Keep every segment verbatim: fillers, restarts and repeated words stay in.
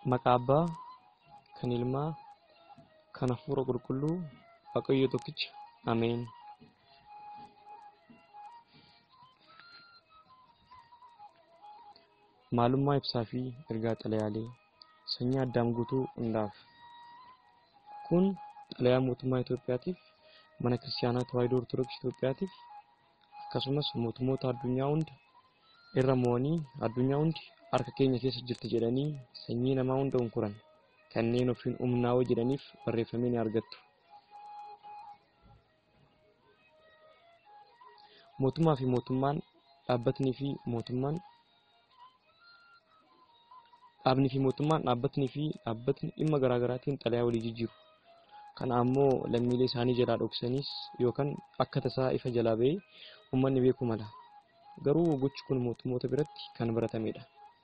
Maqaa Abbaa, kan Ilmaa, kan Hafuura Qulqulluu, Waaqayyo tokkicha. Ameen. Maalummaa ibsaa fi ergaa xalayaalee sanyii Addaam guutuu hundaaf. Kun xalayaa mootummaa Itoophiyaatiif, mana Kiristaanaa Tawaahidoo Ortodoksii Itoophiyaatiif, akkasumas mootummoota addunyaa hunda irra mo'anii addunyaa hundi harka keenya keessa jirti jedhanii sanyii namaa hunda hunkuran kanneen ofiin humnaa'oo jedhaniif barreeffamee ni argattu. Mootummaa fi mootummaan, dhaabbatnii fi mootummaan, dhaabni fi mootummaan, dhaabbatnii fi dhaabbatni dhimma garaa garaatiin xalayaa walii jijjiiru. Kana ammoo lammiilee isaanii jalaa dhoksanis yookaan akka tasaa ifa jalaa ba'ee uummanni beeku mala. Garuu gochi kun mootummoota biratti kan baratamedha.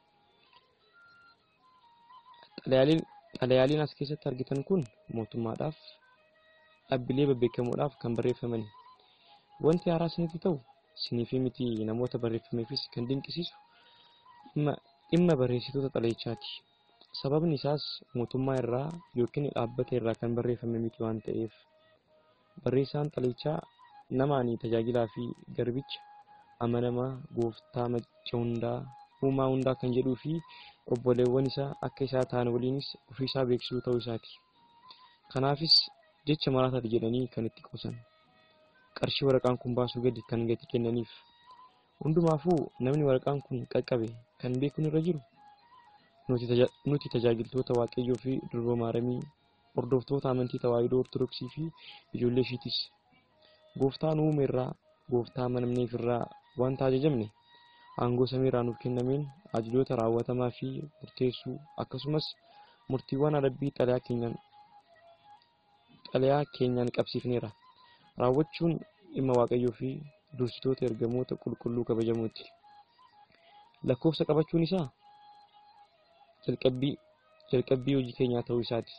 Xalayaaliin as keessatti argitan kun mootummaadhaaf, dhaabbilee babbeekamoodhaaf kan barreeffamani. Wanti haaraa isinitti ta'u isinii fi miti namoota barreeffameefis kan dinqisiisu dhimma barreessitoota xalayichaati. Sababni isaas mootummaa irraa yookiin dhaabbata irraa kan barreeffame miti waan ta'eef. Barreessaan xalayichaa namaanii tajaajilaa fi garbicha amanamaa gooftaa macca hundaa uumaa hundaa kan jedhuu fi obboleewwan isaa akka isaa ta'an waliinis ofii isaa beeksisuu ta'uu isaati. Kanaafis jecha maraataati jedhanii kan itti qoosan. Qarshii waraqaan kun baasuu gadi kan gati kennaniif. Hundumaafuu namni waraqaan kun qaqqabe kan beekuun irra jiru nuti tajaajiltoota Waaqayyoo fi durba Maaramii, hordoftoota amantii Tawaahidoo Ortodoksii fi ijoollee ishiitis. Gooftaan uume irraa, gooftaa amanamneef irraa wanta ajajamne aangoo samiirraa nuuf kennameen ajajoota raawwatamaa fi murteessuu akkasumas murtiiwwan adabbii xalayaa keenyaan xalayaa keenyaan qabsiifneera. Raawwachuun dhimma Waaqayyoo fi dursitoota ergamoota qulqulluu kabajamuuti. Lakkoofsa qabachuun isaa jalqabbii jalqabbii hojii keenyaa ta'uu isaati.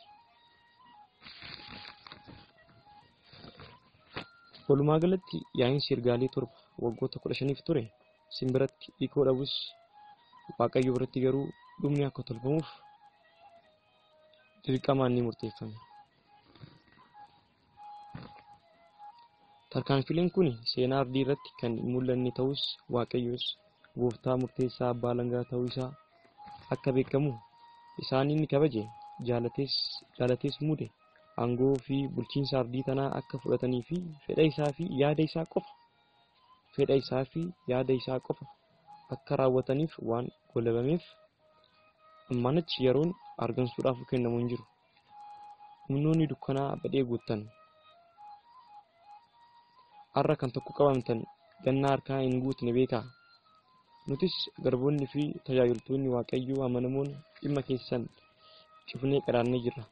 Walumaa galatti yaa'insi ergaalee torba waggoota kudha shaniif ture simbiratti hiikoo dhabus Waaqayyo biratti garuu dhumni akka tolfamuuf dirqamaan ni murteeffame. Tarkaanfileen kun seenaa ardii irratti kan mul'anne ta'us Waaqayyos gooftaa murteessaa abbaa alangaa ta'uu isaa akka beekamu isaanii ni kabaje, jaalatees jaalatees muude. Aangoo fi bulchiinsa ardii tanaa akka fudhatanii fi fedha isaa fi yaada isaa qofa fedha isaa fi yaada isaa qofa akka raawwataniif waan golabameef ammanachi yeroon argamsuudhaaf kennamu hin jiru. Humnoonni dukkanaa badhee guuttan har'a kan tokko qabamtan gannaa harkaa hin guutne beekaa. Nutis garboonni fi tajaajiltoonni Waaqayyoo amanamoon dhimma keessan cufnee qadaannee jirra.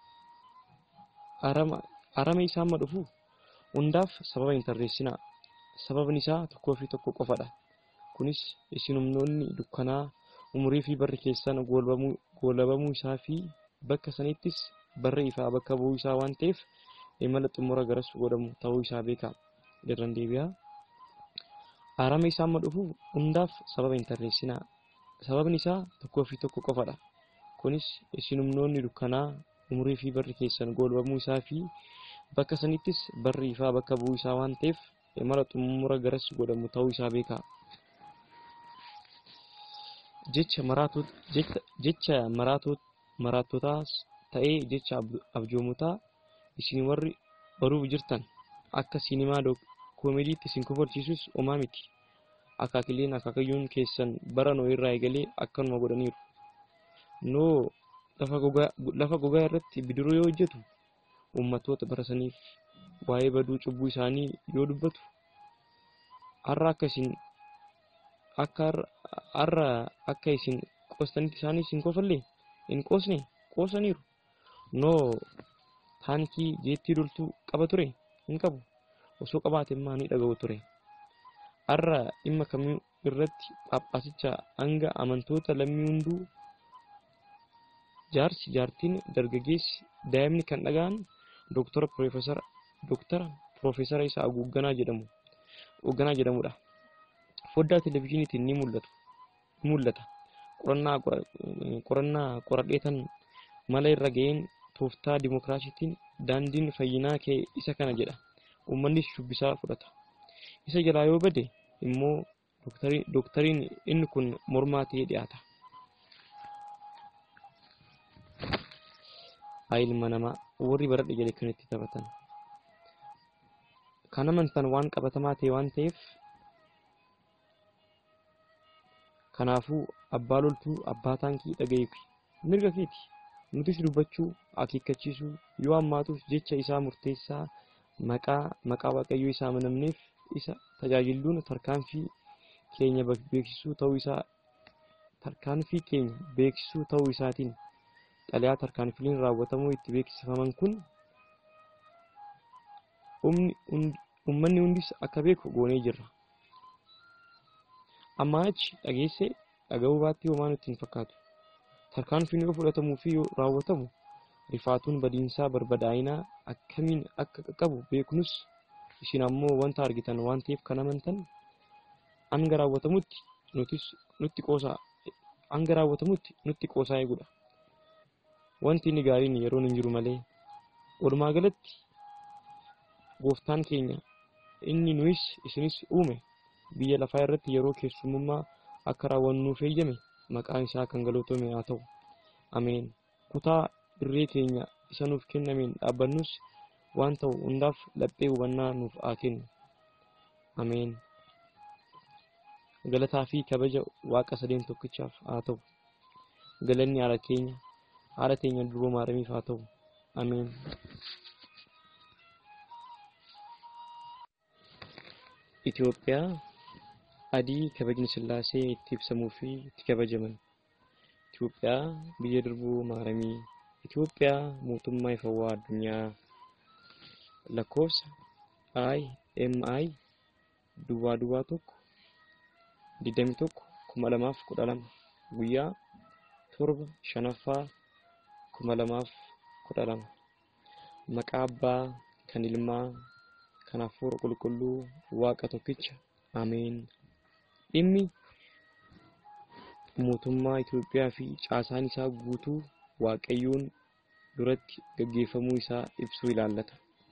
Arama arama isaa amma dhufu hundaaf sababa hin tarreessinaa. Sababni isaa tokkoo fi tokko qofadha. Kunis isin humnoonni dukkanaa umurii fi barri keessan goolabamuu goolabamuu isaa fi bakka sanittis barri ifaa bakka bu'uu isaa waan ta'eef imala xumura garas godhamu ta'uu isaa beekaa. Irraan deebi'aa. Arama isaa amma dhufu hundaaf sababa hin tarreessinaa. Sababni isaa tokkoo fi tokko qofadha. Kunis isin humnoonni dukkanaa umurii fi barri keessan goolabamuu isaa fi bakka sanittis barri ifaa bakka bu'uu isaa waan ta'eef imala xumura garas godhamu ta'uu isaa beekaa. Jecha maraatota jecha maraatota maraatotaas ta'ee jecha abjoomotaa isin warri baruuf jirtan akka sinimaa koomediitti isin kofalchiisus homaa miti. Akaakileen akaakayyuun keessan bara noo irraa eegalee akkanuma godhaniiru. Noo lafa gogaa lafa gogaa irratti bidiruu yoo hojjetu ummatoota barasaniif waa'ee baduu cubbuu isaanii yoo dubbatu har'a akka isin akka har'a akka isin qoostanitti isaanii isin kofallee hin qoosne qoosaniiru. Noo taankii jeettii loltuu qaba ture hin qabu. Osoo qabaate maanii dhaga'u ture. Har'a dhimma kamii irratti Phaaphaasicha hanga amantoota lammii hunduu jaarsi jaartiin dargaggeessi daa'imni kan dhaga'an Dooktara Piroofeesara Dooktara Piroofeesara isaa Hoogganaa jedhamu Hoogganaa jedhamudha. Foddaa televezyiiniitiin ni mul'atu mul'ata. qorannaa qorannaa qoradheetan mala irra ga'een tooftaa dimookiraasiitiin daandiin fayyinaa kee isa kana jedha. Uummanni shubbisaa fudhata. Isa jalaa yoo bade immoo doktariin inni kun mormaa ta'ee dhiyaata. Ilma namaa warri baradhe jedhe kan itti taphatan. Kan amantan waan qabatamaa ta'e waan ta'eef kanaafuu abbaa loltuu abbaa taankii dhaga'ee mirga keeti. Nutis dubbachuu akeekkachiisuu yoo ammaatuuf jecha isaa murteessaa maqaa maqaa waaqayyoo isaa amanamneef isa tajaajiluun tarkaanfii keenya beeksisuu ta'uu isaa tarkaanfii keenya beeksisuu ta'uu isaatiin xalayaa tarkaanfileen raawwatamuu itti beeksifaman kun uummanni hundis akka beeku goonee jirra. Amma achi dhageessee dhaga'uu baattii homaa nutti hin fakkaatu. Tarkaanfiin yoo fudhatamuu fi yoo raawwatamu rifaatuun badiinsaa barbadaa'inaa akkamiin akka qaqqabu beeknus isin ammoo wanta argitan waan ta'eef kan amantan hanga raawwatamutti nutis nutti qoosaa hanga raawwatamutti nutti qoosaa eegudha. Wanti inni gaariin yeroo hin jiru malee walumaa galatti gooftaan keenya inni nuus isinis uume biyya lafaa irratti yeroo keessummaa akka raawwannuuf eeyyame maqaan isaa kan galateeffame haa ta'u. Ameen. Kutaa irree keenya isa nuuf kennameen dhaabbannus waan ta'u hundaaf laphee hubannaa nuuf haa kennu. Ameen. Galataa fi kabaja Waaqa sadeen tokkichaaf haa ta'u. Galanni haala keenya haala teenya duroo maaramiif haa ta'u. Ameen. Itoophiyaa adii kabajni sillaasee itti ibsamuu fi itti kabajaman. Itoophiyaa biyya durbuu maaramii. Itoophiyaa mootummaa ifawaa addunyaa. Lakkoofsa I M I duwwaa duwwaa tokko digdamii tokko kuma lamaaf kudha lama guyyaa torba shanaffaa kuma lamaaf kudha lama. Maqaa Abbaa kan Ilmaa kan Hafuura Qulqulluu Waaqa tokkicha. Ameen. Dhimmi mootummaa Itoophiyaa fi caasaan isaa guutuu Waaqayyoon duratti gaggeeffamuu isaa ibsuu ilaallata.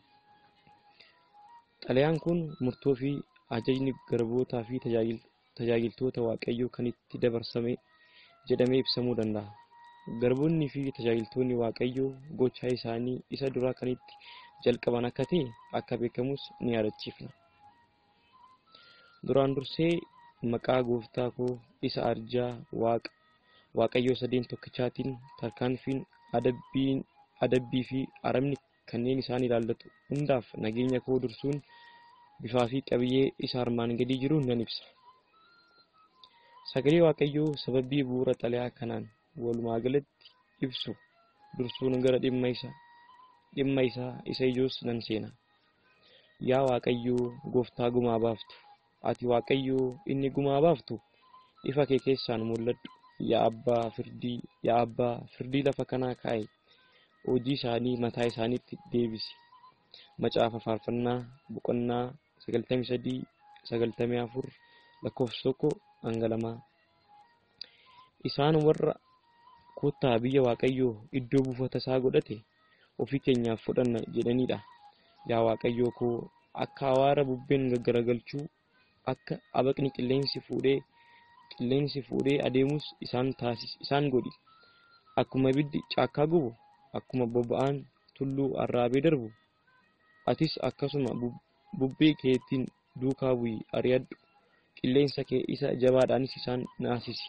Xalayaan kun murtoo fi ajajni garbootaa fi tajaajiltoota Waaqayyoo kan itti dabarsame jedhamee ibsamuu danda'a. Garboonni fi tajaajiltoonni Waaqayyoo gochaa isaanii isa duraa kan itti jalqaban akka ta'e akka beekamus ni yaadachiifna. Duraan dursee maqaa gooftaa koo isa arjaa Waaqa Waaqayyoo sadeen tokkichaatiin tarkaanfiin adabbiin adabbii fi aramni kanneen isaan ilaallatu hundaaf nageenya koo dursuun bifaa fi qabiyyee isa armaan gadii jiruun nan ibsa. Sagalee Waaqayyoo sababii bu'uura xalayaa kanaan walumaa galatti ibsu dursuun gara dhimma isaa dhimma isaa isa ijoos nan seena. Yaa Waaqayyoo gooftaa gumaa baaftu, ati Waaqayyoo inni gumaa baaftu ifa kee keessaan mul'adhu. Yaa Abbaa firdii yaa Abbaa firdii lafa kanaa kaa'e hojii isaanii mataa isaaniitti deebisi. Macaafa faarfannaa boqonnaa sagaltamii sadii sagaltamii afur lakkoofsa tokko hanga lamaa. Isaan warra kottaa biyya Waaqayyoo iddoo buufata isaa godhate ofii keenyaaf fudhanna jedhanidha. Yaa Waaqayyoo koo akka awaara bubbeen gaggaragalchuu akka abaqni qilleensi fuudhee qilleensi fuudhee adeemus isaan taasis isaan godhi. Akkuma ibiddi caakkaa gubu akkuma boba'aan tulluu arraabee darbu atis akkasuma bubbee keetiin duukaa bu'i ari'adhu. Qilleensa kee isa jabaadhaanis isaan naasisi.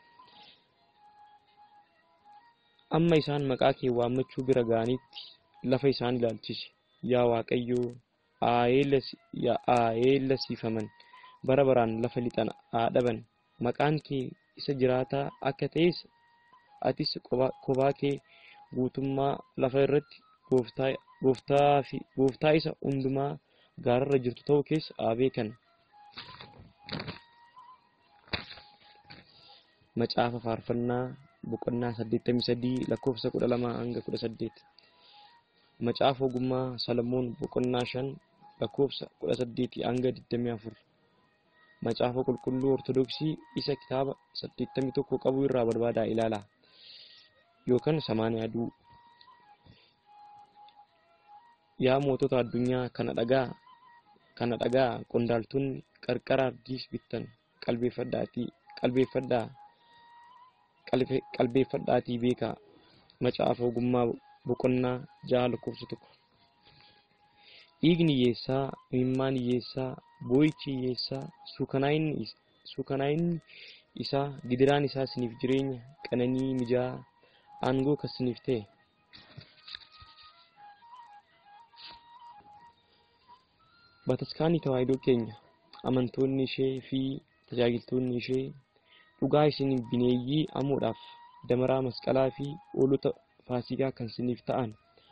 Amma isaan maqaa kee waammachuu bira ga'anitti lafa isaan ilaalchisi. Yaa Waaqayyoo aayeellasiifaman bara baraan lafa lixan dhaban. Maqaan kee isa jiraataa akka ta'es atis kophaa kee guutummaa lafa irratti gooftaa fi gooftaa isa hundumaa gaararra jirtu ta'uu keessa haa beekan. Macaafa faarfannaa boqonnaa saddeettamii sadii lakkoofsa kudha lama hanga kudha saddeet. Macaafa ogummaa Salamoon boqonnaa shan lakkoofsa kudha saddeetii hanga digdamii afur. macaafa qulqulluu ortodoksii isa kitaaba saddeettamii tokko qabu irraa barbaadaa ilaala yookaan samaanii aduu. Yaa mootota addunyaa kana dhagaa kana dhagaa qondaaltonni qarqara ardiis bittan qalbeeffadhaatii qalbeeffadhaa qalbeeffadhaatii beekaa macaafa ogummaa boqonnaa ja'a lakkoofsa tokko. Dhiigni hiyyeessaa, imimmaan hiyyeessaa, boo'ichi hiyyeessaa, suukanaa'inni isaa, gidiraan isaa isiniif jireenya qananii mijaa'aa aangoo kan isiniif ta'e. Bataskaanii tawaahidoo keenya amantoonni ishee fi tajaajiltoonni ishee dhugaa isin bineeyyii amuudhaaf damaraa masqalaa fi oolota faasikaa kan isiniif ta'an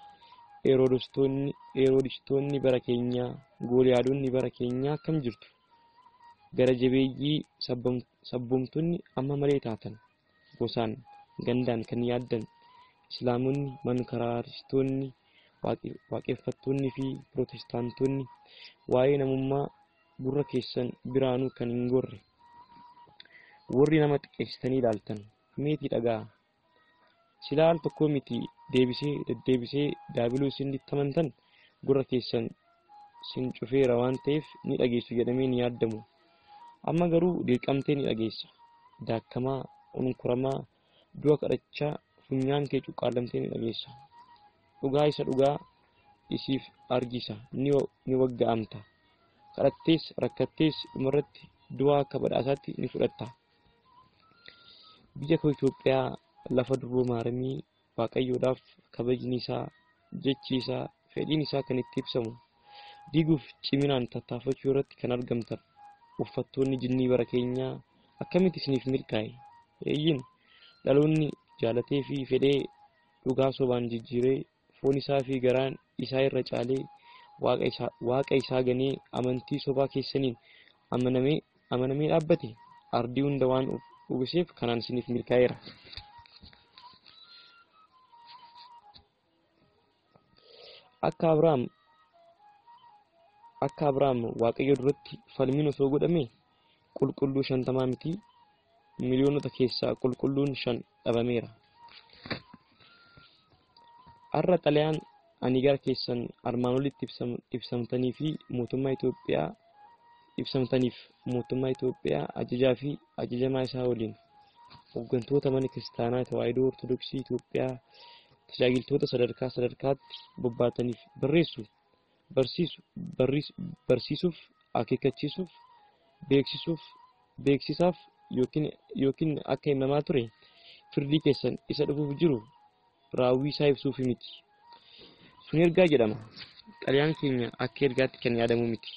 Heroodistoonni bara keenyaa, Gooliyaadonni bara keenyaa akkam jirtu? Gara jabeeyyii sabboomtonni amma malee taatan, gosaan, gandaan kan yaaddan, Islaamonni, mankaraaristoonni, waaqeffattoonni fi Pirootestaantoonni waa'ee namummaa gurra keessan biraanuu kan hin gorre. Warri nama xiqqeessitanii ilaaltan, meetii dhagaa. Silaa al tokko miti deebisee deddeebisee daabiloosiin itti amantan gurra keessan sin cufeera waan ta'eef ni dhageessu jedhamee ni yaadamu. Amma garuu dirqamtee ni dhageessa. Daakamaa, onkuramaa, du'a kadhachaa funyaan kee cuqqaalamtee ni dhageessa. Dhugaa isa dhugaa isiif argisa ni wagga'amta. Kadhattees rakkattees dhumarratti du'a akka badhaasaatti ni fudhatta. Biyya koo Itoophiyaa lafa durboo maaramii waaqayyoodhaaf kabajni isaa, jechi isaa, fedhiin isaa kan itti ibsamu diiguuf ciminaan tattaafachuu irratti kan argamtan uffattoonni jinnii bara keenyaa akkamitti isiniif milkaa'e? Eeyyin dhaloonni jaalatee fi fedhee dhugaa sobaan jijjiiree foon isaa fi garaan isaa irra caalee waaqa isaa ganee amantii sobaa keessaniin amanamee amanamee dhaabbate ardii hunda waan uwwiseef kanaan isiniif milkaa'eera. Akka Abrahaam akka Abrahaam waaqayyo duratti falmiin osoo godhame qulqulluu shantamaa miti miliyoonota keessaa qulqulluun shan dhabameera. Har'a xalayaan ani gara keessan armaan olitti ibsamtanii fi mootummaa Itoophiyaa ibsamtaniif mootummaa Itoophiyaa ajajaa fi ajajamaa isaa waliin hooggantoota mana kiristaanaa tawaahidoo ortodoksii Itoophiyaa tajaajiltoota sadarkaa sadarkaatti bobbaataniif barreessu, barsiisu, barsiisuuf, akeekkachiisuuf, beeksisuuf, beeksisaaf yookiin yookiin akka himamaa ture firdii keessan isa dhufuuf jiru raawwii isaa ibsuuf miti. Sun ergaa jedhama. Xalayaan keenya akka ergaatti kan yaadamu miti.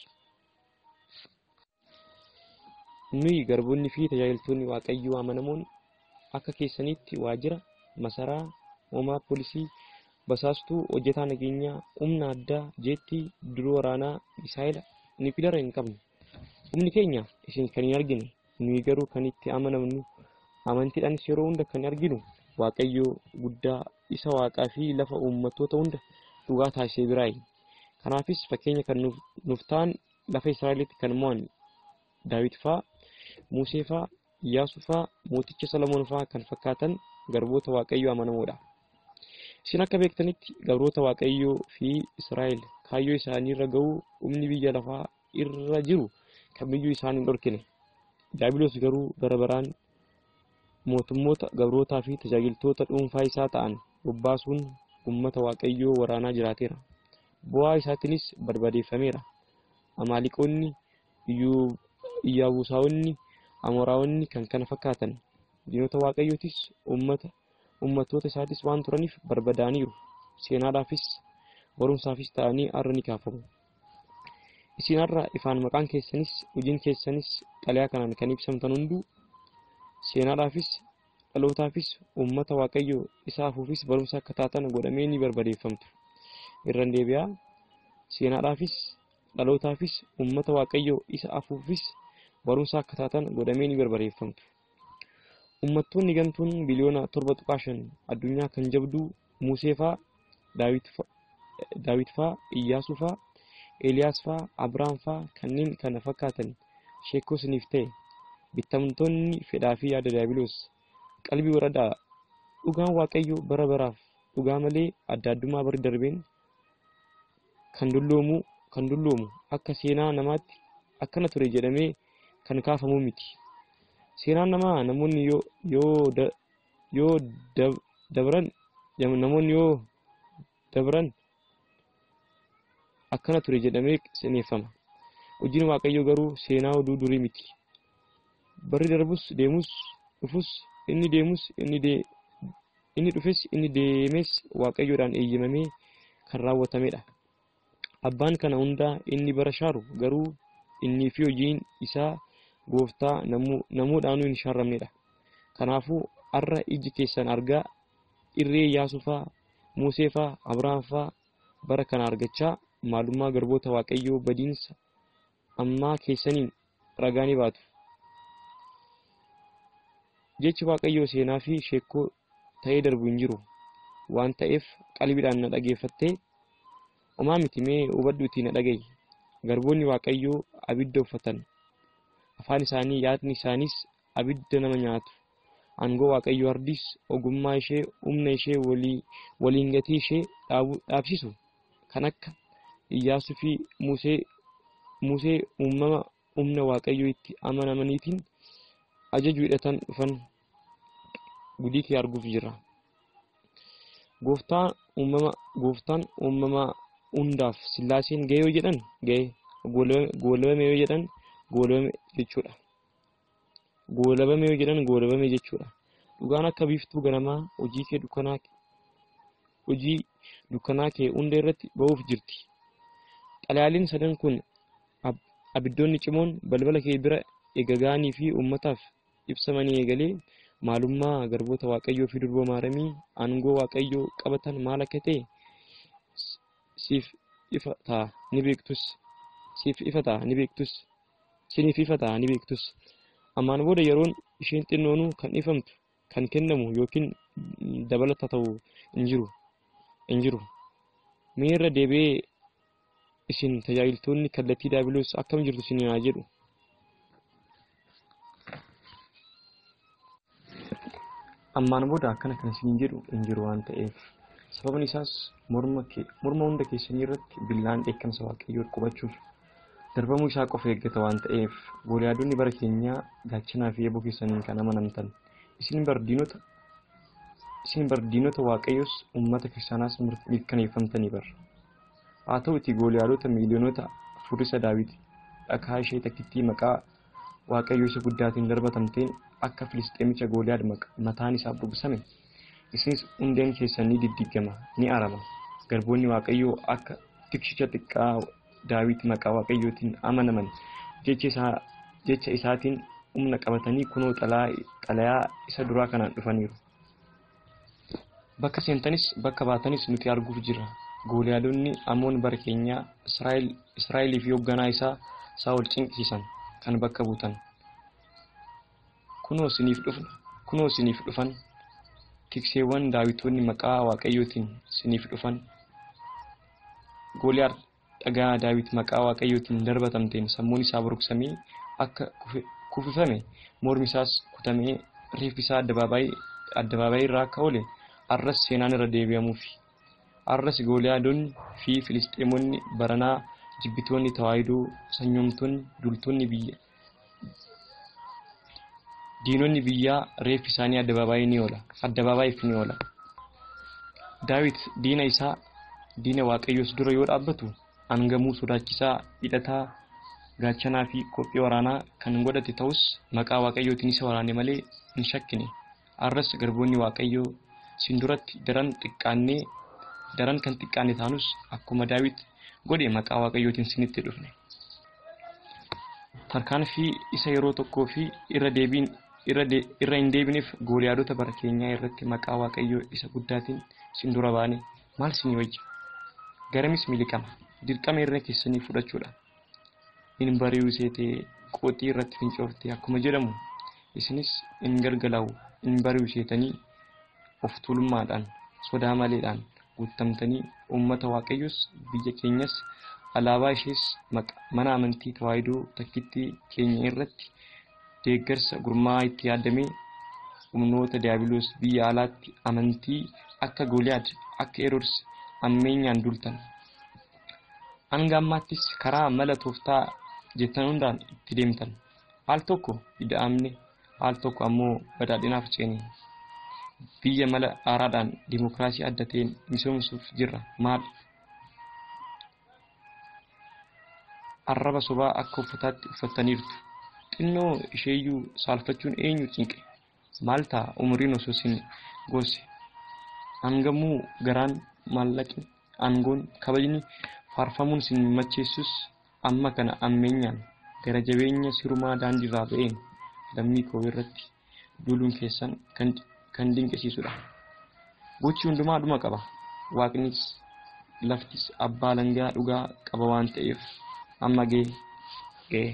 Nuyi garboonni fi tajaajiltoonni waaqayyoo amanamoon akka keessanitti waajjira, masaraa, moomaa poolisii, basaastuu, hojjetaa nageenyaa, humna addaa, jeettii, diroo waraanaa, misaayila, nipilara hin qabnu. Humni keenya isin kan hin argine, nuyi garuu kan itti amanamnu, amantiidhaanis yeroo hunda kan arginu waaqayyoo guddaa isa waaqaa fi lafa uummattoota hunda dhugaa taasisee biraayi. Kanaafis fakkeenya kan nuuf ta'an lafa Israa'elitti kan mo'an Daawit fa'aa, Musee fa'aa, Iyyaasuu fa'aa, mooticha Salomoon fa'aa kan fakkaatan garboota waaqayyoo amanamoodha. Isin akka beektanitti garboota waaqayyoo fi Israa'el kaayyoo isaanii irra ga'uu humni biyya lafaa irra jiru kamiyyuu isaan hin dhorkine. Daabiloos garuu bara baraan mootummoota gabrootaa fi tajaajiltoota dhuunfaa isaa ta'an bobbaasuun uummata waaqayyoo waraanaa jiraateera. Bu'aa isaatiinis barbadeeffameera. Amaaliqoonni, Iyyabuusaawonni, Amoraawonni kan kana fakkaatan diinota waaqayyootis uummata uummattoota isaatis waan turaniif barbadaaniiru. Seenaadhaafis barumsaafis ta'anii har'a ni kaafamu. Isin har'a ifaan maqaan keessanis hojiin keessanis xalayaa kanaan kan ibsamtan hunduu seenaadhaafis dhalootaafis uummata waaqayyoo isa hafuufis barumsa akka taatan godhamee ni barbadeeffamtu. Irraan deebi'aa seenaadhaafis dhalootaafis uummata waaqayyoo isa hafuufis barumsa akka taatan godhamee ni barbadeeffamtu. Uummattoonni gantuun biliyoona torba tuqaa shan addunyaa kan jabduu Musee fa'aa, Daawit fa'aa, Iyyaasuu fa'aa, Eeliyaas fa'aa, Abrahaam fa'aa kanneen kana fakkaatan sheekoo isiniif ta'e bittamtoonni fedhaa fi yaada diyaabiloos qalbii waradaa dhugaan waaqayyo bara baraaf dhugaa malee adda addummaa bari darbeen kan dulloomu kan dulloomu akka seenaa namaatti akkana ture jedhamee kan kaafamu miti. Seenaan namaa namoonni yoo yoo yoo dabran namoonni yoo dabran akkana ture jedhamee seeneffama. Hojiin waaqayyo garuu seenaa oduu durii miti. Barri darbus deemus dhufus inni deemus inni de inni dhufes inni deemes waaqayyoodhaan eeyyamamee kan raawwatamedha. Abbaan kana hundaa inni bara shaaru garuu inni fi hojiin isaa gooftaa namuudhaanuu hin shaaramnedha. Kanaafuu har'a iji keessan argaa irree Iyyaasuufaa, Museefaa, Abrahaamfaa bara kana argachaa maalummaa garboota waaqayyoo badiinsa ammaa keessaniin ragaa ni baatu. Jechi waaqayyoo seenaa fi sheekoo ta'ee darbu hin jiru waan ta'eef qalbiidhaan na dhageeffattee homaa miti mee hubadhuutii na dhaga'i. Garboonni waaqayyoo abidda uffatan, afaan isaanii yaadni isaaniis abidda nama nyaatu. Aangoo waaqayyoo ardis ogummaa ishee humna ishee walii waliin gatii ishee dhaabsisu kan akka Iyyaasuu fi Musee Musee uumama humna waaqayyoo itti amanamaniitiin ajaju hidhatan dhufan gudii kee arguuf jira. Gooftaan uumama gooftaan uumama hundaaf sillaaseen ga'ee yoo jedhan ga'ee goolabame yoo jedhan goolabame jechuudha. Goolabame yoo jedhan goolabame jechuudha. Dhugaan akka biiftuu ganamaa hojii kee dukkanaa hojii dukkanaa kee hunda irratti ba'uuf jirti. Xalayaaliin sadan kun abiddoonni cimoon balbala kee bira eegagaanii fi uummataaf ibsamanii eegalee maalummaa garboota waaqayyoo fi durba maaramii aangoo waaqayyoo qabatan maal akka ta'e siif ifa ta'a ni beektus siif ifa ta'a ni beektus siniif ifa ta'a ni beektus. Ammaan booda yeroon isheen xinnoonuu kan ifamtu kan kennamu yookiin dabalata ta'u hin jiru hin jiru. Miirra deebi'ee isin tajaajiltoonni kallattii diyaabiloos akkam jirtu isin haa jedhu. Ammaan booda akkana kan isin jedhu hin jiru waan ta'eef sababni isaas morma kee morma hunda keessanii irratti billaan dheekkamsa waaqayyoo qubachuuf darbamuu isaa qofa eeggata waan ta'eef gooliyaadonni bara keenyaa gaachanaa fi eeboo keessaniin kan amanamtan isin bardiinota isin bardiinota waaqayyoos uummata kiristaanaas mirkaneeffamtanii bar. Haa ta'uutii gooliyaadota miiliyoonota furrisa Daawit dhakaa ishee takkittii maqaa waaqayyoo isa guddaatiin darbatamteen akka Filisxeemicha Gooliyaad mataan isaa buqsame isinis hundeen keessanii diddiggama ni arama. Garboonni waaqayyoo akka tikshicha xiqqaa Daawit maqaa waaqayyootiin amanaman jecha isaa jecha isaatiin humna qabatanii kunoo xalayaa isa duraa kanaan dhufaniiru. Bakka seentanis bakka baatanis nuti arguuf jirra. Gooliyaadonni Amoon bara keenyaa Israa'el Israa'elii fi hoogganaa isaa Saa'ol cinqisiisan kan bakka buutan. Kunoo siniif dhufna kunoo siniif dhufan tikseewwan daawitoonni maqaa waaqayyootiin siniif dhufan. Gooliyaad dhagaa Daawit maqaa waaqayyootiin darbatamteen sammuun isaa buruksamee akka kufifame mormi isaas kutamee reeffi isaa addabaabaayii addabaabaayii irraa akka oole arras seenaan irra deebi'amuufi. Arras Gooliyaadonni fi Filisxeemonni baranaa jibbitoonni tawaayidoo sanyoomtonni dultoonni biyya diinonni biyyaa reeffi isaanii addabaabaayii ni oola addabaabaayii ni oola. Daawit diina isaa diina waaqayyoos dura yoo dhaabbatu angamuu sodaachisaa hidhataa gaachanaa fi qophii waraanaa kan godhate ta'us maqaa waaqayyootiin isa waraane malee hin shakkine. Arras garboonni waaqayyoo sin duratti daran xiqqaannee daran kan xiqqaanne taanus akkuma Daawit godhe maqaa waaqayyootiin sinitti dhufne. Tarkaanfii isa yeroo tokkoo fi irra deebiin irra hin deebineef gooliyaadota bara keenyaa irratti maqaa waaqayyoo isa guddaatiin sin dura baane maal sinii wajji garamis miliqama dirqama irra keessanii fudhachuudha. In bari'uu seetee qooxii irratti fincooftee akkuma jedhamu isinis in gargalaa'u in bari'uu seetanii of tuulummaadhaan sodaa maleedhaan guutamtanii uummata waaqayyoos biyya keenyas alaabaa ishees mana amantii tawaahidoo takkitti keenya irratti deeggarsa gurmaa'aa itti yaadamee humnoota diiyaabiloos biyya alaatti amantii akka Gooliyaad akka Heroodis ammeenyaan dultan. Hanga ammaattis karaa mala tooftaa jettan hundaan itti deemtan. Al tokko ida'amne al tokko ammoo badhaadhinaaf ceene. Biyya mala haaraadhaan dimokiraasii adda ta'een misoomsuuf jirra maal? Arraba sobaa akka uffataatti uffataniirtu. Xinnoo isheeyyuu saalfachuun eenyu cinqe? Maal ta'a umuriin osoo sin goose? Hangamuu garaan maallaqni aangoon kabajni faarfamuun sin macheessus amma kana ammeenyaan gara jabeenya sirumaa daandiirraa ba'een lammii koo irratti duuluun keessan kan kan dinqisiisudha. Gochi hundumaa dhuma qaba. Waaqnis laftis abbaa langaa dhugaa qaba waan ta'eef amma gee gee.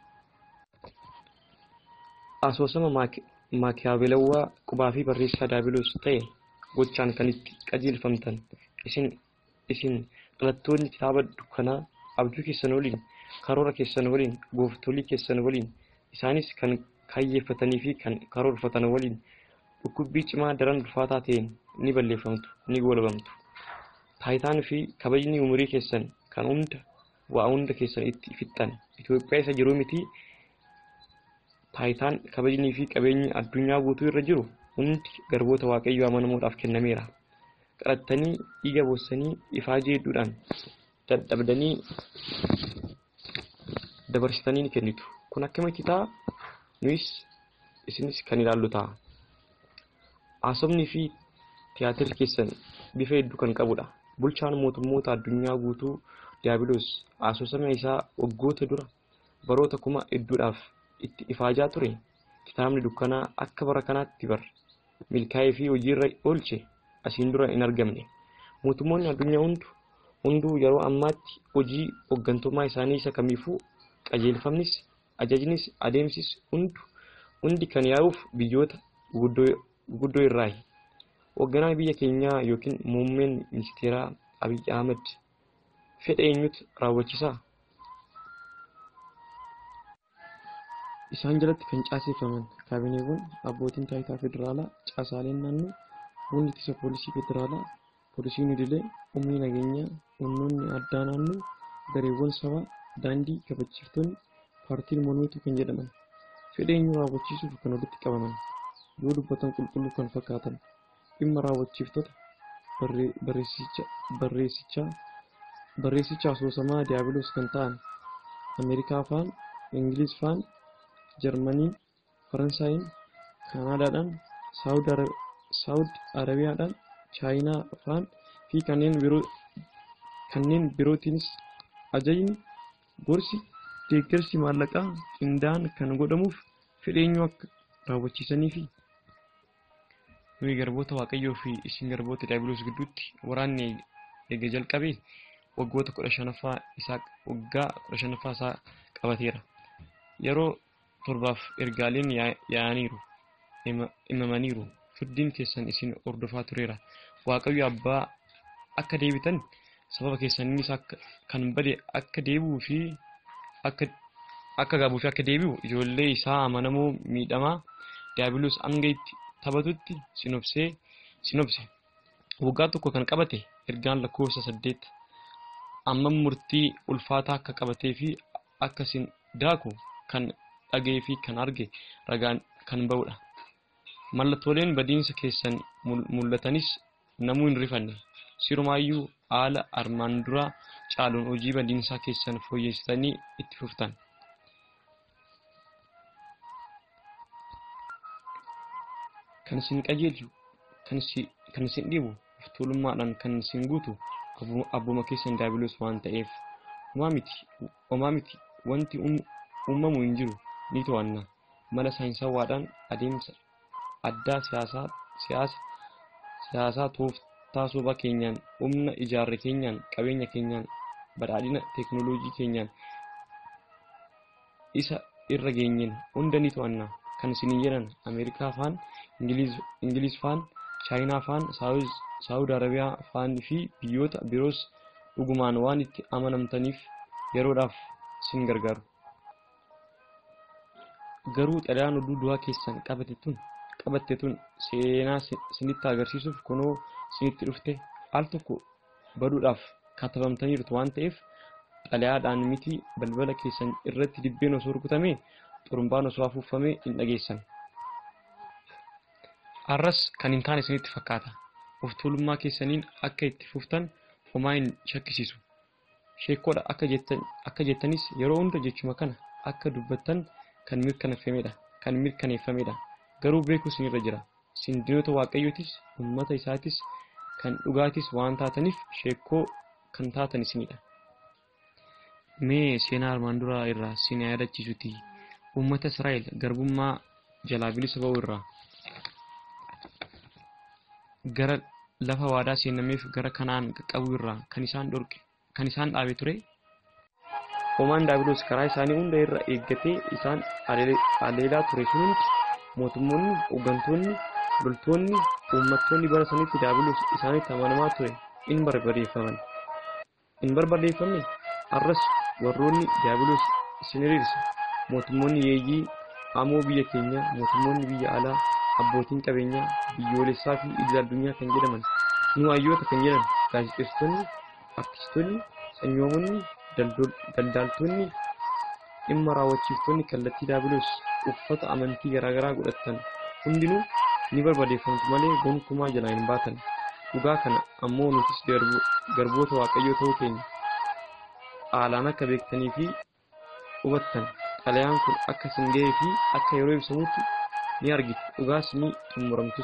Asoosama Maakiyaavelawaa qubaa fi barreessaa diiyaabiloos ta'e gochaan kan itti qajeelfamtan isin isin dhalattoonni kitaaba dukkanaa abjuu keessan waliin karoora keessan waliin gooftolii keessan waliin isaanis kan kayyeeffatanii fi kan karoorfatan waliin dhukkubbii cimaa daran ulfaataa ta'een ni balleeffamtu ni goolabamtu. Taayitaan fi kabajni umurii keessan kan hunda waa hunda keessan itti fixxan Itoophiyaa isa jiru miti. Taayitaan kabajnii fi qabeenyi addunyaa guutuu irra jiru hundi garboota waaqayyoo amanamoodhaaf kennameera. Qarattanii dhiiga boossanii ifaajee hedduudhaan dadhabdanii dabarsitanii ni kennitu. Kun akkamitti ta'a? Nuyis isinis kan ilaallu ta'a. Asoomni fi tiyaatirri keessan bifa hedduu kan qabudha. Bulchaan mootummoota addunyaa guutuu diiyaabiloos asoosama isaa waggoota dura baroota kuma hedduudhaaf itti ifaajaa ture. Kitaabni dukkanaa akka bara kanaatti bar milkaa'ee fi hojiirra oolche asiin dura hin argamne. Mootummoonni addunyaa hundu hunduu yeroo ammaatti hojii hooggantummaa isaanii isa kamiifuu qajeelfamnis ajajnis adeemsis hundu hundi kan yaa'uuf biyyoota guguddoo irraayi. Hoogganaa biyya keenyaa yookiin muummeen ministeeraa Abiy Ahmed fedha eenyutu raawwachiisa? Isaan jalatti kan caaseeffaman kaabineewwan abbootiin taayitaa federaalaa caasaaleen naannoo humni ittisa poolisii federaalaa poolisiin idilee humni nageenyaa humnoonni addaa naannoo gareewwan sabaa daandii kabachiiftonni paartiin mormituu kan jedhaman fedha eenyu raawwachiisuuf kan walitti qabaman yoo dubbatan qulqulluu kan fakkaatan dhimma raawwachiiftota barreessicha barreessicha barreessicha asoosamaa diiyaabiloos kan ta'an Ameerikaa faan Ingiliz faan Jarmanii Faransaayii Kanaadaadhaan Saawud Arabiyaadhaan Chaayinaa faan fi kanneen biroo kanneen birootiinis ajajni gorsi deeggarsi maallaqaa qindaa'an kan godhamuuf fedheenyu akka raawwachiisanii fi nuyi garboota waaqayyoo fi isin garboota diiyaabiloos gidduutti waraanni eega jalqabee waggoota kudha shanaffaa isaa waggaa kudha shanaffaa isaa qabateera. Yeroo torbaaf ergaaleen yaa'aniiru himamaniiru firdiin keessan isin hordofaa tureera. Waaqayyo abbaa akka deebitan sababa keessaniinis akka kan bade akka deebi'uu fi akka akka gaabuu fi akka deebi'u ijoollee isaa amanamoo miidhamaa diiyaabiloos hanga itti taphatutti sinobsee sinobse. Waggaa tokko kan qabate ergaan lakkoofsa saddeet amma murtii ulfaataa akka qabatee fi akka sin daaku kan dhagee fi kan arge ragaan kan ba'udha. Mallattooleen badiinsa keessan mul'atanis namuu hin rifanne. Sirumaayyuu haala armaan duraa caaluun hojii badiinsaa keessan fooyyessitanii itti fuftan. Kan isin qajeelchu kan isin dhibu tuulummaadhaan kan isin guutu abbuma keessan diiyaabiloos waan ta'eef homaa miti wanti uumamu hin jiru ni to'anna. Mala saayinsawaadhaan adeemsa addaa siyaasaa siyaasa siyaasaa tooftaa soba keenyaan humna ijaarre keenyaan qabeenya keenyaan badhaadhina teekinooloojii keenyaan isa irra geenyeen hunda ni to'anna. Kan isin jedhan Ameerikaa faan Ingiliz faan Chaayinaa faan Saawud Arabiyaa faan fi biyyoota biroos dhugumaan waan itti amanamtaniif yeroodhaaf sin gargaaru. Garuu xalayaan oduu du'aa keessan qabate tun qabatte tun seenaa sinitti agarsiisuuf kunoo sinitti dhufte al tokko baduudhaaf katabamtaniirtu waan ta'eef xalayaadhaan miti balbala keessan irratti dibbeen osoo rukutamee xurumbaan osoo afuufamee hin dhageessan. Arras kan hin taane sinitti fakkaata. Of tuulummaa keessaniin akka itti fuftan homaa hin shakkisiisu. Sheekoodha akka jettan akka jettanis yeroo hunda jechuma kana akka dubbattan kan mirkaneeffamedha kan mirkaneeffamedha. Garuu beeku sinirra jira. Sin diinota Waaqayyootis ummata isaatis kan dhugaatis waan taataniif sheekoo kan taatan isinidha. Mee seenaa armaan duraa irraa sin yaadachiisuti ummata Israa'el garbummaa jalaa bilisa ba'uu irraa gara lafa waadaa seenameef gara kanaan qaqqabuu irraa kan isaan dhorqe kan isaan dhaabe ture. Homaan Daabiloos karaa isaanii hunda irra eeggatee isaan aleelaa ture sun mootummoonni, hooggantoonni, loltoonni, uummattoonni bara sanitti Daabiloos isaanitti amanamaa ture in barbadeeffaman. In barbadeeffamne arras warroonni Daabiloos isiniriirsa mootummoonni yeeyyii amoo biyya keenya, mootummoonni biyya alaa, abbootiin qabeenyaa, biyyoolessaa fi idil addunyaa kan jedhaman, nu hayyoota kan jedhan, gaazexeessitoonni, artistoonni, sanyoomonni, daldaltoonni, dhimma raawwachiiftonni kallattii Daabiloos uffata amantii garaagaraa godhatan hundinuu ni barbadeeffamtu malee gonkumaa jalaa hin baatan. Dhugaa kana ammoo nutis garboota Waaqayyoo ta'uu keenya haalaan akka beektanii fi hubattan. Xalayaan kun akka sin ga'ee fi akka yeroo ibsamutti ni argitu. Dhugaas ni xumuramtus.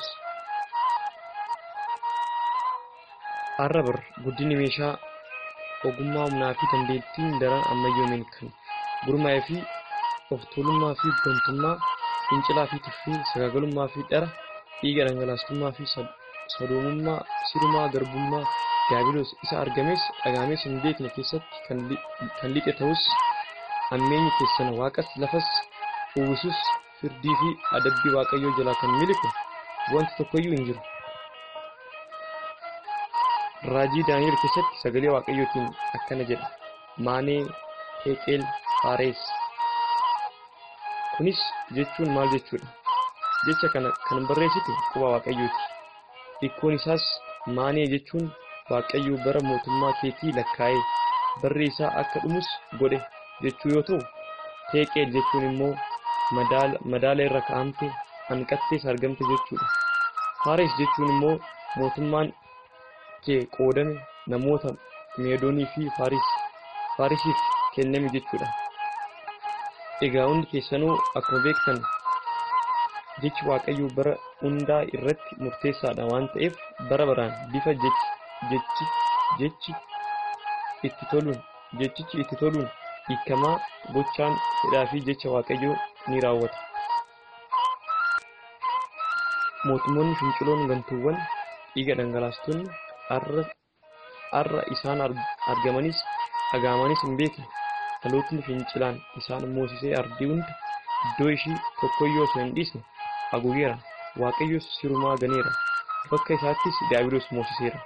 Har'a bar guddinni meeshaa ogummaa humnaa fi dandeettiin daran ammayyoomeen kan gurmaa'ee fi of tuulummaa fi gontummaa, fincilaa fi tuffii, sagaagalummaa fi dhara, dhiiga dhangalaastummaa fi sodoomummaa, sirumaa, garbummaa Daabiloos isa argames dhagaames hin beekne keessatti kan lixe ta'us hammeenyi keessan waaqas lafas uwwisus firdii fi adabbii Waaqayyoo jalaa kan miliqu wanti tokkoyyuu hin jiru. Raajii Daani'el keessatti sagalee Waaqayyootiin akkana jedha. Maanee Teeqeel Faarees. Kunis jechuun maal jechuudha? Jecha kana kan barreessite quba Waaqayyooti. Hiikkoon isaas maanee jechuun Waaqayyoo bara mootummaa keetii lakkaa'ee barri isaa akka dhumus godhe jechuu yoo ta'u, Teeqeel jechuun immoo madaala irra kaa'amte hanqattees argamte jechuudha. Faarees jechuun immoo mootummaan kee qoodame namoota Meedoonii fi Faarisiif kenname jechuudha. Egaa hundi keessanuu akkuma beektan jechi Waaqayyoo bara hundaa irratti murteessaadha waan ta'eef bara baraan bifa jechi jechi itti toluun jechichi itti toluun hiikamaa gochaan fedhaa fi jecha Waaqayyoo ni raawwata. Mootummoonni finciloon gantuuwwan dhiiga dhangalaastonni har'a isaan argamanis dhagaamanis hin beekne. Dhalootni fincilaan isaan moosisee ardii hunda iddoo ishii tokkoyyuu osoo hin dhiisne haguugeera. Waaqayyoos sirumaa ganeera. Bakka isaattis Daabiloos moosiseera.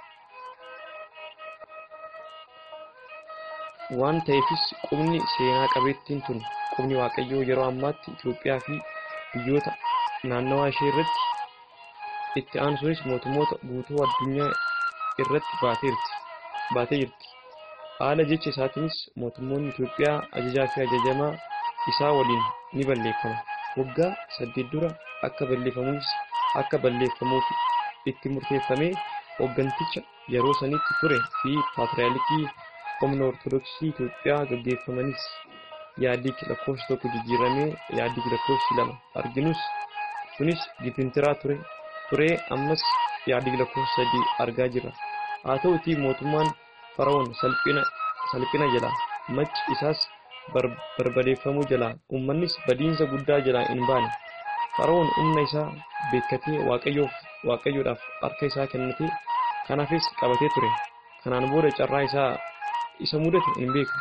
Waan ta'eefis qubni seenaa qabeettiin tun qubni Waaqayyoo yeroo ammaatti Itoophiyaa fi biyyoota naannawaa ishee irratti itti aansuunis mootummoota guutuu addunyaa irratti baatee jirti. Haala jecha isaatiinis mootummoonni Itoophiyaa ajajaa fi ajajamaa isaa waliin ni balleeffama. Waggaa saddeet dura akka balleeffamuuf akka balleeffamuuf itti murteeffamee hoogganticha yeroo sanitti ture fi paatriyaarkii humna ortodoksii Itoophiyaa gaggeeffamanis yaadii lakkoofsa tokko jijjiiramee yaadii lakkoofsi lama arginus sunis gitintiraa ture ture ammas yaadii lakkoofsa sadii argaa jirra. Haa ta'utii mootummaan Fara'oon salphina salphina jalaa machi isaas barbadeeffamuu jalaa uummannis badiinsa guddaa jalaa hin baane. Fara'oon humna isaa beekatee Waaqayyoof Waaqayyoodhaaf harka isaa kennatee kanaafis qabatee ture. Kanaan booda carraa isaa isa mudate hin beeku.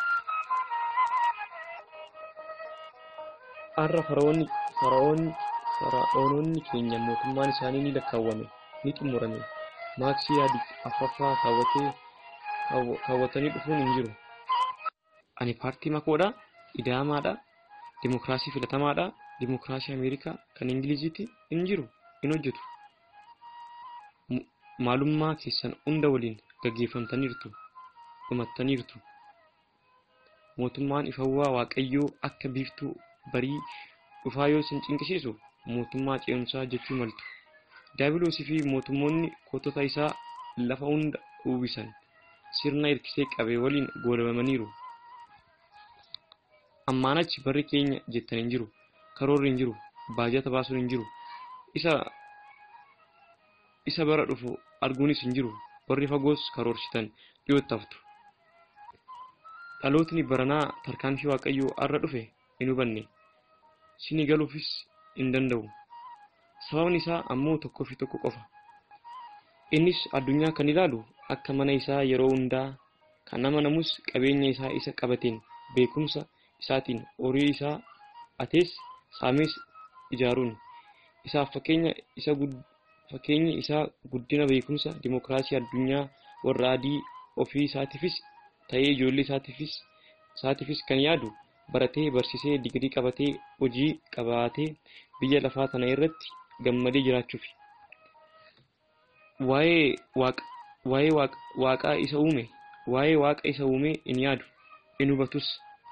Har'a Fara'oonni Fara'oonni Fara'oononni keenya mootummaan isaanii ni lakkaawwame ni xumurame. Maaksii yaadii afraffaa kaawwatee kaawwatanii dhufuun hin jiru. Ani paartii makoodha, idaamaadha, dimokiraasii filatamaadha, dimokiraasii Ameerikaa kan Ingiliziiti hin jiru, hin hojjetu. Maalummaa keessan hunda waliin gaggeeffamtaniirtu, dhumattaniirtu. Mootummaan ifawwaa Waaqayyoo akka biiftuu barii dhufaa yoo isin cinqisiisu mootummaa ce'umsaa jechuu maltu. Daabiloosii fi mootummoonni kotota isaa lafa hunda uwwisan sirna hirkisee qabee waliin goolabamaniiru. Ammaan achi barri keenya jettan hin jiru, karoorri hin jiru, baajata baasuun hin jiru. Isa isa bara dhufu arguunis hin jiru. Warri fagoos karoorsitan dhiyootti haftu. Dhalootni baranaa tarkaanfii Waaqayyoo arra dhufe hin hubanne. Sini galuufis hin danda'u. Sababni isaa ammoo tokkoo fi tokko qofa. Innis addunyaa kan ilaalu akka mana isaa yeroo hundaa kan nama namus qabeenya isaa isa qabateen beekumsa isaatiin horii isaa atees saamees ijaaruun isaaf fakkeenya isa fakkeenya isaa guddina beekumsa dimokiraasii addunyaa warra adii ofii isaatiifis ta'ee ijoollee isaatiifis isaatiifis kan yaadu baratee barsiisee digirii qabatee hojii qabaatee biyya lafaa tana irratti gammadee jiraachuuf. Waa'ee waaqa waa'ee waaqa isa uume waa'ee waaqa isa uume in yaadu in hubatus.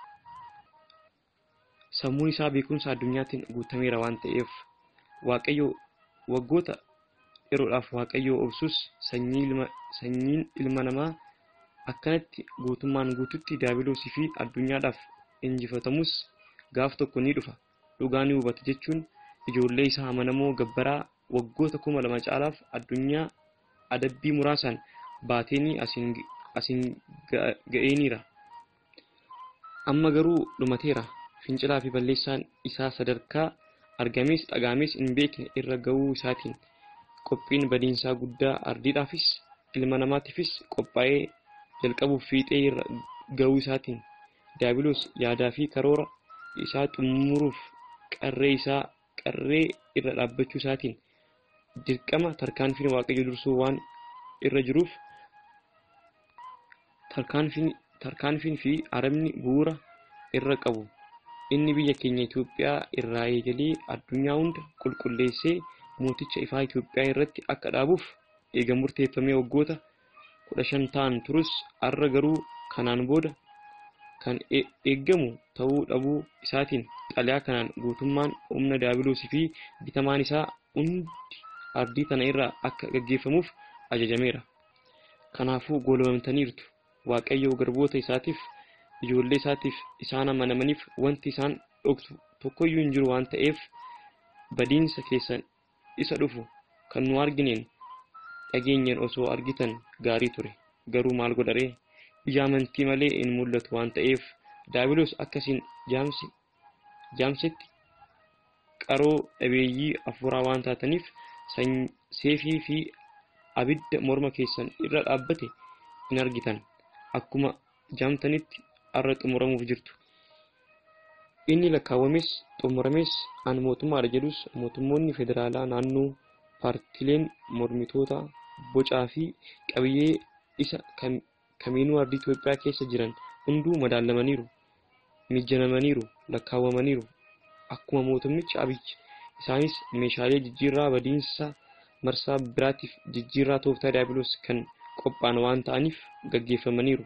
Sammuun isaa beekumsa addunyaatiin guutameera waan ta'eef Waaqayyo waggoota dheeroodhaaf Waaqayyo obsus sanyiin ilma namaa akkanatti guutummaan guututti daabiloosii fi addunyaadhaaf injifatamus gaaf tokko ni dhufa. Dhugaa ni hubata jechuun ijoollee isaa amanamoo gabbaraa waggoota kuma lama caalaaf addunyaa adabbii muraasaan baateenii asiin asiin ga'eeniira. Amma garuu dhumateera. Fincilaa fi balleessaan isaa sadarkaa argamees dhagaamees hin beekne irra ga'uu isaatiin qophiin badiinsaa guddaa ardiidhaafis ilma namaatiifis qophaa'ee jalqabuuf fiixee irra ga'uu isaatiin daabiloos yaadaa fi karoora isaa xumuruuf qarree isaa qarree irra dhaabbachuu isaatiin dirqama tarkaanfiin Waaqayyo dursuu waan irra jiruuf tarkaanfiin tarkaanfiin fi aramni bu'uura irra qabu. Inni biyya keenya Itoophiyaa irraa eegalee addunyaa hunda qulqulleessee mooticha ifaa Itoophiyaa irratti akka dhaabuuf eega murteeffamee waggoota kudha shan ta'an turus har'a garuu kanaan booda kan eeggamu ta'uu dhabuu isaatiin xalayaa kanaan guutummaan humna daabiloosii fi bitamaan isaa hundi ardii tana irraa akka gaggeeffamuuf ajajameera. Kanaafuu goolabamtaniirtu. Waaqayyo garboota isaatiif ijoollee isaatiif isaan amanamaniif wanti isaan dhoksu tokkoyyuu hin jiru waan ta'eef badiinsa keessan isa dhufu kan nu argineen dhageenyeen osoo argitan gaarii ture. Garuu maal godharee ija amantii malee hin mul'atu waan ta'eef daabiloos akkasiin jaamsi jaamsetti qaroo dhabeeyyii afuuraa waan taataniif seefii fi abidda morma keessan irra dhaabbate hin argitan. Akkuma jaamtanitti arra xumuramuuf jirtu. Inni lakkaawwames xumurames an mootummaadha jedhus mootummoonni federaalaa naannoo paartileen mormitoota bocaa fi qabiyyee isa kamiinuu ardii Itoophiyaa keessa jiran hunduu madaalamaniiru, mijjanamaniiru, lakkaawwamaniiru. Akkuma mootummichi Abiyyi isaanis meeshaalee jijjiirraa badiinsa marsaa biraatiif jijjiirraa tooftaa daabiloos kan qophaan waan ta'aniif gaggeeffamaniiru.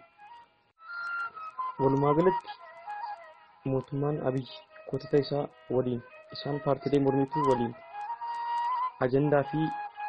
Walumaa galatti mootummaan Abiyyi kotota isaa waliin isaan paartilee mormituu waliin ajandaa fi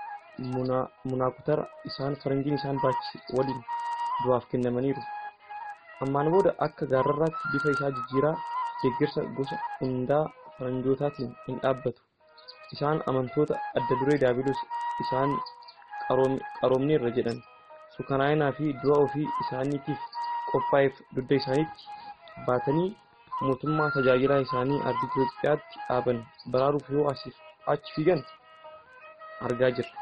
munaakutara isaan faranjiin isaan baachise waliin du'aaf kennamaniiru. Ammaan booda akka gaarrarraatti bifa isaa jijjiiraa deeggarsa gosa hundaa faranjootaatiin hin dhaabbatu. Isaan amantoota adda duree daabiloos isaan qaroomneerra jedhan sukanaa'inaa fi du'a ofii isaaniitiif qophaa'eef dugda isaaniitti baatanii mootummaa tajaajilaa isaanii ardii Itoophiyaatti dhaaban baraaruuf yoo asiif achi fiigan argaa jirra.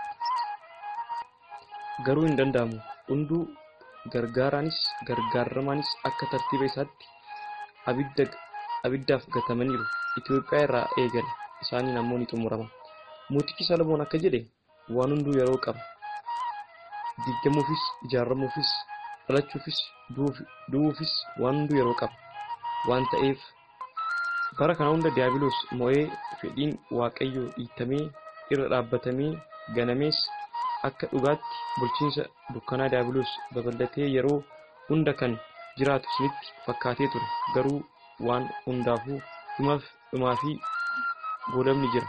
Garuu hin danda'amu. Hunduu gargaaraanis gargaaramaanis akka tartiiba isaatti abidda abiddaaf gatamaniiru. Itoophiyaa irraa eegale isaaniin ammoo ni xumurama. Mootichi Salomoon akka jedhe waan hunduu yeroo qaba. Diigamuufis ijaaramuufis dhalachuufis du'uufis waan hundu yeroo qaba waan ta'eef bara kana hunda diiyaabiloos mo'ee fedhiin waaqayyoo dhiitamee irra dhaabbatamee ganamees akka dhugaatti bulchiinsa dukkanaa diiyaabiloos babal'atee yeroo hunda kan jiraatu sinitti fakkaatee ture garuu waan hundaafuu dhumaaf dhumaa fi goolabni jira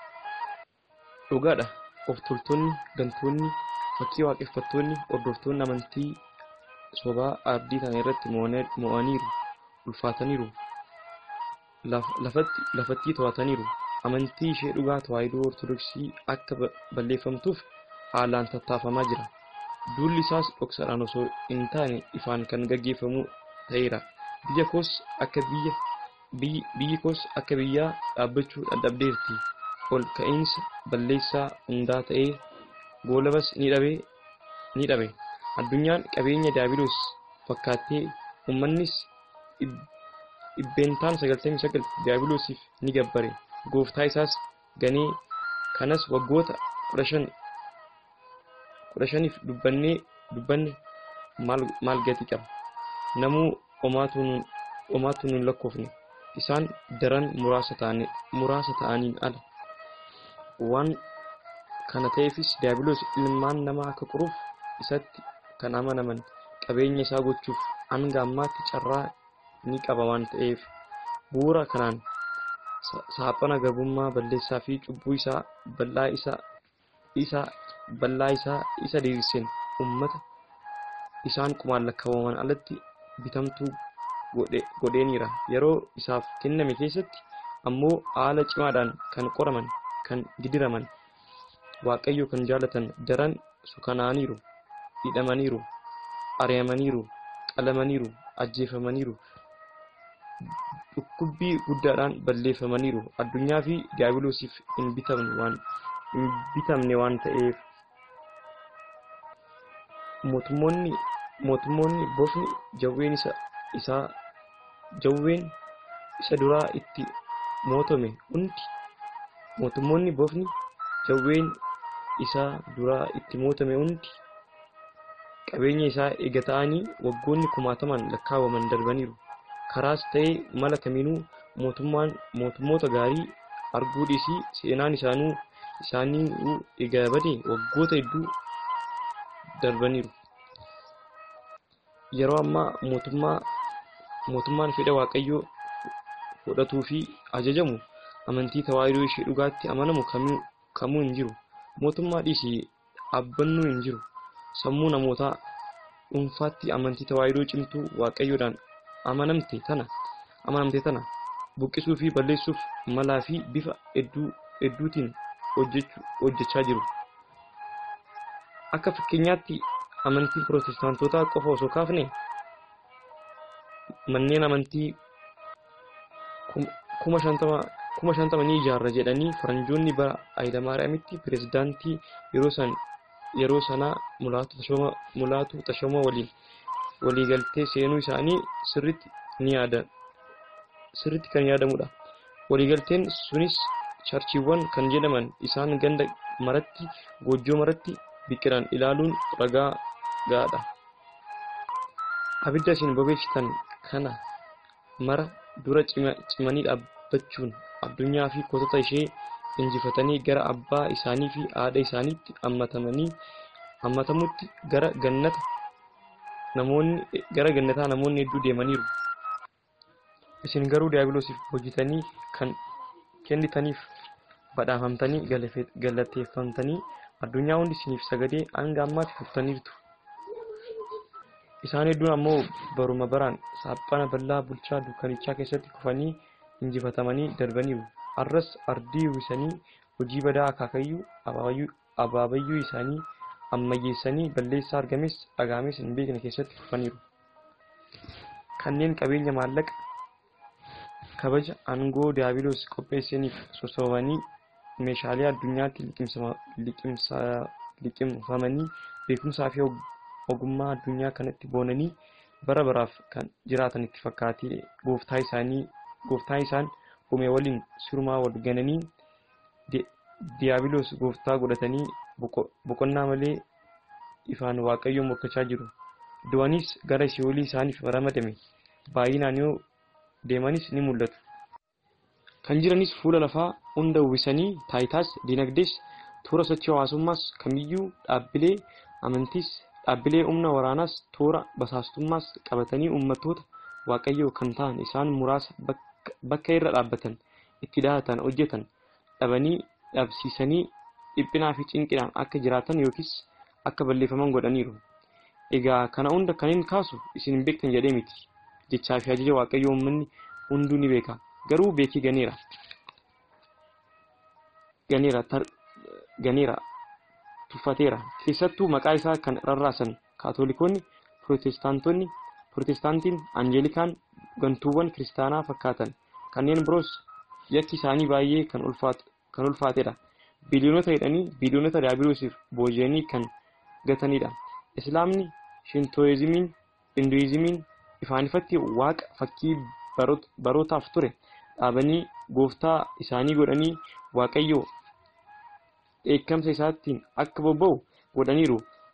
dhugaadha of toltoonni gantoonni fakkii waaqeffattoonni hordoftoonni amantii sobaa abdii kana irratti mo'aniiru ulfaataniiru lafatti lafatti to'ataniiru amantii ishee dhugaa tawaahidoo ortodoksii akka balleeffamtuuf haalaan tattaafamaa jira duulli isaas dhoksaadhaan osoo hin taane ifaan kan gaggeeffamu ta'eera biyya koos akka biyya biyyi koos akka biyyaa dhaabbachuu dadhabdeerti ol ka'iinsa balleessaa hundaa ta'ee goolabas ni dhabe ni dhabe addunyaan qabeenya diiyaabiloos fakkaattee ummannis ibbeentaan sagaltamii sagal diiyaabiloosiif ni gabbare gooftaa isaas ganee kanas waggoota kudha shan kudha shaniif dubbannee dubbanne maal maal gati qaba namuu omaatuun omaatuun hin lakkoofne isaan daran muraasa ta'anii muraasa ta'aniin ala waan kana ta'eefis diiyaabiloos ilmaan namaa akka quruuf isatti kan amanaman qabeenya isaa gochuuf hanga ammaatti carraa ni qaba waan ta'eef bu'uura kanaan saaphana gabummaa balleessaa fi cubbuu isaa bal'aa isaa isaa bal'aa isaa isa diriirsen ummata isaan kumaan lakkaa'aman alatti bitamtuu godheeniira yeroo isaaf kenname keessatti ammoo haala cimaadhaan kan qoraman kan gidiraman waaqayyo kan jaalatan daran sukanaaniiru hidhamaniiru ari'amaniiru qalamaniiru ajjeefamaniiru dhukkubbii guddaadhaan balleeffamaniiru addunyaa fi diiyaabiloosiif hin bitamne waan hin bitamne waan ta'eef mootummoonni mootummoonni bofni jawween isa isaa jawween isa duraa itti mootome hundi mootummoonni bofni jawween isa duraa itti mootome hundi qabeenya isaa eegata'anii waggoonni kumaataman lakkaawaman darbaniiru karaas ta'ee mala kamiinuu mootummaan mootummoota gaarii arguu dhiisii seenaan isaanuu isaanii egaa badee waggoota hedduu darbaniiru yeroo ammaa mootummaa mootummaan fedha waaqayyoo fudhatuu fi ajajamu amantii tawaahidoo ishee dhugaatti amanamu kamuu kamuu hin jiru mootummaa dhiisii abbannuu hin jiru sammuu namootaa dhuunfaatti amantii tawaahidoo cimtuu waaqayyoodhaan amanamte tana amanamte tana buqqisuu fi balleessuuf malaa fi bifa hedduu hedduutiin hojjechuu hojjechaa jiru akka fakkeenyaatti amantii pirootestaantootaa qofa osoo kaafne manneen amantii kuma shantama kuma shantama ni ijaarra jedhanii faranjoonni bara Hayilamaariyaamitti pirezidaantii yeroo san yeroo sanaa mulaatu tashoma mulaatu tashoma waliin walii galtee seenuu isaanii sirriitti ni yaada sirriitti kan yaadamudha walii galteen sunis charchiiwwan kan jedhaman isaan ganda maratti goojjoo maratti biqilan ilaaluun ragaa gaadha abidda isin bobeessitan kana mara dura cimanii dhaabbachuun addunyaa fi gootota ishee injifatanii gara abbaa isaanii fi haadha isaaniitti hammatamanii hammatamutti gara gannata namoonni gara gannataa namoonni hedduu deemaniiru isin garuu diiyaabiloosiif hojjetanii kan kennitaniif badhaafamtanii galateeffamtanii addunyaa hundi isiniif sagadee hanga ammaatti furtaniirtu isaan hedduun ammoo baruma baraan saaphana bal'aa bulchaa dukkanichaa keessatti kufanii injifatamanii darbaniiru arras ardii uwwisanii hojii badaa akaakayyuu abaabayyuu isaanii ammayyeessanii balleessaa argames dhagaames hin beekne keessatti kufaniiru kanneen qabeenya maallaqa kabaja aangoo diiyaabiloos qopheessaniif sosobanii meeshaalee addunyaatti liqimfamanii beekumsaa fi ogummaa addunyaa kanatti boonanii bara baraaf kan jiraatan itti fakkaatee gooftaa isaanii gooftaa isaan uume waliin sirumaa wal gananii diiyaabiloos gooftaa godhatanii boqonnaa malee ifaan waaqayyoon morkachaa jiru du'anis gara Si'oolii isaaniif ramadame baay'inaan yoo deemanis ni mul'atu. Kan jiranis fuula lafaa hunda uwwisanii taayitaas dinagdees toora sochii hawaasummaas kamiyyuu dhaabbilee amantiis dhaabbilee humna waraanaas toora basaastummaas qabatanii uummattoota waaqayyoo kan ta'an isaan muraasa bakka irra dhaabbatan itti daatan hojjetan dhabanii dhabsiisanii dhiphinaa fi cinqinaan akka jiraatan yookiis akka balleeffaman godhaniiru. Egaa kana hunda kaniin kaasu isin hin beektan jedhee miti. Jechaa fi ajaja waaqayyoo uummanni hunduu ni beeka. Garuu beekii ganeera. Ganeera tar ganeera tuffateera. Keessattuu maqaa isaa kan rarraasan kaatolikoonni, pirootestaantonni, pirootestaantiin, anjeelikaan, gantuuwwan kiristaanaa fakkaatan kanneen biroos yakki isaanii baay'ee kan ulfaatu kan ulfaatedha. Biliyoonota hidhanii biliyoonota daabiloosiif booji'anii kan gatanidha. Islaamni, Shintoizimiin, Hinduizimiin ifaan ifatti waaqa fakkii barootaaf ture dhaabanii gooftaa isaanii godhanii waaqayyoo dheekkamsa isaatiin akka bobba'u godhaniiru.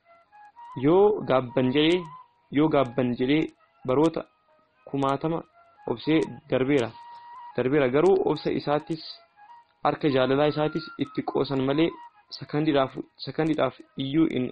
Yoo gaabban jedhee yoo gaabban jedhee baroota kumaatama obsee darbeera. Darbeera garuu obsa isaatis harka jaalalaa isaatis itti qoosan malee sakandiidhaaf sakandiidhaaf iyyuu in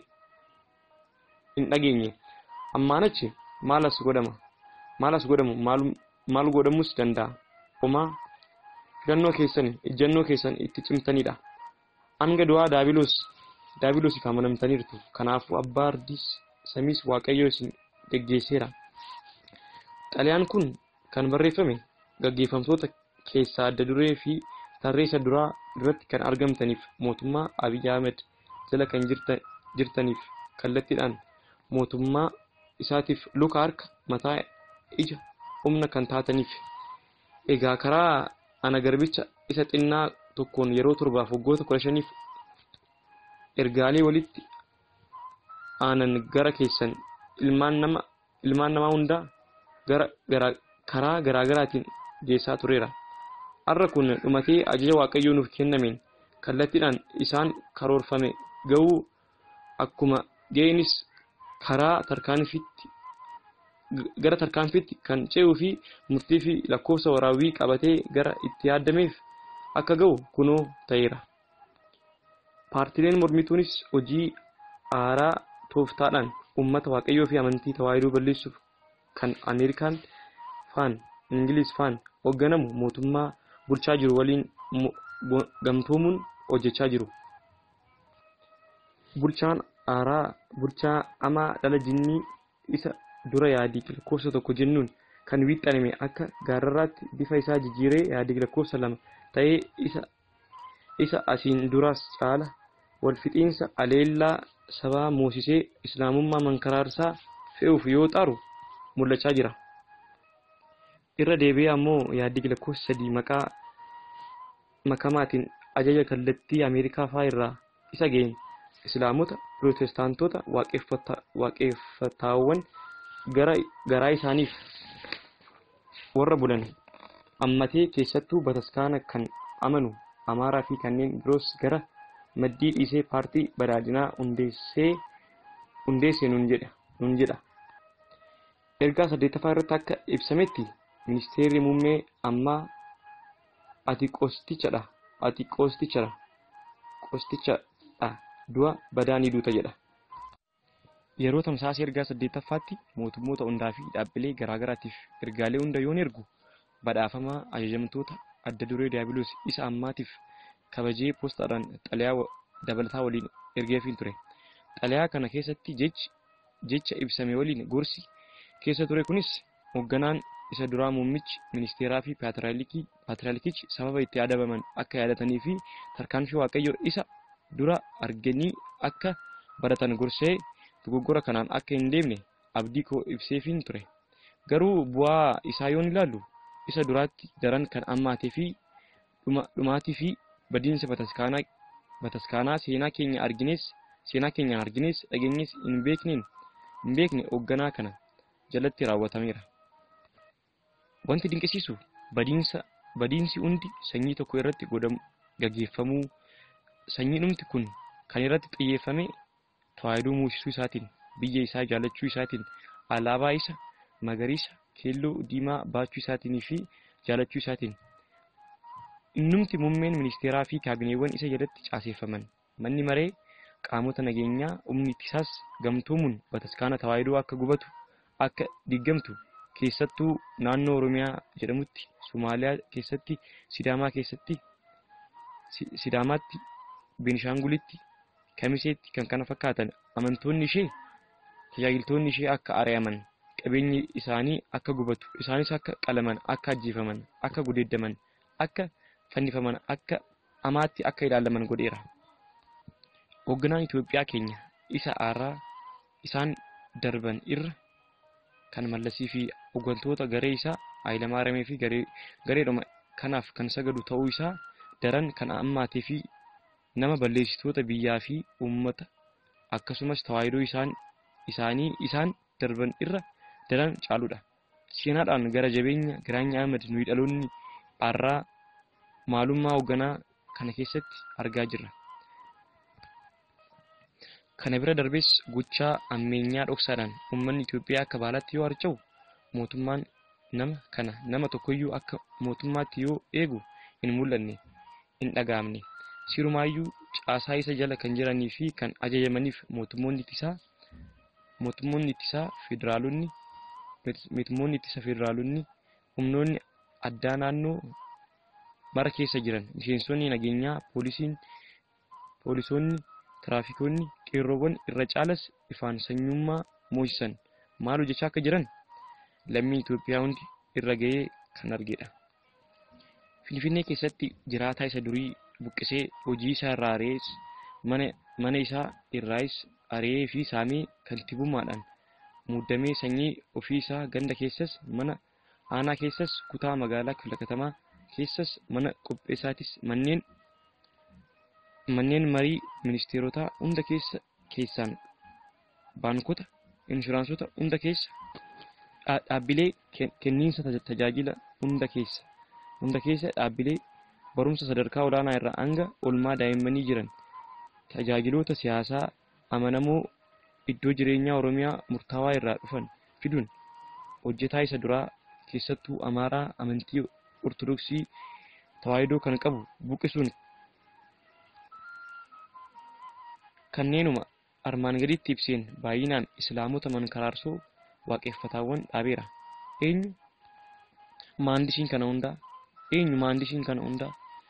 in dhageenye. Ammaanachi maalas godhama maalas godhamu maal maal godhamus danda'a. Homaa filannoo keessan ejjennoo keessan itti cimtanidha. Hanga du'aa daabiloos daabiloos ifa amanamtaniirtu. Kanaafuu abbaa ardis samiis waaqayyoo isin geggeesseera. Xalayaan kun kan barreeffame gaggeeffamtoota keessaa adda duree fi tarreessa duraa duratti kan argamtaniif mootummaa Abiy Ahmed jala kan jirtaniif kallattiidhaan mootummaa isaatiif luka harka mataa ija humna kan taataniif. Egaa karaa ana garbicha isa xinnaa tokkoon yeroo torbaaf waggoota kudha shaniif ergaalee walitti aanan gara keessan ilmaan nama ilmaan namaa hundaa gara gara karaa garaagaraatiin geessaa tureera. Har'a kun dhumatee ajaja waaqayyoo nuuf kennameen kallattiidhaan isaan karoorfame ga'uu akkuma geenis karaa tarkaanfitti gara tarkaanfitti kan ce'uu fi murtii fi lakkoofsa waraawii qabatee gara itti yaadameef akka ga'u kunoo ta'eera. Paartileen mormituunis hojii aaraa tooftaadhaan uummata waaqayyoo fi amantii tawaahidoo balleessuuf kan Ameerikaan faan Ingiliz faan hoogganamu mootummaa bulchaa jiru waliin gamtoomuun hojjechaa jiru. Bulchaan aaraa bulchaa amaa dhala jinnii isa dura yaadii lakkoofsa tokko jennuun kan wiixaname akka gaararraatti bifa isaa jijjiiree yaadii lakkoofsa lama ta'ee isa isa asiin duraas caala wal fixiinsa aleellaa sabaa moosisee islaamummaa mankaraarsaa fe'uuf yoo xaaru mul'achaa jira. Irra deebi'ee ammoo yaadii lakkoofsa sadii maqaa makamaatiin ajaja kallattii Ameerikaa faa irraa isa ga'een islaamota pirootestaantota waaqeffataawwan gara garaa isaaniif warra bulan ammatee keessattuu bataskaana kan amanu Amaaraa fi kanneen biroos gara maddii dhiisee paartii badhaadhinaa hundeessee hundeessee nun jedha nun jedha. Ergaa saddeettaffaa irratti akka ibsametti ministeerri muummee ammaa ati qostichadha ati qostichadha qostichadha du'a badaanii duuta jedha. Yeroo tamsaasa ergaa saddeettaffaatti mootummoota hundaa fi dhaabbilee garaagaraatiif ergaalee hunda yoon ergu badhaafamaa ajajamtoota adda duree daabiloos isa ammaatiif kabajee poostaadhaan xalayaa dabalataa waliin ergeefiin ture. Xalayaa kana keessatti jechi jecha ibsame waliin gorsi keessa ture kunis hoogganaan isa duraa muummichi ministeeraa fi paatriyaarkii paatriyaarkichi sababa itti adabaman akka yaadatanii fi tarkaanfii waaqayyoo isa dura arganii akka baratan gorsee dogoggora kanaan akka hin deemne abdii koo ibseefiin ture. Garuu bu'aa isaa yoon ilaallu isa duraatti daran kan ammaatee fi dhumaatii fi badiinsa bataskaanaa bataskaanaa seenaa keenya argines seenaa keenyaan argines dhageenyes hin beekneen hin beekne hoogganaa kana jalatti raawwatameera. Wanti dinqisiisu badiinsa badiinsi hundi sanyii tokko irratti godhamu gaggeeffamuu sanyiin humti kun kan irratti xiyyeeffame tawaahidoo muusisuu isaatiin biyya isaa jaalachuu isaatiin alaabaa isa magariisa keelloo diimaa baachuu isaatiin fi jaalachuu isaatiin innumti muummeen ministeeraa fi kaabineewwan isa jalatti caaseeffaman manni maree qaamota nageenyaa humni ittisaas gamtoomuun bataskaana tawaayidoo akka gubatu akka diggamtu keessattuu naannoo Oromiyaa jedhamutti Somaaliyaa keessatti Sidaamaa keessatti Sidaamaatti Beenishaangulitti Kamiseetti kan kana fakkaatan amantoonni ishee tajaajiltoonni ishee akka ari'aman qabeenyi isaanii akka gubatu isaanis akka qalaman akka ajjeefaman akka gudeeddaman akka fannifaman akka amaatti akka ilaalaman godheera. Hoogganaan Itoophiyaa keenya isa aaraa isaan darban irra kan mallasii fi hooggantoota garee isaa Hayilamaariyaamii fi garee gareedhuma kanaaf kan sagadu ta'uu isaa daran kan ammaatee fi nama balleessitoota biyyaa fi uummata akkasumas tawaayidoo isaan isaanii isaan darban irra daran caaludha. Seenaadhaan gara jabeenya Giraany Ahmad nuyi dhaloonni har'aa maalummaa hoogganaa kana keessatti argaa jirra. Kana bira darbees gochaa ammeenyaa dhoksaadhaan uummanni Itoophiyaa akka baalaatti yoo harca'u mootummaan nama kana nama tokkoyyuu akka mootummaatti yoo eegu hin mul'anne hin dhaga'amne sirumaayyuu caasaa isa jala kan jiranii fi kan ajajamaniif mootummoonni ittisaa mootummoonni ittisaa federaalonni mootummoonni ittisa federaalonni humnoonni addaa naannoo mara keessa jiran miseensonni nageenyaa poolisiin poolisoonni tiraafikoonni qeerroowwan irra caalas ifaan sanyummaa moosisan maal hojjechaa akka jiran lammii Itoophiyaa hundi irra ga'ee kan argedha. Finfinnee keessatti jiraataa isa durii buqqisee hojii isaa irraa ari'ees mana mana isaa irraayis ari'ee fi saamee kaltibummaadhaan muudamee sanyii ofii isaa ganda keessas mana aanaa keessas kutaa magaalaa kifla katamaa keessas mana qopheessaatis manneen manneen marii ministeerotaa hunda keessa keessaan baankota inshuraansota hunda keessa dhaabbilee kenniinsa tajaajila hunda keessa hunda keessa dhaabbilee barumsa sadarkaa olaanaa irraa hanga olmaa daa'immanii jiran tajaajiloota siyaasaa amanamoo iddoo jireenyaa Oromiyaa murtaawaa irraa dhufan fiduun hojjetaa isa duraa keessattuu Amaaraa amantii Ortodoksii tawaayidoo kan qabu buqqisuun kanneenuma armaan gaditti ibseen baay'inaan islaamota mankaraarsoo waaqeffataawwan dhaabeera. Eenyu maandisiin kana hundaa eenyu maandisiin kana hundaa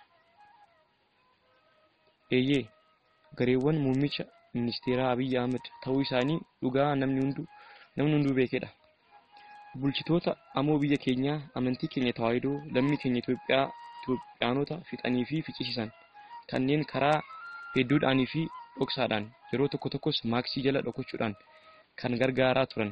eeyyee gareewwan muummicha ministeeraa Abiy Ahmed ta'uu isaanii dhugaa namni hunduu namni hunduu beekedha. Bulchitoota amoo biyya keenyaa amantii keenya tawaayidoo lammii keenya Itoophiyaa Itoophiyaanota fixanii fi ficcisiisan kanneen karaa hedduudhaanii fi dhoksaadhaan yeroo tokko tokkos maaksii jala dhokachuudhaan kan gargaaraa turan.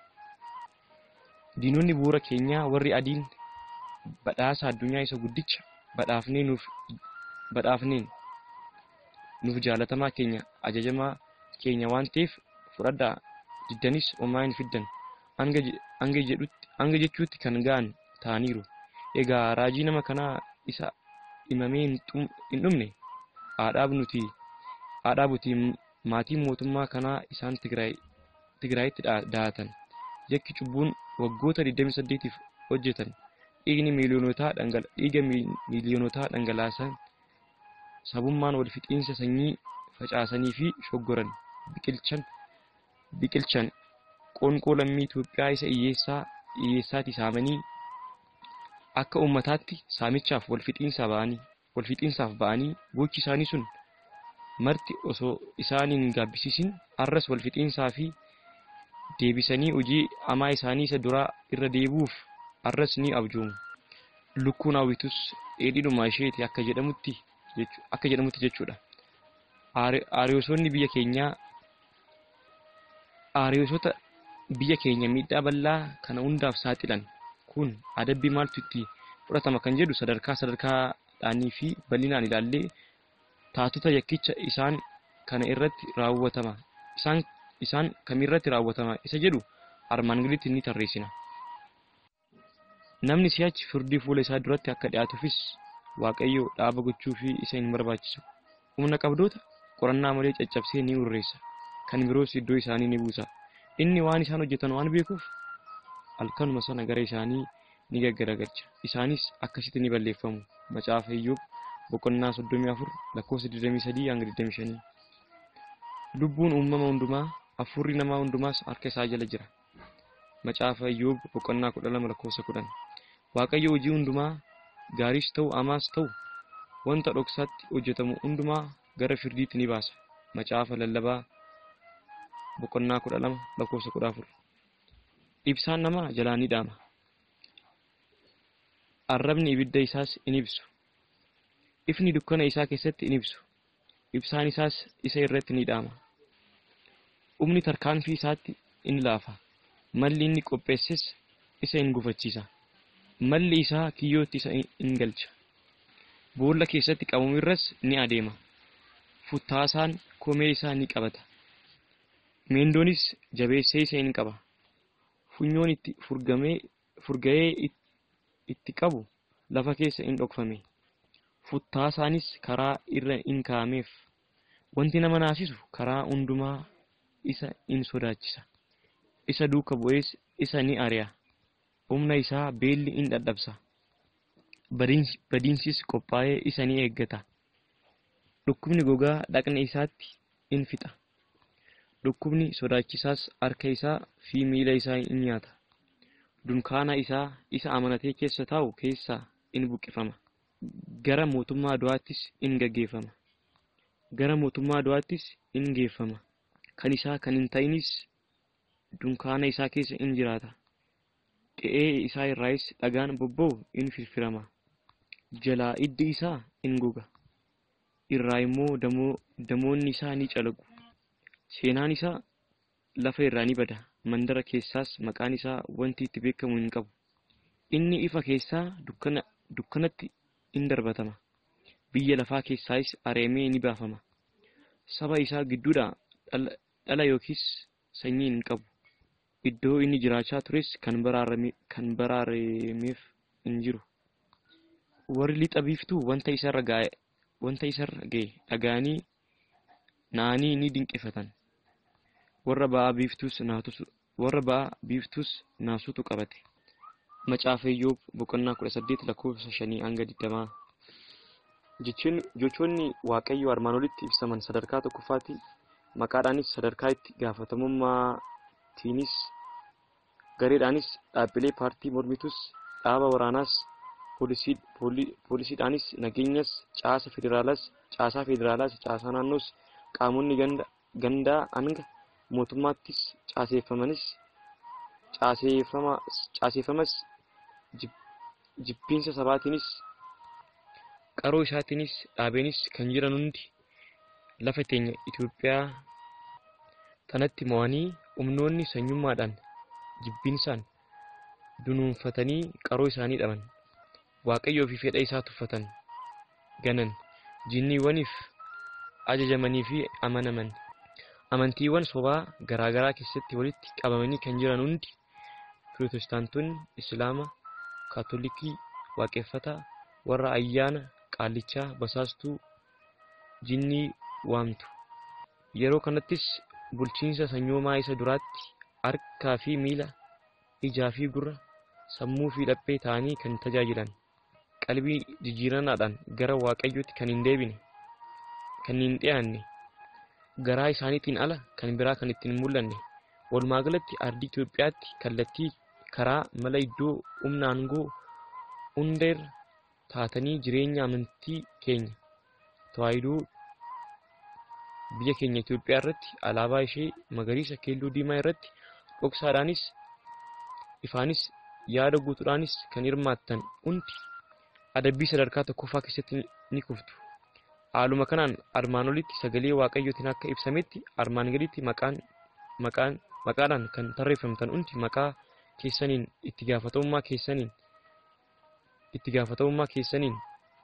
Diinonni bu'uura keenyaa warri adiin badhaasa addunyaa isa guddicha badhaafnee nuuf badhaafneen nuuf jaalatamaa keenya ajajamaa keenya waan ta'eef fudhadhaa diddanis homaa hin fiddan hanga hanga jedhutti hanga jechuutti kan ga'an ta'aniiru. Egaa raajii nama kanaa isa himamee hin dhumne haadhaaf nuti haadhaaf nuti maatiin mootummaa kanaa isaan Tigraay Tigraayitti daatan yakki cubbuun waggoota digdamii saddeetiif hojjetan dhiigni miiliyoonotaa dhangala dhiiga miiliyoonotaa dhangalaasan sabummaan wal fixiinsa sanyii facaasanii fi shoggoran biqilchan biqilchan qoonqoo lammii Itoophiyaa isa hiyyeessaa hiyyeessaati saamanii akka ummataatti saamichaaf wal fixiinsa ba'anii wal fixiinsaaf ba'anii gochi isaanii sun marti osoo isaaniin gaabbisiisin arras wal fixiinsaa fi deebisanii hojii amaa isaanii isa duraa irra deebuuf arras ni abjoomu. Lukkuun hawwitus dheedhiidhuma isheeti akka jedhamutti akka jedhamutti jechuudha. Aariyoosonni biyya keenyaa aariyoosota biyya keenya miidhaa bal'aa kana hundaaf saaxilan kun adabbii maaltu itti fudhatama kan jedhu sadarkaa sadarkaadhaanii fi bal'inaan ilaallee taatota yakkicha isaan kana irratti raawwatama isaan isaan kamirratti raawwatama isa jedhu armaan gaditti ni tarreessina. Namni si'achi firdii fuula isaa duratti akka dhiyaatuufis Waaqayyo dhaaba gochuu fi isa hin barbaachisu. Humna qabdoota qorannaa malee caccabsee ni urreessa. Kan biroos iddoo isaanii ni buusa. inni waan isaan hojjetan waan beekuuf halkanuma sana gara isaanii ni gaggaragalcha. Isaanis akkasitti ni balleeffamu. Macaafa Iyyoob boqonnaa soddomii afur lakkoofsa digdamii sadii hanga digdamii shanii. Lubbuun uumama hundumaa, hafuurri namaa hundumaas harka isaa jala jira. Macaafa Iyyoob boqonnaa kudha lama lakkoofsa kudhan. Waaqayyo hojii hundumaa gaariis ta'u hamaas ta'u wanta dhoksaatti hojjetamu hundumaa gara firdiitti ni baasa. Macaafa Lallabaa boqonnaa kudha lama lakkoofsa kudha afur. Ibsaan namaa jalaa ni dhaama. Arrabni ibidda isaas in ibsu. Ifni dukkana isaa keessatti in ibsu. Ibsaan isaas isa irratti ni dhaama. Humni tarkaanfii isaatti in laafa. Malli inni qopheesses isa in gufachiisa. Malli isaa kiyyootti isa in galcha. Boolla keessatti qabamu irras ni adeema. Futtaasaan komee isaa ni qabata. Meendoonis jabeessee isa in qaba. Funyoon itti furgamee furga'ee itti qabu lafa keessa in dhokfame. Futtaasaanis karaa irra in kaa'ameef. Wanti nama naasisu karaa hundumaa isa in sodaachisa. Isa duuka bu'ees isa ni ari'a. Humna isaa beelli in dadhabsa. Badiinsis qophaa'ee isa ni eeggata. Dhukkubni gogaa dhaqna isaatti in fixa. Dhukkubni sodaachisaas harka isaa fi miila isaa in nyaata. Dunkaana isaa isa amanatee keessa taa'u keessaa in buqqifama. Gara mootummaa du'aattis in gaggeeffama. Gara mootummaa du'aattis in geeffama. Kan isaa kan hin ta'inis dunkaana isaa keessa in jiraata. Qe'ee isaa irraayis dhagaan bobba'u in firfirama. Jalaa iddi isaa in goga. Irraa immoo damoonni isaa ni calagu. Seenaan isaa lafa irraa ni bada. Mandara keessaas maqaan isaa wanti itti beekamu hin qabu. Inni ifa keessaa dukkana dukkanatti in darbatama. Biyya lafaa keessaayis areemee ni baafama. Saba isaa gidduudhaa dhala yookiis sanyii hin qabu. Iddoo inni jiraachaa tures kan baraaremeef hin jiru. Warri lixa biiftuu wanta isarra ga'e wanta isarra ga'e dhaga'anii naanii ni dinqifatan. Warra ba'a biiftuus naatus warra ba'a biiftuus naasutu qabate. Macaafa Iyyoob boqonnaa kudha saddeet lakkoofsa shanii hanga digdamaa. Jechuun jechoonni Waaqayyo armaan olitti ibsaman sadarkaa tokkoffaatti maqaadhaanis sadarkaa itti gaafatamummaatiinis gareedhaanis dhaabbilee paartii mormituus dhaaba waraanaas poolisii poolisiidhaanis nageenyas caasa federaalaas caasaa federaalaas caasaa naannoos qaamonni ganda gandaa hanga mootummaattis caaseeffamanis caaseeffama caaseeffamas jibbiinsa sabaatiinis qaroo isaatiinis dhaabeenis kan jiran hundi lafa teenya Itoophiyaa tanatti mo'anii humnoonni sanyummaadhaan jibbiinsaan dunuunfatanii qaroo isaanii dhaban. Waaqayyoo fi fedha isaa tuffatan. Ganan jinniiwwaniif ajajamanii fi amanaman. Amantiiwwan sobaa garaagaraa keessatti walitti qabamanii kan jiran hundi Pirotestaantonni, Islaama, Kaatolikii, Waaqeffataa, warra ayyaana qaallichaa basaastuu jinnii waamtu. Yeroo kanattis bulchiinsa sanyoomaa isa duraatti harkaa fi miila, ijaa fi gurra, sammuu fi dhaphee ta'anii kan tajaajilan. Qalbii jijjiiranaadhaan gara Waaqayyootti kan hin deebine, kan hin dhiyaanne, garaa isaaniitiin ala kan biraa kan ittiin mul'anne. Walumaa galatti ardii Itoophiyaatti kallattii karaa mala iddoo humna aangoo hundeerra taatanii jireenya amantii keenya tawaahidoo biyya keenya Itoophiyaa irratti alaabaa ishee magariisa keelloo diimaa irratti dhoksaadhaanis ifaanis yaada guutuudhaanis kan hirmaattan hundi adabbii sadarkaa tokkoffaa keessatti ni kuftu. Haaluma kanaan armaan olitti sagalee Waaqayyootiin akka ibsametti armaan gaditti maqaan maqaan maqaadhaan kan tarreeffamtan hundi maqaa keessaniin itti gaafatamummaa keessaniin itti gaafatamummaa keessaniin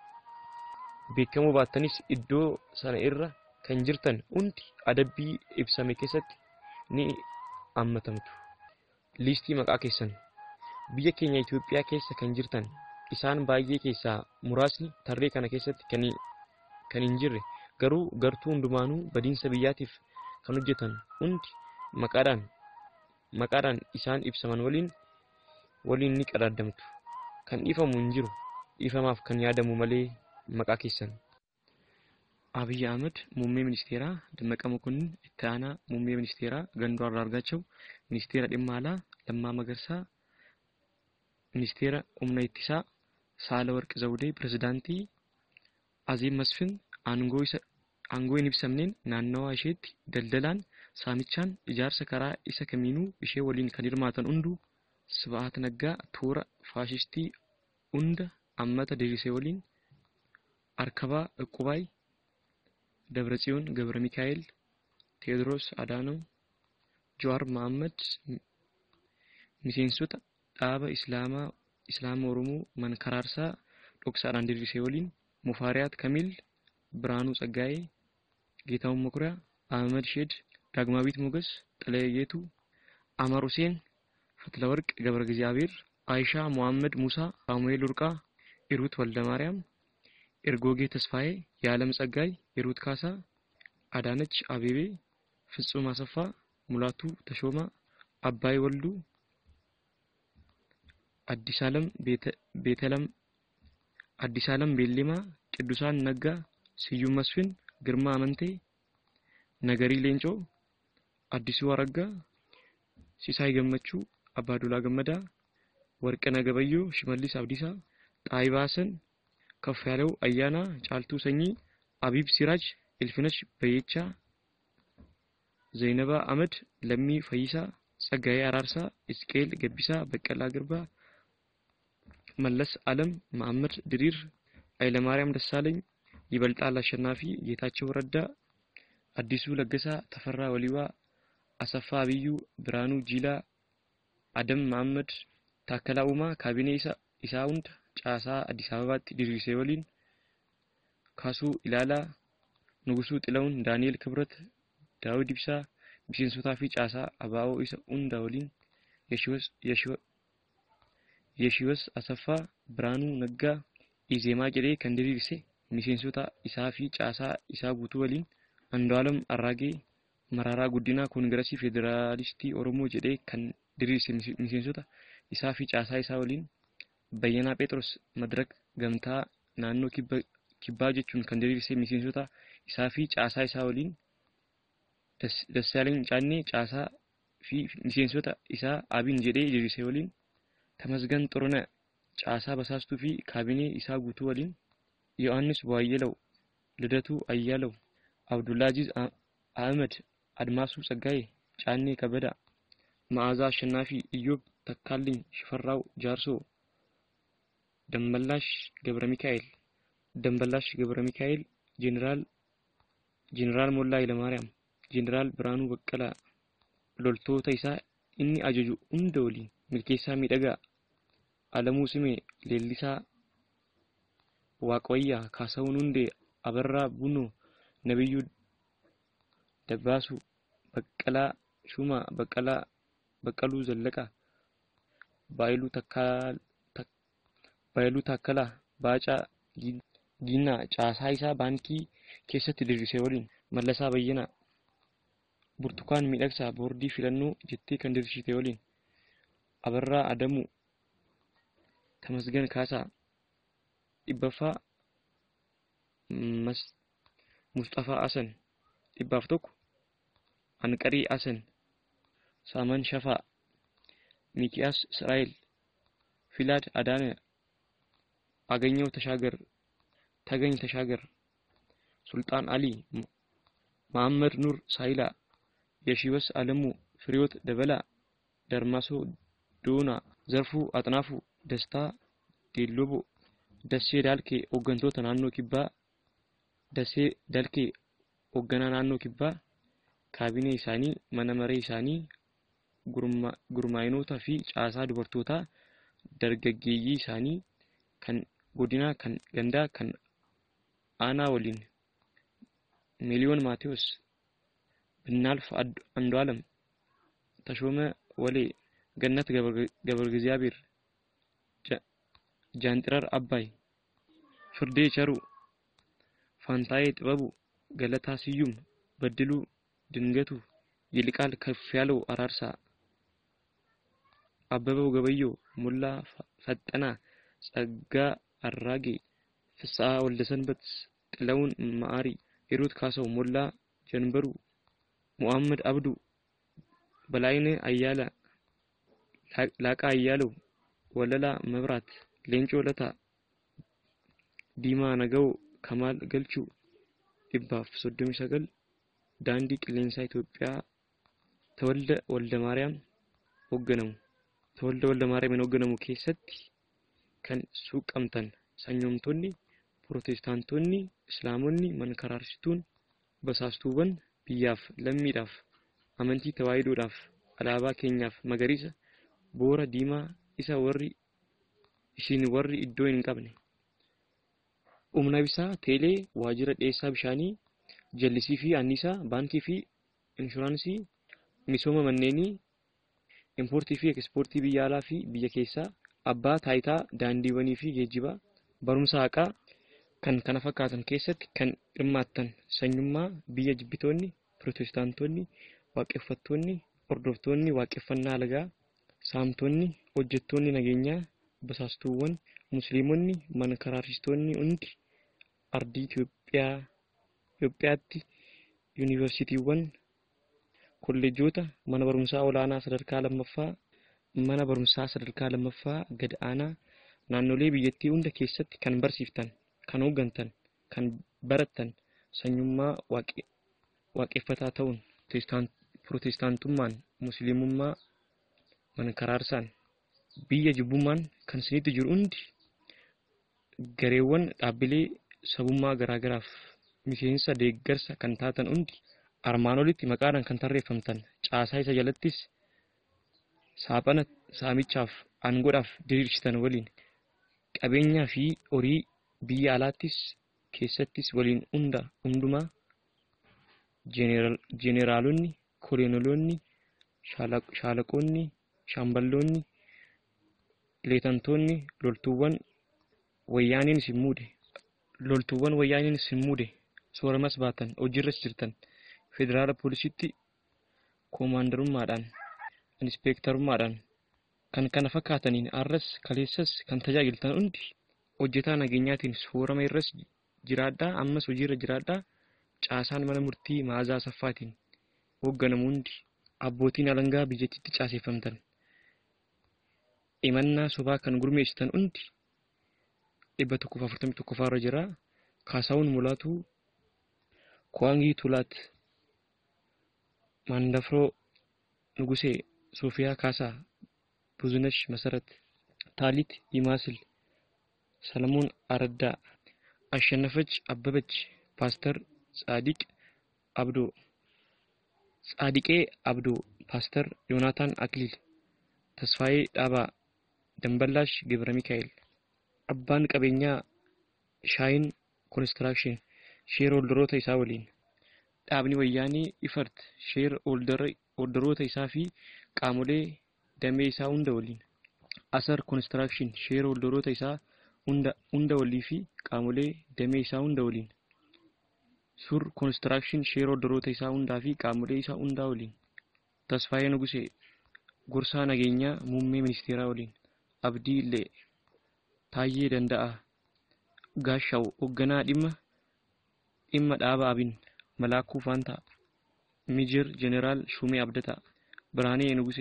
beekamuu baattanis iddoo sana irra kan jirtan hundi adabbii ibsame keessatti ni hammatamtu. Liistii maqaa keessan biyya keenya Itoophiyaa keessa kan jirtan isaan baay'ee keessaa muraasni tarree kana keessatti kan kan hin jirre garuu gartuu hundumaanuu badiinsa biyyaatiif kan hojjetan hundi maqaadhaan maqaadhaan isaan ibsaman waliin waliin ni qadaadamtu. Kan ifamu hin jiru. Ifamaaf kan yaadamu malee maqaa keessan. Abiy Ahmed muummee ministeeraa Dammaqa Mokonnin itti aanaa muummee ministeeraa Gandoo Arraargaachoo ministeera dhimma alaa Lammaa Magarsaa ministeera humna ittisaa Saalawarq Zawudee pirezidaantii Aziim Masfin aangoo isa aangoo hin ibsamneen naannawaa isheetti daldalaan saamichaan ijaarsa karaa isa kamiinuu ishee waliin kan hirmaatan hunduu Siba'aat Naggaa toora faashistii hunda ammata Derisee waliin Arkabaa Iqubaay Dabratsiyoon Gabra Mikaa'el Teedros Adaanoo Jawaar Mohaammed miseensota dhaaba Islaamaa Islaama Oromoo mankaraarsaa dhoksaadhaan Derisee waliin Mufaariyaat Kamiil Biraanuu Tsaggaayee Geetaawwan Mokuriyaa Ahmed Sheed Daagmaawit Mogas Xalayeetu Amar Huseen Fatlawarq Gabra Gizaabeer Aishaa Mohaammed Musaa Saamuኤል Urqaa Irut Waldamaariyaam Ergoogee Tasfaayee የዓለም ጸጋይ Irut Kaasaa Adaanach Abeebee ፍጹም አሰፋ ሙላቱ ተሾማ አባይ ወልዱ አዲስ ዓለም ቤተ ቤተለም አዲስ ዓለም ቤሌማ ቅዱሳን ነጋ ስዩም መስፍን ግርማ አመንቴ ነገሪ ሌንጮ አዲሱ አረጋ ሲሳይ ገመቹ አባዱላ ገመዳ ወርቅነ ገበዩ ሽመልስ አብዲሳ ጣይባሰን ከፍያለው አያና ጫልቱ ሰኚ አቢብ ሲራጅ ኢልፍነሽ በየቻ ዘይነባ አመድ ለሚ ፈይሳ ጸጋዬ አራርሳ እስቄል ገቢሳ በቀላ ግርባ መለስ ዓለም መሐመድ ድሪር አይለማርያም ደሳለኝ ይበልጣል አሸናፊ ጌታቸው ረዳ አዲሱ ለገሳ ተፈራ ወሊዋ አሰፋ አብዩ ብራኑ ጂላ አደም መሐመድ ታከላ ኡማ ካቢኔ ኢሳውንድ ጫሳ አዲስ አበባት ዲሪሴ ወሊን ካሱ ኢላላ ንጉሱ ጥላውን ዳንኤል ክብረት ዳውድ ኢብሳ ቢሽንሱታፊ ጫሳ አባው ኢሳ ኡንዳ ወሊን የሽወስ የሽወ የሽወስ አሰፋ ብራኑ ነጋ ኢዜማ ጀዴ ከንዲሪሴ ሚሽንሱታ ኢሳፊ ጫሳ ኢሳ ጉቱ ወሊን አንዷለም አራጌ መራራ ጉዲና ኮንግረሲ ፌደራሊስቲ ኦሮሞ ጀዴ ከንዲሪሴ ሚሽንሱታ ኢሳፊ ጫሳ ኢሳ ወሊን በየና ጴጥሮስ መድረክ ገምታ ናኖ ኪባ ኪባጀቹን ከንዲሪሴ ሚሽንሱታ ኢሳፊ ጫሳ ኢሳ ወሊን ደሳለኝ ጫኔ ጫሳ ፊ ሚሽንሱታ ኢሳ አቢን ጀዴ ዲሪሴ ወሊን ተመስገን ጥሩነ ጫሳ በሳስቱ ፊ ካቢኔ ኢሳ ጉቱ ወሊን ዮሐንስ ዋየለው ልደቱ አያለው አብዱላጂዝ አህመድ አድማሱ ጸጋዬ ጫኔ ከበዳ ማዓዛ አሸናፊ ኢዮብ ተካልኝ ሽፈራው ጃርሶ ደምበላሽ ገብረ ሚካኤል ደምበላሽ ገብረ ሚካኤል ጄኔራል ጄኔራል ሞላ ይለማርያም ጄኔራል ብራኑ በቀላ ሎልቶ ተይሳ ኢኒ አጀጁ እንደውሊ ሚልኬሳ ሚደጋ አለሙ ስሜ ሌሊሳ ዋቆያ ካሳውን እንደ አበራ ቡኖ ነብዩ ደባሱ በቀላ ሹማ በቀላ በቀሉ ዘለቃ ባይሉ ተካል ባይሉ ተከላ ባጫ ጊና ጫሳይሳ ባንኪ ኬሰት ድሪሴ ወሊን መለሳ በየና ብርቱካን ሚደቅሳ ቦርዲ ፊለኑ ጅቲ ከንድርሽቴ ወሊን አበራ አደሙ ተመስገን ካሳ ኢበፋ መስ ሙስጠፋ አሰን ኢባፍቶክ አንቀሪ አሰን ሳመን ሸፋ ሚኪያስ እስራኤል ፊላድ አዳነ አገኘው ተሻገር ተገኝ ተሻገር ሱልጣን አሊ መሐመድ ኑር ሳይላ የሺወስ አለሙ ፍሪዮት ደበላ ደርማሶ ዶና ዘርፉ አጥናፉ ደስታ ዲሎቦ ደሴ ዳልኬ ኦገንቶታ ናኖ ኪባ ደሴ ዳልኬ ኦገና ናኖ ኪባ ካቢኔ ኢሳኒ መነመሬ ኢሳኒ ጉርማ ጉርማይኖታ ፊ ጫሳ ድበርቶታ ደርገጌይ ኢሳኒ ከን ጎዲና ከን ገንዳ ከን አና ወሊን ሚሊዮን ማቴዎስ ብናልፍ አንዱ ዓለም ተሾመ ወሌ ገነት ገበር እግዚአብሔር ጃንጥራር አባይ ፍርዴ ቸሩ ፋንታዬ ጥበቡ ገለታ ስዩም በድሉ ድንገቱ ይልቃል ከፍ ያለው አራርሳ አበበው ገበየው፣ ሙላ ፈጠና፣ ጸጋ አራጌ፣ ፍስሐ ወልደሰንበት፣ ጥላውን ማአሪ፣ ሂሩት ካሰው፣ ሙላ ጀንበሩ፣ ሙሐመድ አብዱ፣ በላይነ አያላ፣ ላቃ አያለው፣ ወለላ መብራት፣ ሌንጮ ለታ፣ ዲማ ነገው፣ ከማል ገልቹ ኢባፍ ሶዶሚ ሰገል ዳንዲ ቅሌንሳ ኢትዮጵያ ተወልደ ወልደ ማርያም ወገነሙ ተወልደ ወልደ ማርያም ወገነሙ ከሰቲ ከን ሱቀምተን ሰኞምቶኒ ፕሮቴስታንቶኒ እስላሞኒ መንከራርሽቱን በሳስቱወን ቢያፍ ለሚዳፍ አመንቲ ተዋይዶዳፍ አላባ ኬኛፍ መገሪሰ ቦራ ዲማ ኢሳ ወሪ ኢሲን ወሪ ኢዶን እንቀብኔ ኡምናቢሳ ቴሌ ዋጅረ ዴሳ ብሻኒ ጀልሲ ፊ አኒሳ ባንኪ ፊ ኢንሹራንሲ ሚሶማ መኔኒ ኢምፖርት ፊ ኤክስፖርት ቢያላ ፊ ቢየኬሳ አባ ታይታ ዳንዲወኒ ፊ ጌጂባ በሩምሳ አቃ ከን ከነፈካተን ከሰት ከን እማተን ሰኙማ ቢየ ጅቢቶኒ ፕሮቴስታንቶኒ ዋቀፈቶኒ ኦርዶፍቶኒ ዋቀፈና አለጋ ሳምቶኒ ኦጀቶኒ ነገኛ በሳስቱወን ሙስሊሞኒ መንከራርሽቶኒ እንዲ አርዲ ኢትዮጵያ ኢትዮጵያቲ ዩኒቨርሲቲወን ኮሌጆታ ማና በሩምሳ ኦላና ሰደርካ ለመፋ ማና በሩምሳ ሰደርካ ለመፋ ገድአና ናኖሌ ቢየቲ እንደ ከሰት ከን በርሲፍተን ከን ወገንተን ከን በረተን ሰኙማ ዋቂ ዋቀፈታተውን ፕሮቴስታንት ፕሮቴስታንቱማን ሙስሊሙማ መንከራርሳን ቢየ ጅቡማን ከን ስኒት ጅሩ እንዲ ገሬወን ዳብሌ ሰቡማ ገራገራፍ ሚሴንሳ ደገርሳ ከንታተን እንዲ አርማኖሊት መቃራን ከንተረፈምተን ጫሳይ ሰጀለቲስ ሳපነ ሳሚቻፍ አንጎዳፍ ድሪርሽተን ወሊን ቀበኛ ፊ ኦሪ ቢያላቲስ ከሰቲስ ወሊን ኡንዳ ኡንዱማ ጄኔራል ጄኔራሎኒ ኮሎኔሎኒ ሻለቆኒ ሻምበሎኒ ሌተንቶኒ ሎልቱወን ወያኔን ሲሙዴ ሎልቱወን ወያኔን ሲሙዴ ሶረማስ ባተን ኦጅረስ ጅርተን ፌደራል ፖሊሲቲ ኮማንደሩ ማዳን ኢንስፔክተሩ ማዳን ከን ከነፈካተኒን አረስ ከሌሰስ ከንተጃግልተን እንዲ ኦጀታ ነገኛቲን ሶረማ ይረስ ጅራዳ አመስ ወጂረ ጅራዳ ጫሳን መነሙርቲ ማዛ ሰፋቲን ወገነሙ እንዲ አቦቲን አለንጋ ቢጀቲት ጫሴፈምተን ኢመና ሶባ ከን ጉርሜሽተን እንዲ ኢበቱ ኩፋፍርተም ተኩፋረ ጅራ ካሳውን ሙላቱ ኳንጊ ቱላት ማንደፍሮ ንጉሴ ሶፊያ ካሳ ብዙነሽ መሰረት ታሊት ይማስል ሰለሞን አረዳ አሸነፈች አበበች ፓስተር ጻዲቅ አብዶ ጻዲቄ አብዶ ፓስተር ዮናታን አክሊል ተስፋዬ ዳባ ደንበላሽ ገብረ ሚካኤል አባን ቀበኛ ሻይን ኮንስትራክሽን ሼር ኦልደሮታ ይሳወሊን ዳብኒ ወያኒ ይፈርት ሼር ኦልደር ኦልደሮታ ይሳፊ ቃሞሌ ደሜ ይሳው እንደወሊን አሰር ኮንስትራክሽን ሼር ኦልደሮታ ይሳ ኡንዳ ኡንዳ ወሊፊ ቃሞሌ ደሜ ይሳው እንደወሊን ሱር ኮንስትራክሽን ሼር ኦልደሮታ ይሳው እንዳፊ ቃሞሌ ይሳው እንዳወሊን ተስፋዬ ንጉሴ ጉርሳ ነገኛ ሙሜ ሚኒስቴራ ወሊን አብዲ ለ ታዬ ደንዳአ ጋሻው ኦገና ዲማ ኢማ ዳባ አቢን መላኩ ፋንታ ሜጀር ጄኔራል ሹሜ አብደታ ብርሃኔ ንጉሴ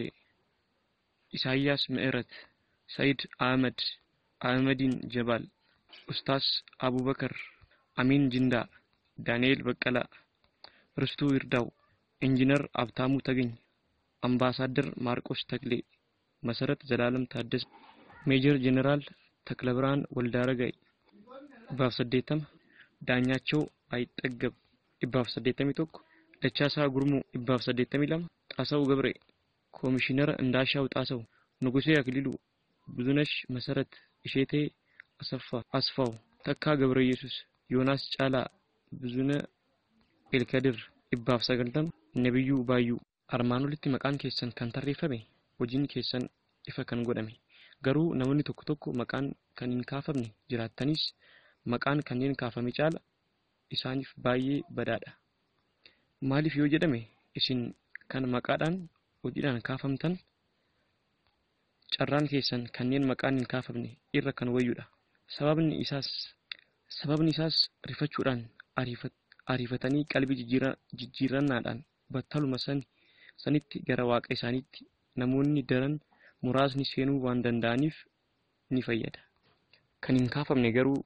ኢሳያስ ምዕረት ሰይድ አህመድ አህመዲን ጀባል ኡስታዝ አቡበከር አሚን ጅንዳ ዳንኤል በቀላ ርስቱ ይርዳው ኢንጂነር አብታሙ ተገኝ አምባሳደር ማርቆስ ተክሌ መሰረት ዘላለም ታደስ ሜጀር ጄኔራል ተክለብራን ወልዳረጋይ ባፍሰዴተም ዳኛቸው አይጠገብ ኢባፍሰዴተም ይቶክ ለቻሳ ጉርሙ ኢባፍሰዴተም ይላም ጣሰው ገብሬ ኮሚሽነር እንዳሻው ጣሰው ንጉሴ አክሊሉ ብዙነሽ መሰረት እሼቴ አሰፋ አስፋው ተካ ገብረ ኢየሱስ ዮናስ ጫላ ብዙነ ኤልከድር ኢባፍሰገልተም ነብዩ ባዩ አርማኑ ልት መቃን ከሰን ካንተሪፈሜ ወጂን ከሰን ይፈከን ጎደሜ ገሩ ነውኒ ቶክ ቶክ መቃን ከኒን ካፈምኒ ጅራተኒስ መቃን ከኒን ካፈሚ ጫላ ኢሳኒፍ ባዬ በዳዳ ማሊፍ ይወጀደሜ ኢሲን ከን መቃዳን ወጂዳን ካፈምተን carraan keessan kanneen maqaan hin kaafamne irra kan wayyudha. Sababni isaas sababni isaas rifachuudhaan ariifatanii qalbii jijjiirannaadhaan battaluma san sanitti gara waaqa isaaniitti namoonni daran muraasni seenuu waan danda'aniif ni fayyada. Kan hin kaafamne garuu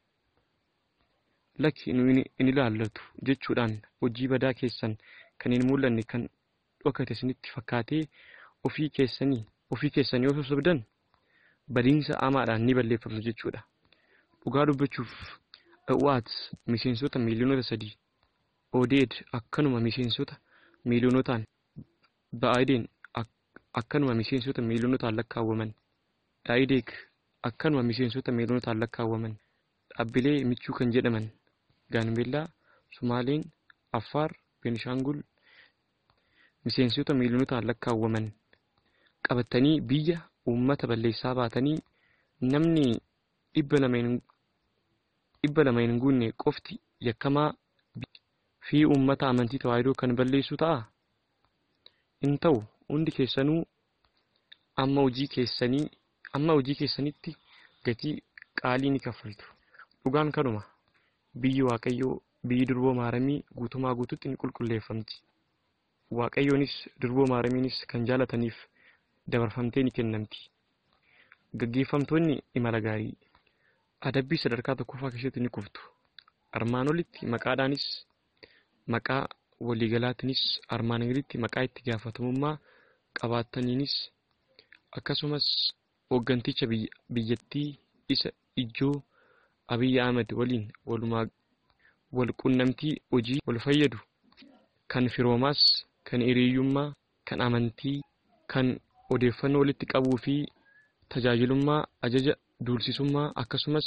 lakki inni ilaallatu jechuudhaan hojii badaa keessan kan hin mul'anne kan dhokate isinitti fakkaatee ofii keessanii ofii keessanii osoo sobdan badiinsa amaadhaan ni balleeffamtu jechuudha. Dhugaa dubbachuuf Dhawaat miseensota miiliyoonota sadii Odeed akkanuma miseensota miiliyoonotaan Ba'aadeen akkanuma miseensota miiliyoonotaan lakkaawwaman Daa'ideek akkanuma miseensota miiliyoonotaan lakkaawwaman dhaabbilee michuu kan jedhaman Gaanbeellaa, Sumaaleen, Affaar, Beenishaangul miseensota miiliyoonotaan lakkaawwaman qabatanii biyya uummata balleessaa baatanii namni dhibba lameen dhibba lameen guunne qofti yakkamaa fi uummata amantii tawaahidoo kan balleessu ta'a. In ta'u hundi keessanuu amma hojii keessanii amma hojii keessanitti gatii qaalii ni kaffaltu. Dhugaan kanuma biyyi Waaqayyoo biyyi durboo maaramii guutumaa guututti ni qulqulleeffamti. Waaqayyoonis durboo maaramiinis kan jaalataniif dabarfamtee ni kennamti. Gaggeeffamtoonni imala gaarii adabbii sadarkaa tokkoffaa keessatti ni kuftu. Armaan olitti maqaadhaanis maqaa waliigalaatiinis armaan gaditti maqaa itti gaafatamummaa qabaataniinis akkasumas hoogganticha biyyattii isa ijoo Abiy Ahmed waliin walumaa wal qunnamtii hojii wal fayyadu kan firoomaas kan hiriyyummaa kan amantii kan odeeffannoo walitti qabuu fi tajaajilummaa ajaja duulsisummaa akkasumas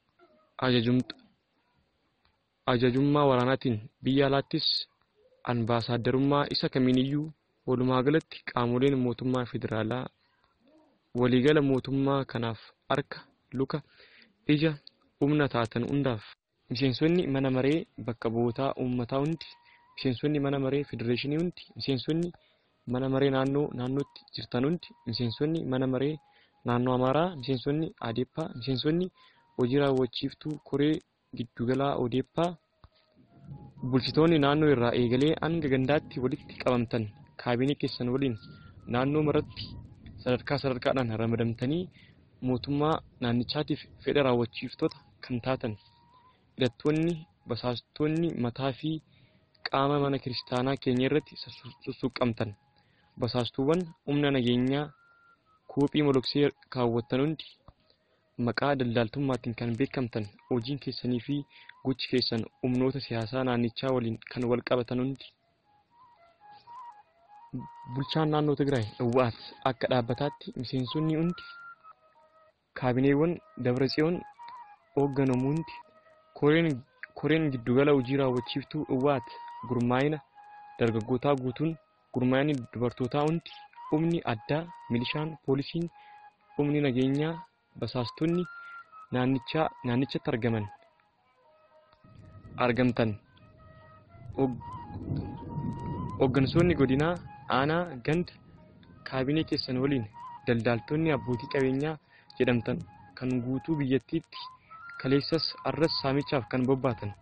ajajummaa waraanaatiin biyya alaattis ambaasaaddarummaa isa kamiiniyyuu walumaa galatti qaamoleen mootummaa federaalaa waliigala mootummaa kanaaf harka luka ija humna taatan hundaaf miseensonni mana maree bakka bu'ootaa uummataa hundi miseensonni mana maree federeeshinii hundi miseensonni mana maree naannoo naannootti jirtan hundi miseensonni mana maree naannoo Amaaraa miseensonni Adeeppaa miseensonni hojii raawwachiiftuu koree giddugalaa Odeeppaa bulchitoonni naannoo irraa eegalee hanga gandaatti walitti qabamtan kaabinee keessan waliin naannoo maratti sadarkaa sadarkaadhaan ramadamtanii mootummaa naannichaatiif fedha raawwachiiftota kan taatan hidhattoonni basaastonni mataa fi qaama mana kiristaanaa keenya irratti sussuqqamtan basaastuuwwan humna nageenyaa koophii moloksee kaawwattan hundi maqaa daldaaltummaatiin kan beekamtan hojiin keessanii fi gochi keessan humnoota siyaasaa naannichaa waliin kan wal qabatan hundi bulchaan naannoo Tigraay Dhawaat akka dhaabbataatti miseensonni hundi kaabineewwan Dabratsiyoon hoogganamu hundi koreen koreen giddugala hojii raawwachiiftuu Dhawaat gurmaa'ina dargaggootaa guutuun gurmaa'inni dubartootaa hundi humni addaa milishaan poolisiin humni nageenyaa basaastonni naannichaa naannichatti argaman argamtan hooggansoonni godinaa aanaa ganda kaabinee keessan waliin daldaaltonni abbootii qabeenyaa jedhamtan kan guutuu biyyattiitti kaleessas arras saamichaaf kan bobbaatan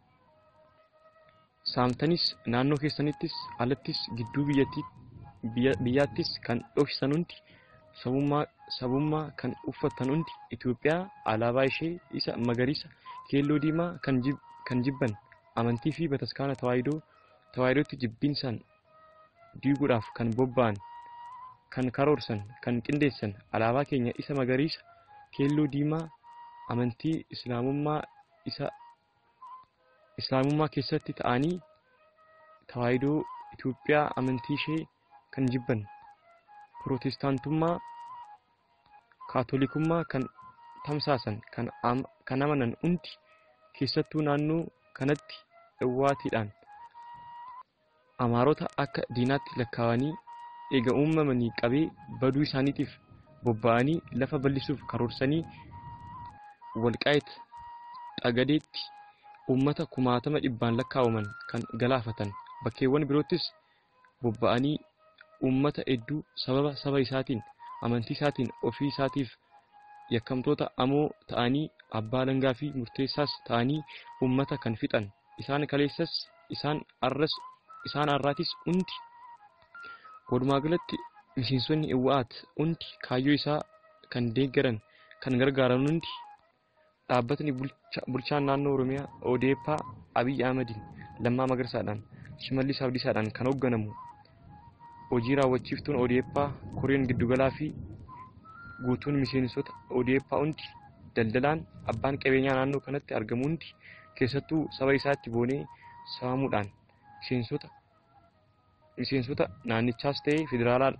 saamtanis naannoo keessanittis alattis gidduu biyyattii biyyaattis kan dhoksisan hundi sabummaa sabummaa kan uffatan hundi Itoophiyaa alaabaa ishee isa magariisa keelloo diimaa kan jib kan jibban amantii fi bataskaana tawaahidoo tawaahidootti jibbiinsaan diiguudhaaf kan bobba'an kan karoorsan kan qindeessan alaabaa keenya isa magariisa keelloo diimaa amantii islaamummaa isa islaamummaa keessatti ta'anii tawaahidoo Itoophiyaa amantii ishee kan jibban protestaantummaa kaatolikummaa kan tamsaasan kan kan amanan hundi keessattuu naannoo kanatti Dhawaatiidhaan Amaarota akka diinaatti lakkaawanii eega uumamanii qabee baduu isaaniitiif bobba'anii lafa bal'isuuf karoorsanii Walqaayit Xagadeetti uummata kumaatama dhibbaan lakkaawaman kan galaafatan bakkeewwan biroottis bobba'anii uummata hedduu sababa saba isaatiin amantii isaatiin ofii isaatiif yakkamtoota amoo ta'anii abbaa alangaa fi murteessaas ta'anii ummata kan fixan isaan kaleessas isaan arras isaan arraatis hundi walumaa galatti miseensonni iwwaat hundi kaayyoo isaa kan deeggaran kan gargaaran hundi dhaabbatni bulchaan naannoo Oromiyaa O D P Abiy Ahmedin Lammaa Magarsaadhaan Shimallis Abdiisaadhaan kan hoogganamu hojii raawwachiiftuun O D P Koreen Giddugalaa fi guutuun miseensota O D P hundi daldalaan abbaan qabeenyaa naannoo kanatti argamu hundi keessattuu saba isaatti boonee saamuudhaan miseensota miseensota naannichaas ta'ee federaalaan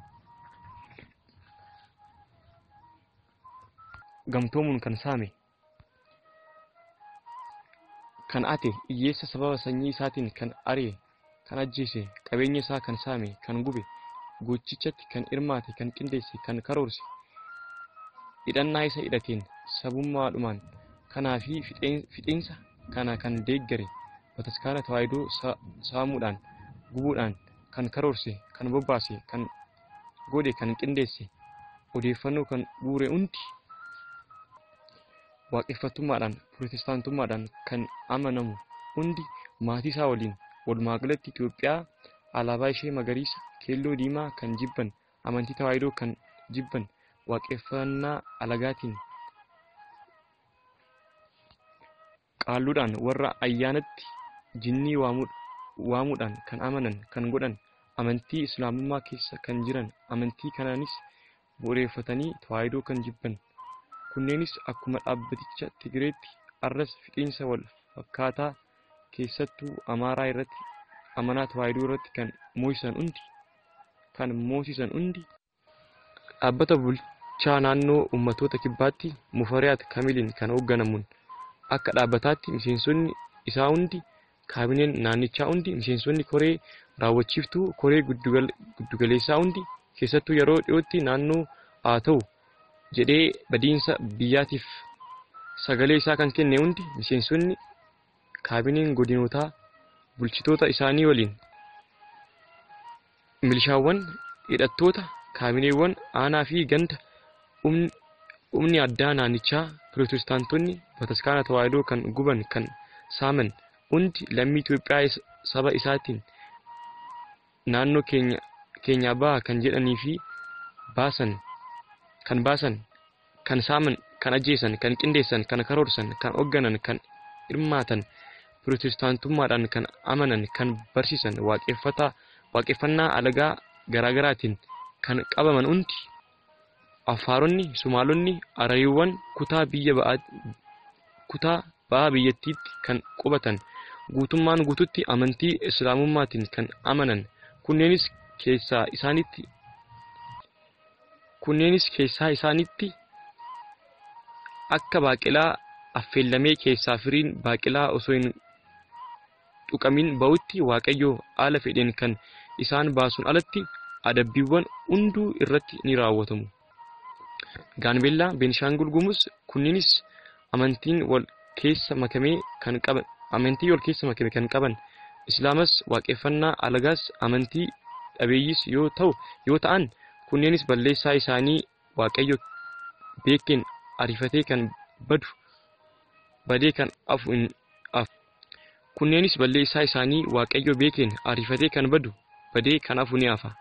gamtoomuun kan saame kan ate iyyeessa sababa sanyii isaatiin kan aree kan ajjeese qabeenya isaa kan saame kan gube gochichatti kan irmaate kan qindeesse kan karoorse hidhannaa isa hidhateen sabummaadhumaan kanaa fi fixeensa kana kan deeggare bataskaana tawaayidoo saamuudhaan gubuudhaan kan karoorse kan bobbaase kan godhe kan qindeesse odeeffannoo kan guure hundi waaqeffattummaadhaan pirootestaantummaadhaan kan amanamu hundi maatii isaa waliin walumaa galatti Itoophiyaa alaabaa ishee magariisa keelloo diimaa kan jibban amantii tawaayidoo kan jibban waaqeffannaa alagaatiin qaalluudhaan warra ayyaanatti jinnii waamuudhaan kan amanan kan godhan amantii islaamummaa keessa kan jiran amantii kanaanis bu'uureeffatanii tawaayidoo kan jibban kunneenis akkuma dhaabbaticha Tigireetti arras fixiinsa wal fakkaataa keessattuu Amaaraa irratti amanaa tawaayidoo irratti kan moosisan hundi kan moosisan hundi dhaabbata bulchaa naannoo ummatoota kibbaatti Mufariyaat Kamiliin kan hoogganamuun akka dhaabbataatti miseensonni isaa hundi kaabineen naannichaa hundi miseensonni koree raawwachiiftuu koree giddugaleessaa hundi keessattuu yeroo dhiyootti naannoo haa ta'u jedhee badiinsa biyyattiif sagalee isaa kan kenne hundi miseensonni kaabineen godinotaa bulchitoota isaanii waliin milishaawwan hidhattoota kaabineewwan aanaa fi ganda humni addaa naannichaa pirootestaantonni bataskaana tawaayidoo kan guban kan saaman hundi lammii Itoophiyaa saba isaatiin naannoo keenya keenya baa kan jedhanii fi baasan kan baasan kan saaman kan ajjeesan kan qindeessan kan karoorsan kan hoogganan kan hirmaatan pirootestaantummaadhaan kan amanan kan barsiisan waaqeffataa waaqeffannaa alagaa garaagaraatiin kan qabaman hundi Afaaronni Sumaalonni Arayiiwwan kutaa biyya ba'aa kutaa ba'aa biyyattiitti kan qubatan guutummaan guututti amantii islaamummaatiin kan amanan kunneenis keessaa isaanitti kunneenis keessaa isaanitti akka baaqelaa affeellamee keessaa firiin baaqelaa osoo hin tuqamin ba'utti waaqayyo haala fedheen kan isaan baasuun alatti adabbiiwwan hunduu irratti ni raawwatamu. Gaanbellaa Beenishaangul Gumuz kunneenis amantiin wal keessa makamee kan qaban amantii wal keessa makame kan qaban Islaamas waaqeffannaa alagaas amantii dhabeeyyis yoo ta'u yoo ta'an kunneenis balleessaa isaanii waaqayyo beekeen ariifatee kan badu badee kan afu in af kunneenis balleessaa isaanii waaqayyo beekeen ariifatee kan badu badee kan afu ni afa.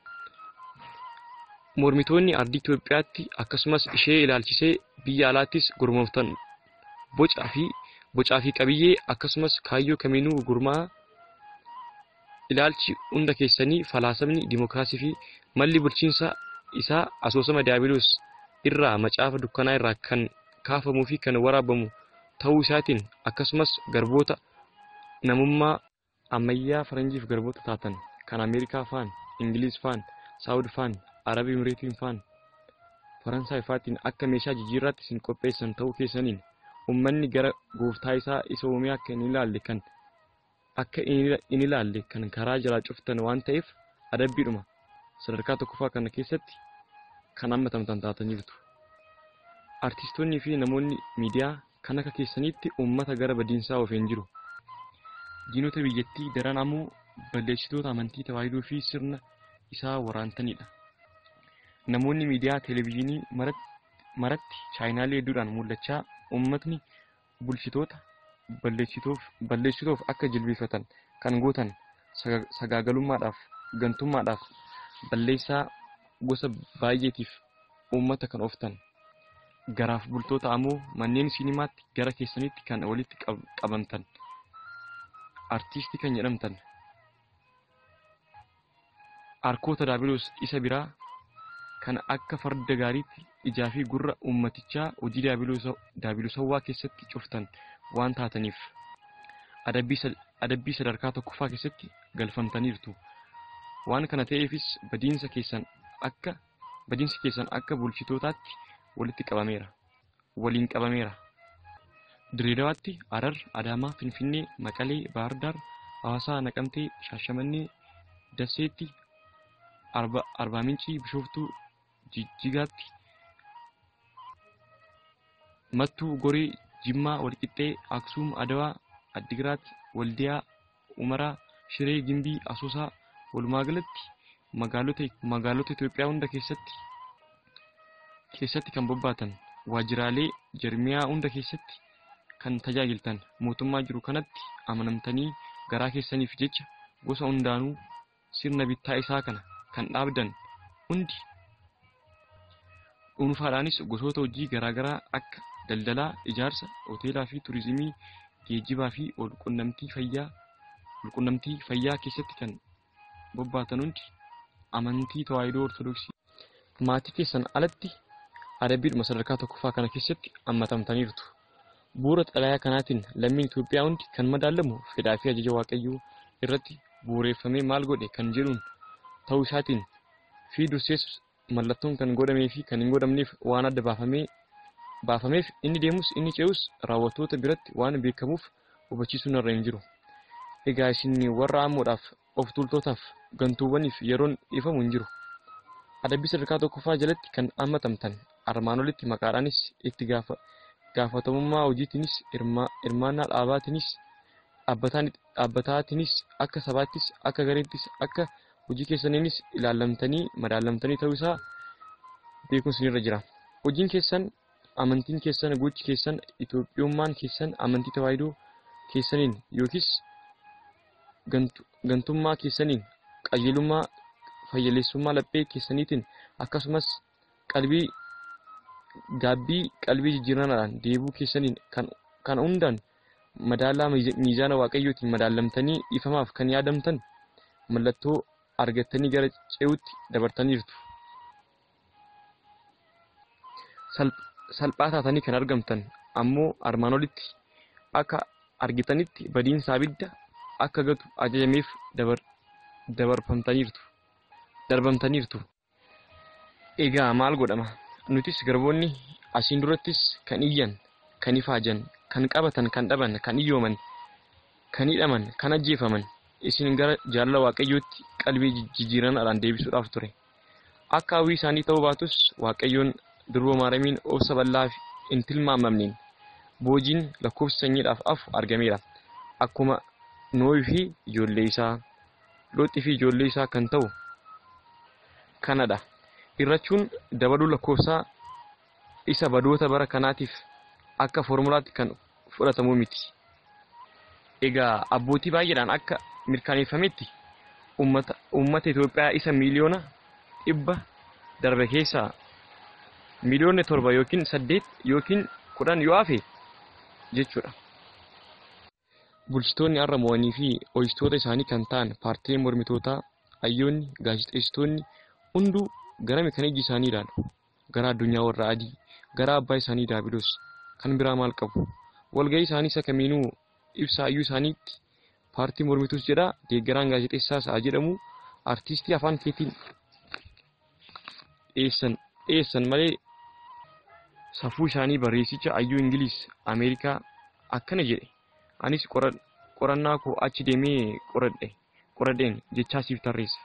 Mormitoonni ardii Itoophiyaatti akkasumas ishee ilaalchisee biyya alaattis gurmooftan bocaa fi bocaa fi qabiyyee akkasumas kaayyoo kamiinuu gurmaa ilaalchi hunda keessanii falaasamni dimokiraasii fi malli bulchiinsa isaa asoosama diyaabiloos irraa macaafa dukkanaa irraa kan kaafamuu fi kan waraabamu ta'uu isaatiin akkasumas garboota namummaa ammayyaa faranjiif garboota taatan kan Ameerikaa faan Ingiliz faan Saawud faan Arabii Emiriitiin faan Faransaay faatiin akka meeshaa jijjiirraatti sin qopheessan ta'uu keessaniin ummanni gara gooftaa isaa isa uumee akka hin ilaalle kan akka hin ilaalle kan karaa jalaa cuftan waan ta'eef adabbiidhuma sadarkaa tokkoffaa kana keessatti kan hammatamtan taatanii jirtu. Artistoonni fi namoonni miidiyaa kan akka keessaniitti ummata gara badiinsaa oofeen jiru. Diinota biyyattii daran ammoo balleessitoota amantii tawaayidoo fi sirna isaa waraantanidha. namoonni miidiyaa televizyinii maratti maratti chaayinaalee hedduudhaan mul'achaa uummatni bulchitoota balleessitoof balleessitoof akka jilbeeffatan kan gootan sagaagalummaadhaaf gantummaadhaaf balleessaa gosa baay'eetiif uummata kan ooftan garaaf bultoota ammoo manneen sinimaatti gara keessanitti kan walitti qabamtan artiistii kan jedhamtan arkoota daabiloos isa biraa kan akka farda gaariitti ijaa fi gurra uummatichaa hojii daabilosawwaa keessatti cuftan waan taataniif adabbii sadarkaa tokkoffaa keessatti galfamtaniirtu. Waan kana ta'eefis badiinsa keessan akka badiinsi keessan akka bulchitootaatti walitti qabameera. Waliin qabameera. Dirreedawaatti, Harar, Adaamaa, Finfinnee, Maqalee, Bahar Dar, Hawaasaa, Naqamtee, Shaashamannee, Daseetti, Arba Arbaa Mincii, Bishooftuu, Jijjigaatti, Mattuu, Goree, Jimmaa, Walqixxee, Aksuum, Adawaa, Addigiraat, Waldiyaa, Umaraa, Shiree, Gimbii, Asoosaa, walumaagalatti magaalota magaalota Itoophiyaa hunda keessatti keessatti kan bobbaatan waajjiraalee jarmiyaa hunda keessatti kan tajaajiltan mootummaa jiru kanatti amanamtanii garaa keessaniif jecha gosa hundaanuu sirna bittaa isaa kana kan dhaabdan hundi dhuunfaadhaanis gosoota hojii garaa garaa akka daldalaa, ijaarsa, hoteelaa fi turizimii, geejjibaa fi walqunnamtii fayyaa walqunnamtii fayyaa keessatti kan bobbaatan hundi amantii tawaahidoo ortodoksii maatii keessan alatti adabbiidhuma sadarkaa tokkoffaa kana keessatti ammatamtaniirtu. Bu'uura xalayaa kanaatiin lammiin Itoophiyaa hundi kan madaalamu fedhaa fi ajaja Waaqayyoo irratti bu'uureffamee maal godhe kan jedhuun ta'uu isaatiin fi dursees mallattoon kan godhamee fi kan hin godhamneef waan adda baafamee baafameef inni deemus inni ce'us raawwattoota biratti waan beekamuuf hubachiisuun irra hin jiru. Egaa isin warra ammoodhaaf of tuultootaaf gantuuwwaniif yeroon ifamu hin jiru. Adabbii sadarkaa tokkoffaa jalatti kan ammatamtan armaan olitti maqaadhaanis itti gaafa gaafatamummaa hojiitiinis hirmaannaa dhaabaatiinis dhaabbataatiinis akka sabaattis akka gareettis akka hojii keessaniinis ilaalamtanii madaalamtanii ta'uu isaa beekuun sinirra jira. Hojiin keessan, amantiin keessan, gochi keessan, Itoophiyummaan keessan amantii tawaahidoo keessaniin yookiis gantummaa keessaniin qajeelummaa fayyaleessummaa laphee keessaniitiin akkasumas qalbii gaabbii qalbii jijjiiranaadhaan deebuu keessaniin kan kan hundaan madaalaa miizaana Waaqayyootiin madaalamtanii ifamaaf kan yaadamtan mallattoo argattanii gara ce'uutti dabartaniirtu. Salphaa taatanii kan argamtan ammoo armaan olitti akka argitanitti badiinsa abidda akka gatu ajajameef dabar dabarfamtaniirtu darbamtaniirtu. Egaa maal godhama? Nutis garboonni asiin durattis kan iyyan, kan ifaajan, kan qabatan, kan dhaban, kan iyyooman, kan hidhaman, kan ajjeefaman isin gara jaalala Waaqayyootti qalbii jijjiiranaadhaan deebisuudhaaf ture. Akka hawwii isaanii ta'uu baatus Waaqayyoon durba Maaramiin obsa bal'aa hin tilmaamamneen boojiin lakkoofsa sanyiidhaaf afu argameera. Akkuma Noohii fi ijoollee isaa, Looxii fi ijoollee isaa kan ta'u kanadha. Irrachuun dabaluu lakkoofsaa isa badoota bara kanaatiif akka formulaatti kan fudhatamu miti. Egaa abbootii baay'eedhaan akka mirkaneeffametti ummata ummata Itoophiyaa isa miiliyoona dhibba darbe keessaa miiliyoona torba yookiin saddeet yookiin kudhan yoo hafe jechuudha. Bulchitoonni har'a mo'anii fi ho'istoota isaanii kan ta'an paartileen mormitootaa, hayyoonni, gaazexeessitoonni hunduu gara meekaanijii isaanii ilaalu. Gara addunyaa warra adii, gara abbaa isaanii daabiloos kan biraa maal qabu? Walgahii isaanii isa kamiinuu ibsa hayyuu isaaniitti paartii mormituus jedha, deeggaraan gaazexeessaas haa jedhamu, artiistii afaan keetiin dhiyeessan dhiyeessan malee safuu isaanii barreessicha hayyuu Ingiliis, Ameerikaa akkana jedhe. Anis qorannaa koo achi deemee qoradhe qoradheen jechaa siif tarreessa.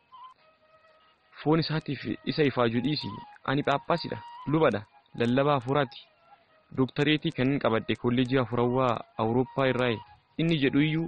Foon isaatiif isa ifaajuu dhiisi. Ani phaaphaasidha, lubadha, lallabaa hafuuraati. Dooktareetii kan qabadhe kolleejii hafuurawaa Awurooppaa irraa inni jedhu iyyuu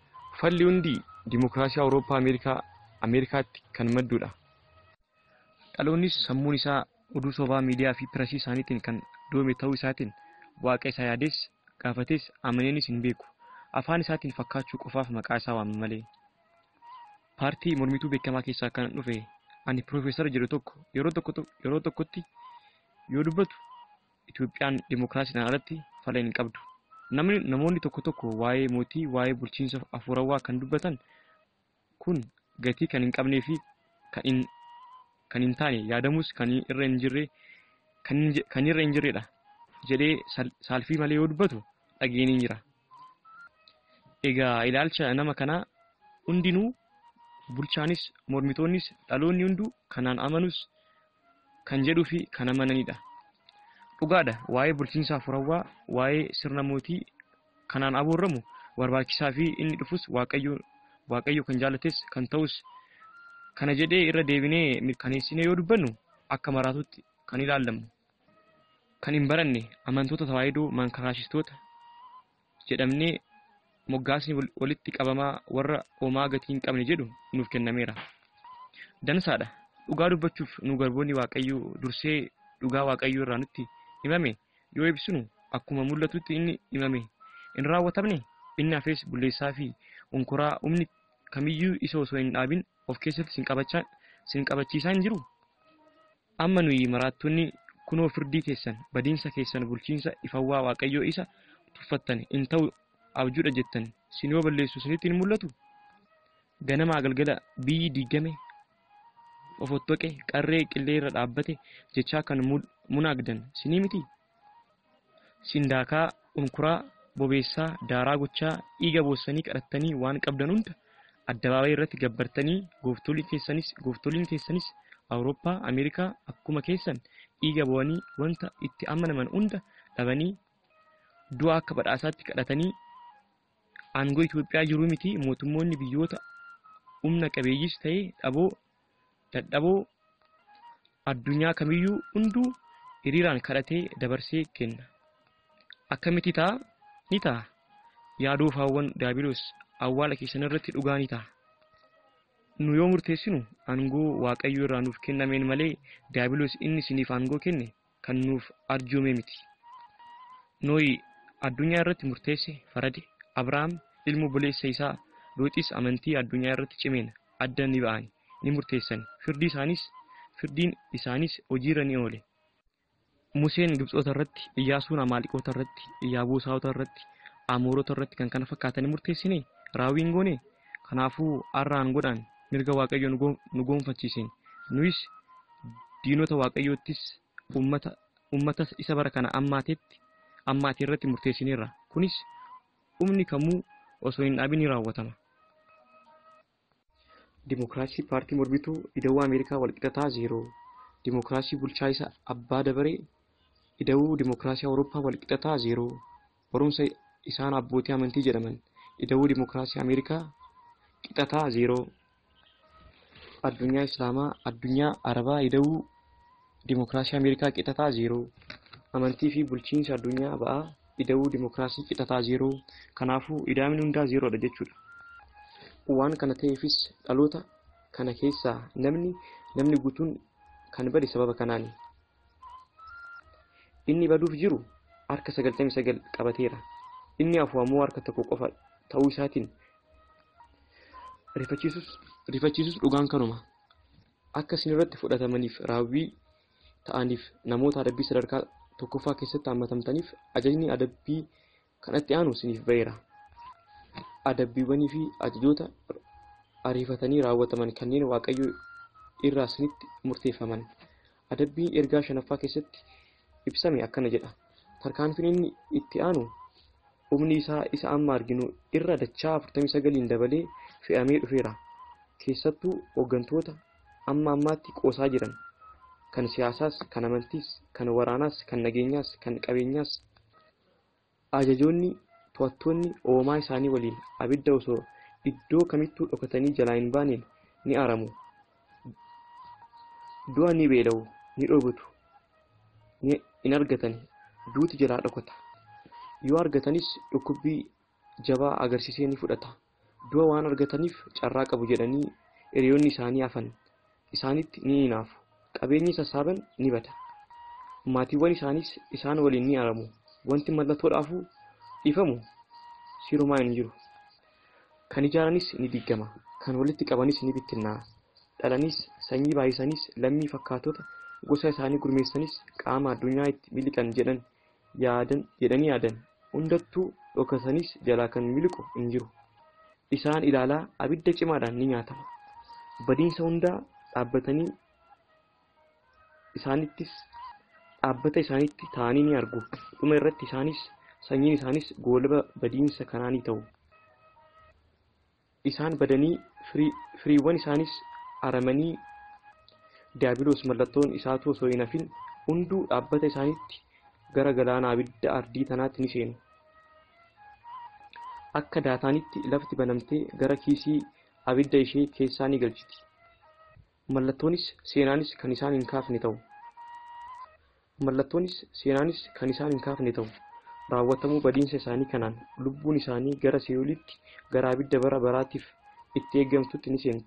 falli hundi dimokiraasii Awurooppaa Ameerikaa Ameerikaatti kan madduudha. Dhaloonnis sammuun isaa oduu sobaa miidiyaa fi pireesii isaaniitiin kan doome ta'uu isaatiin waaqa isaa yaadees gaafatees amaneenis hin beeku. Afaan isaatiin fakkaachuu qofaaf maqaa isaa waama malee. Paartii mormituu beekamaa keessaa kan dhufe ani Profeesar jedhu tokko yeroo tokko yeroo tokkotti yoo dubbatu Itoophiyaan dimokiraasiidhaan alatti fala hin qabdu. Namni namoonni tokko tokko waa'ee mootii waa'ee bulchiinsa afuurawaa kan dubbatan kun gatii kan hin qabnee fi kan hin kan hin taane yaadamus kan irra hin jirre kan irra hin jirredha jedhee saalfii malee yoo dubbatu dhageenii jira. Egaa ilaalcha nama kanaa hundinuu bulchaanis mormitoonnis dhaloonni hunduu kanaan amanus kan jedhuu fi kan amananidha. Dhugaadha waa'ee bulchiinsa afuurawaa waa'ee sirna mootii kanaan abuuramu barbaachisaa fi inni dhufus waaqayyo waaqayyo kan jaalates kan ta'us kana jedhee irra deebinee mirkaneessinee yoo dubbannu akka maraatutti kan ilaallamu. Kan hin baranne amantoota tawaahidoo mankaraashistoota jedhamnee moggaasni walitti qabamaa warra homaa gatii hin qabne jedhu nuuf kennameera. Dansaadha. Dhugaa dubbachuuf nu garboonni waaqayyo dursee dhugaa waaqayyo irraa nutti himame yoo ibsinu akkuma mul'atutti inni himame in raawwatamne inni hafees bulleessaa fi onkoraa humni kamiyyuu isa osoo hin dhaabin of keessatti sin qabachaa sin qabachiisaa hin jiru. Amma nuyi maraattonni kunoo firdii keessan badiinsa keessan bulchiinsa ifawwaa waaqayyo isa tuffattan in ta'u abjuudha jettan sin yoo balleessu sinitti hin mul'atu. Ganama galgala biyyi diigame ofottoqe qarree qillee irra dhaabbate jechaa kan munaagdan sinii miti. Sindaakaa onkuraa bobeessaa daaraa gochaa dhiiga boossanii kadhattanii waan qabdan hunda addabaabayii irratti gabbartanii gooftoliin keessanis gooftoliin keessanis Awurooppaa Ameerikaa akkuma keessan dhiiga bo'anii wanta itti amanaman hunda dhabanii du'a akka badhaasaatti kadhatanii aangoo Itoophiyaa jiruu miti mootummoonni biyyoota humna qabeeyyis ta'e dhaboo dadhaboo addunyaa kamiyyuu hunduu hiriiraan kadhatee dabarsee kenna. Akkamitti ta'a ni ta'a. Yaadoof hawwan daabiloos awwaala keessan irratti dhugaa ni ta'a. Nu yoo murteessinu aangoo waaqayyo irraa nuuf kennameen malee daabiloos inni siniif aangoo kenne kan nuuf arjoome miti. Nooyi addunyaa irratti murteesse farade Abrahaam ilmu buleessa isaa Looxis amantii addunyaa irratti cimeen adda ni ba'an ni murteessan firdii isaanis firdiin isaanis hojiirra ni oole. Museen Gibxoota irratti Iyyaasuun Amaaliqoota irratti Iyaabuusaawota irratti Amoorota irratti kan kana fakkaatan murteessine raawwiin goone. Kanaafuu arraan godhaan mirga waaqayyo nu gonfachiisen nuyis diinota waaqayyoottis ummata ummata isa bara kana ammaatetti ammaatii irratti murteessineerra. Kunis humni kamuu osoo hin dhaabin raawwatama. Dimokiraasii paartii mormituu ida'uu Ameerikaa walqixataa zeeroo. Dimokiraasii bulchaa isa abbaa dabaree ida'uu dimokiraasii Awurooppaa walqixataa zeeroo. Barumsa isaan abbootii amantii jedhaman ida'uu dimokiraasii Ameerikaa qixataa zeeroo. Addunyaa Islaamaa addunyaa Arabaa ida'uu dimokiraasii Ameerikaa qixataa zeeroo. Amantii fi bulchiinsa addunyaa ba'aa ida'uu dimokiraasii qixataa zeeroo. Kanaafuu idaamni hundaa zeeroodha jechuudha. Waan kana ta'eefis dhaloota kana keessaa namni namni guutuun kan bade sababa kanaani. Inni baduuf jiru harka sagaltamii sagal qabateera. Inni afuufamoo harka tokko qofa ta'uu isaatiin rifachiisus rifachiisus dhugaan kanuma. Akka isin irratti fudhatamaniif raawwii ta'aniif namoota adabbii sadarkaa tokkoffaa keessatti hammatamtaniif ajajni adabbii kanatti aanu isiniif ba'eera. Adabbiiwwanii fi ajajoota ariifatanii raawwataman kanneen waaqayyo irraa isinitti murteeffaman. Adabbiin ergaa shanaffaa keessatti ibsame akkana jedha. Tarkaanfiin inni itti aanu humni isaa isa amma arginu irra dachaa afurtamii sagaliin dabalee fe'amee dhufeera. Keessattuu hooggantoota amma ammaatti qoosaa jiran kan siyaasaas, kan amantiis, kan waraanaas, kan nageenyaas, kan qabeenyaas ajajoonni to'attoonni oomaa isaanii waliin abidda osoo iddoo kamittuu dhokatanii jalaa hin baaneen ni aramu. Du'a ni beela'u, ni dhoobatu, ni in argatan, duuti jalaa dhokata. Yoo argatanis dhukkubbii jabaa agarsiisee ni fudhata. Du'a waan argataniif carraa qabu jedhanii hiriyoonni isaanii hafan isaanitti ni hinaafu. qabeenyi sassaaban ni bada. Maatiiwwan isaanis isaan waliin ni aramu. Wanti mallattoodhaafuu ifamu sirumaa hin jiru. Kan ijaaranis ni diigama. Kan walitti qabanis ni bittinnaa'a. Dhalanis sanyii baay'isanis lammii fakkaatota gosa isaanii gurmeessanis qaama addunyaa itti miliqan jedhan yaadan jedhanii yaadan hundattuu dhokatanis jalaa kan miliqu hin jiru. Isaan ilaalaa abidda cimaadhaan ni nyaatama. Badiinsa hundaa dhaabbatanii isaanittis dhaabbata isaaniitti ta'anii ni argu. Dhuma irratti isaanis sanyiin isaanis goolaba badiinsa kanaa ni ta'u. Isaan badanii firiiwwan isaanis aramanii diiyaabiloos mallattoon isaatu osoo hin hafin hunduu dhaabbata isaaniitti gara galaana abidda ardii tanaatti ni seenu. Akka daataanitti lafti banamtee gara kiisii abidda ishee keessaa ni galchiti. Mallattoonis seenaanis kan isaan hin kaafne ta'u. Mallattoonis seenaanis kan isaan hin kaafne ta'u. Raawwatamuu badiinsa isaanii kanaan lubbuun isaanii gara seeyulitti gara abidda bara baraatiif itti eegamtutti ni seenti.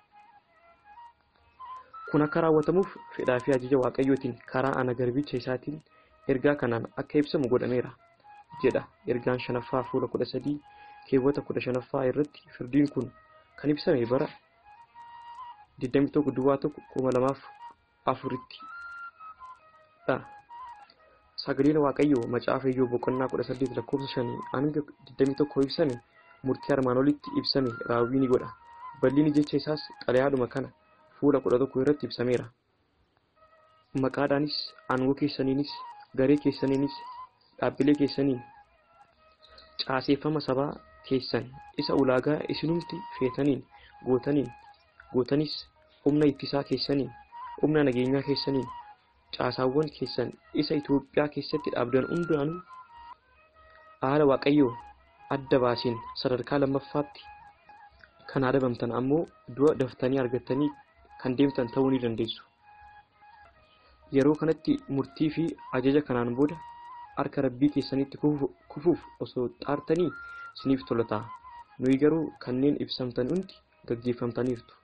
Kun akka raawwatamuuf fedhaa fi ajaja Waaqayyootiin karaa ana garbicha isaatiin ergaa kanaan akka ibsamu godhameera jedha ergaan shanaffaa fuula kudha sadii keewwata kudha shanaffaa irratti. Firdiin kun kan ibsame bara digdamii tokko duwwaa tokko kuma lamaaf afuritti dha. Sagaleen Waaqayyoo macaafa Iyyoob boqonnaa kudha saddeet lakkoofsa shanii hanga digdamii tokko ibsame murtii armaan olitti ibsame raawwii ni godha. Bal'inni jecha isaas xalayaadhuma kana fuula kudha tokko irratti ibsameera. Maqaadhaanis aangoo keessaniinis garee keessaniinis dhaabbilee keessaniin caaseeffama sabaa keessan isa ulaagaa isinumti feetaniin gootaniin gootanis humna ittisaa keessaniin humna nageenyaa keessaniin caasaawwan keessan isa Itoophiyaa keessatti dhaabdan hundaanuu haala Waaqayyoo adda baasiin sadarkaa lammaffaatti kan adabamtan ammoo du'a daftanii argattanii kan deemtan ta'uu ni dandeessu. Yeroo kanatti murtii fi ajaja kanaan booda harka Rabbii keessanitti kufuuf osoo xaartanii isiniif tola ta'a. Nuyi garuu kanneen ibsamtan hundi gaggeeffamtaniirtu.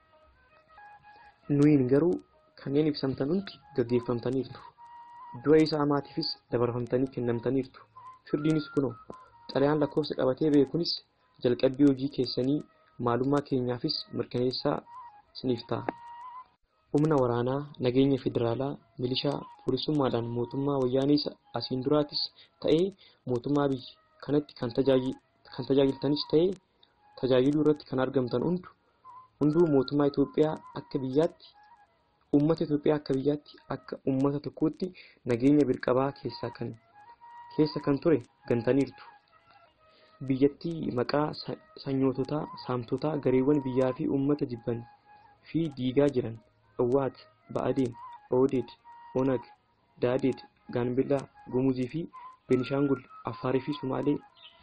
Nuyin garuu kanneen ibsamtan hundi gaggeeffamtaniirtu. Du'a isaa maatiifis dabarfamtanii kennamtaniirtu. Firdiinis kunoo xalayaan lakkoofsa qabatee ba'e kunis jalqabbii hojii keessanii maalummaa keenyaafis mirkaneessaa isiniif ta'a. Humna waraanaa nageenya federaalaa milishaa poolisummaadhaan mootummaa wayyaanee asiin duraatis ta'ee mootummaa biyya kanatti kan tajaajiltanis ta'ee tajaajiluu irratti kan argamtan hundu hunduu mootummaa Itoophiyaa akka biyyaatti uummata Itoophiyaa akka biyyaatti akka uummata tokkootti nageenya birqabaa keessaa kan keessa kan ture gantaniirtu. Biyyattii maqaa sanyoototaa saamtotaa gareewwan biyyaa fi uummata jibban fi diigaa jiran Awwaat, Ba'adeen, Ooded, Onag, Daaded, Gaanbellaa, Gumuzii fi Beenishaangul, Affaarii fi Sumaalee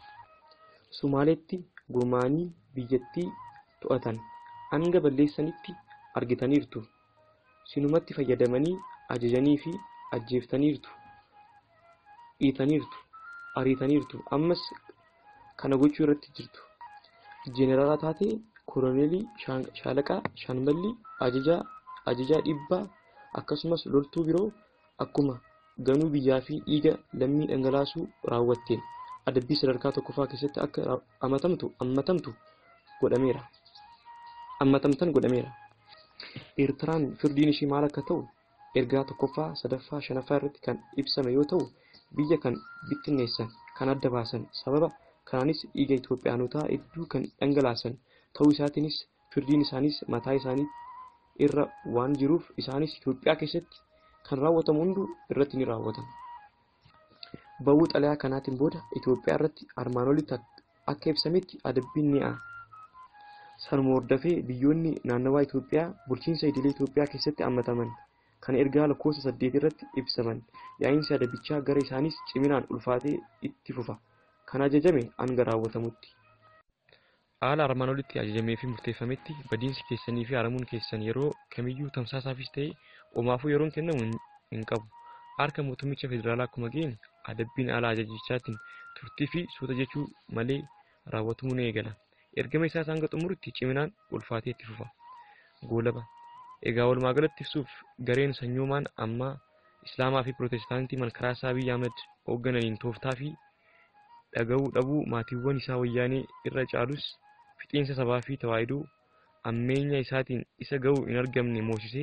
Sumaaleetti gurmaanii biyyattii to'atan hanga balleessanitti argitaniirtu. Sinumatti fayyadamanii ajajanii fi ajjeeftaniirtu. Dhiitaniirtu, ariitaniirtu. Ammas kana gochuu irratti jirtu. Jeneraala taatee Koroneelii Shaalaqaa Shaanmallii ajajaa ajajaa dhibbaa akkasumas loltuu biroo akkuma ganuu biyyaa fi dhiiga lammii dhangalaasuu raawwatteen adabbii sadarkaa tokkoffaa keessatti akka ammatamtu ammatamtu godhameera. Ammatamtan godhameera. Eertiraan firdiin ishii maal akka ta'u ergaa tokkoffaa sadaffaa shanaffaa irratti kan ibsame yoo ta'u biyya kan bittinneessan kan adda baasan sababa kanaanis dhiiga Itoophiyaanotaa hedduu kan dhangalaasan ta'uu isaatiinis firdiin isaanis mataa isaanii irra waan jiruuf isaanis Itoophiyaa keessatti kan raawwatamu hundu irratti ni raawwatama. Ba'uu xalayaa kanaatiin booda Itoophiyaa irratti armaan olitti akka ibsametti adabbiin ni a'a. Sanuma hordofee biyyoonni naannawaa Itoophiyaa bulchiinsa idilee Itoophiyaa keessatti hammataman kan ergaa lakkoofsa saddeet irratti ibsaman yaa'insi adabichaa gara isaanis ciminaan ulfaatee itti fufa. Kan ajajame hanga raawwatamutti. Haala armaan olitti ajajamee fi murteeffametti badiinsi keessanii fi aramuun keessan yeroo kamiyyuu tamsaasaafis ta'ee omaafuu yeroon kennamu hin qabu. Harka mootummicha federaalaa akkuma geenye adabbiin haala ajajichaatiin turtii fi suuta jechuu malee raawwatamuu ni eegala. Ergama isaas hanga xumurutti ciminaan ulfaatee itti fufa. Goolaba Egaa walumaa galatti ibsuuf gareen sanyoomaan amma Islaamaa fi Pirootestaantii malkaraasaa Abiy Ahmed hooggananiin tooftaa fi dhaga'uu dhabuu maatiiwwan isaa wayyaanee irra caalus fixiinsa sabaa fi tawaahidoo ammeenya isaatiin isa ga'uu hin argamne moosisee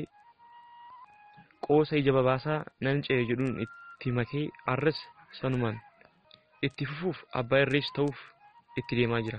qoosa ija babaasaa nan ce'e jedhuun itti makee arras sanumaan itti fufuuf abbaa irrees ta'uuf itti deemaa jira.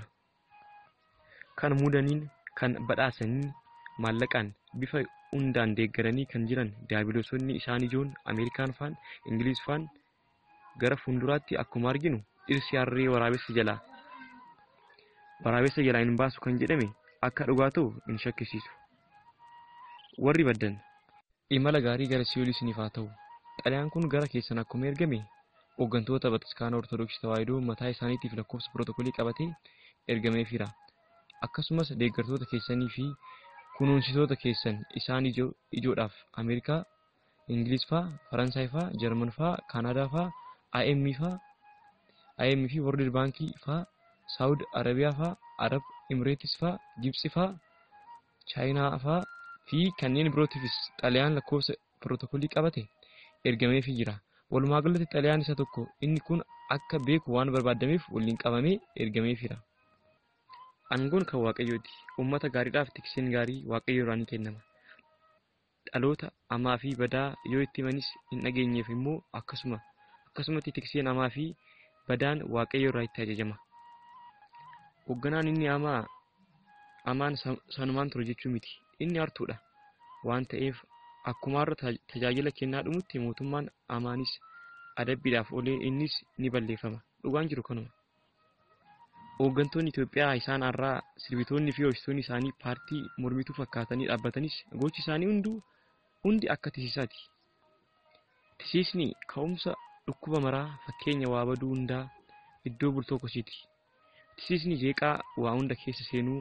Kan mudaniin kan badhaasanii maallaqaan bifa hundaan deeggaranii kan jiran daabiloosonni isaan ijoon Ameerikaan faan Ingiliz faan gara fuulduraatti akkuma arginu dhirsi harree waraabessa jalaa waraabessa jalaa hin baasu kan jedhame akka dhugaa ta'u hin shakkisiisu. Warri baddan imala gaarii gara Siyoolii isiniif haa ta'u. Xalayaan kun gara keessan akkuma ergame hooggantoota Bataskaana Ortodoksii Tawaahidoo mataa isaaniitiif lakkoofsa pirootokoolii qabatee ergameefira. Akkasumas deeggartoota keessanii fi kunuunsitoota keessan isaan ijoo ijoodhaaf Ameerikaa, Ingiliz faa, Faransaay faa, Jarman faa, Kaanadaa faa, I M F faa, I M F fi World Bank faa, Saudi Arabiyaa faa, Arab Emirates faa, Gibsi faa, Chaayinaa faa fi kanneen birootiifis xalayaan lakkoofsa pirootokoolii qabate ergameefii jira. Walumaa galatti xalayaan isa tokko inni kun akka beeku waan barbaadameef waliin qabamee ergameefira. Aangoon kan Waaqayyooti. Uummata gaariidhaaf tikseen gaarii Waaqayyo irraa ni kennama. Dhaloota amaa fi badaa yoo itti himanis hin dhageenyeef immoo akkasuma akkasumatti tikseen amaa fi badaan Waaqayyo irraa itti ajajama. Hoogganaan inni amaa amaan sanumaan ture jechuu miti. Inni hartuudha waan ta'eef akkuma har'a tajaajila kennaa dhumutti mootummaan amaanis adabbiidhaaf olee innis ni balleeffama. Dhugaan jiru kanuma. Hooggantoonni Itoophiyaa isaan har'aa sirbitoonni fi hojjettoonni isaanii paartii mormituu fakkaatanii dhaabbatanis gochi isaanii hunduu hundi akka tisiisaati. Tisiisni ka'umsa dhukkuba maraa fakkeenya waa baduu hundaa iddoo bultoo kosiiti. Tisiisni jeeqaa waa hunda keessa seenuu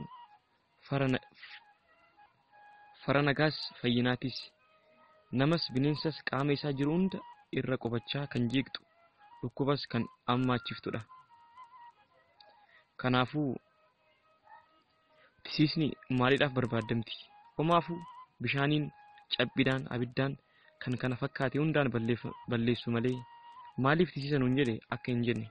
fara nagaas fayyinaatis namas bineensas qaama isaa jiru hunda irra qubachaa kan jeeqxu dhukkubas kan ammaachiftudha. Kanaafuu tisiisni maaliidhaaf barbaadamti? Homaafuu bishaaniin, cabbiidhaan, abiddaan kan kana fakkaate hundaan balleessu malee maaliif tisiisan hin jedhe akka hin jenne.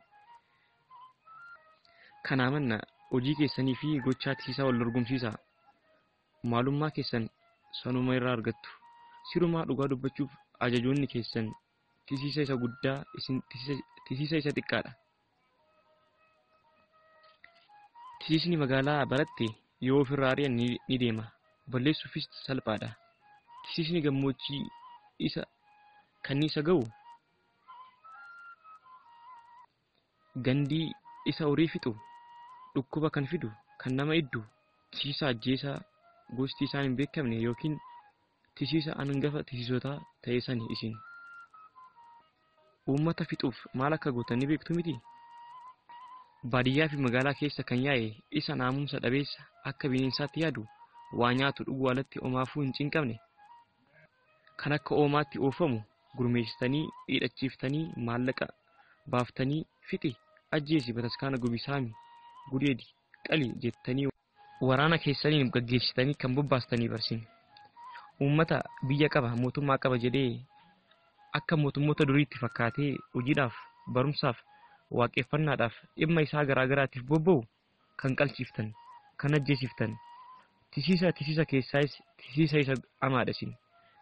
Kanaa manna hojii keessanii fi gochaa tisiisaa wal dorgomsiisaa. Maalummaa keessan sanuma irraa argattu. Sirumaa dhugaa dubbachuuf ajajoonni keessan tisiisa isa guddaa isin tisiisa isa xiqqaadha. Tisiisni magaalaa baratte yoo ofirraa ari'an ni deema. Balleessuufis salphaadha. Tisiisni gammoojjii isa kanniisa ga'u gandii isa horii fixu dhukkuba kan fidu kan nama iddu tisiisa ajjeesaa gosti isaan hin beekamne yookiin tisiisa hangafa tisiisotaa ta'e sani isin. Uummata fixuuf maal akka gootan ni beektu miti? Baadiyyaa fi magaalaa keessa kan yaa'e isa naamusa dhabeessa akka bineensaatti yaadu waa nyaatu dhuguu alatti omaafuu hin cinqabne. Kan akka oomaatti oofamu gurmeessitanii hidhachiiftanii maallaqa baaftanii fixi ajjeesi bataskaana gubisaami gudeedi qali jettanii waraana keessaniin gaggeessitanii kan bobbaastanii barsin. Uummata biyya qaba mootummaa qaba jedhee akka mootummoota duriitti fakkaatee hojiidhaaf barumsaaf waaqeffannaadhaaf dhimma isaa garaa garaatiif bobba'u kan qalchiftan kan ajjeesiftan tisiisa tisiisa keessaayis tisiisa isa amaadhasin.